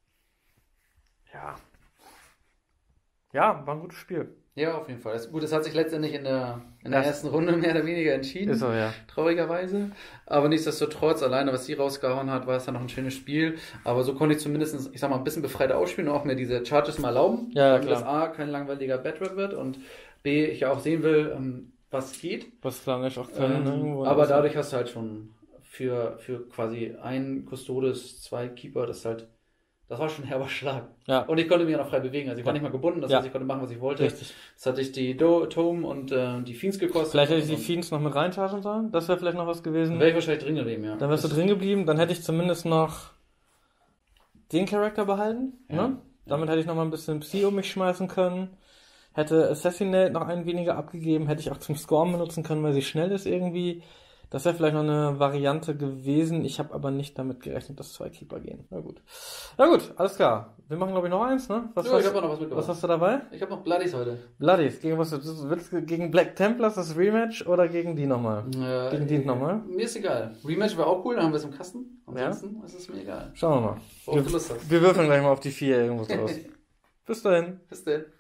Ja. Ja, war ein gutes Spiel. Ja, auf jeden Fall. Das, gut, das hat sich letztendlich in der, in der Das- ersten Runde mehr oder weniger entschieden. Ist so, ja. Traurigerweise. Aber nichtsdestotrotz, alleine was sie rausgehauen hat, war es dann noch ein schönes Spiel. Aber so konnte ich zumindest, ich sag mal, ein bisschen befreiter ausspielen und auch mir diese Charges mal erlauben. Ja, damit klar. das A kein langweiliger Badrap wird und B, ich ja auch sehen will, ähm, was geht. Was Slanesh auch können, ne? Ähm, Irgendwo. aber dadurch hast du halt schon für, für quasi ein Custodes, zwei Keeper, das ist halt, das war schon ein herber Schlag. Ja, Und ich konnte mich ja noch frei bewegen, also ich war Ja. nicht mal gebunden, das Ja. heißt, ich konnte machen, was ich wollte. richtig. Das hatte ich die Do Tome und äh, die Fiends gekostet. Vielleicht hätte ich die Und Fiends noch mit reinchargen sollen. Das wäre vielleicht noch was gewesen. Dann wäre ich wahrscheinlich drin geblieben, ja. Dann wärst du Das- drin geblieben. Dann hätte ich zumindest noch den Charakter behalten. Ja. Ne? Damit hätte ich noch mal ein bisschen Psi um mich schmeißen können. Hätte Assassinate noch einen weniger abgegeben. Hätte ich auch zum Scorn benutzen können, weil sie schnell ist irgendwie. Das wäre vielleicht noch eine Variante gewesen. Ich habe aber nicht damit gerechnet, dass zwei Keeper gehen. Na gut. Na gut, alles klar. Wir machen, glaube ich, noch eins, ne? Was, Ja, hast, ich habe noch was was mitgebracht. hast du dabei? Ich habe noch Bloodies heute. Bloodies. Gegen was? du- Willst du gegen Black Templars das Rematch oder gegen die nochmal? Äh, Gegen die nochmal? Mir ist egal. Rematch wäre auch cool, dann haben wir es im Kasten. Ansonsten ist es mir egal. Schauen wir mal. Worauf du Lust hast. Wir würfeln gleich mal auf die vier irgendwas aus. Bis dahin. Bis denn.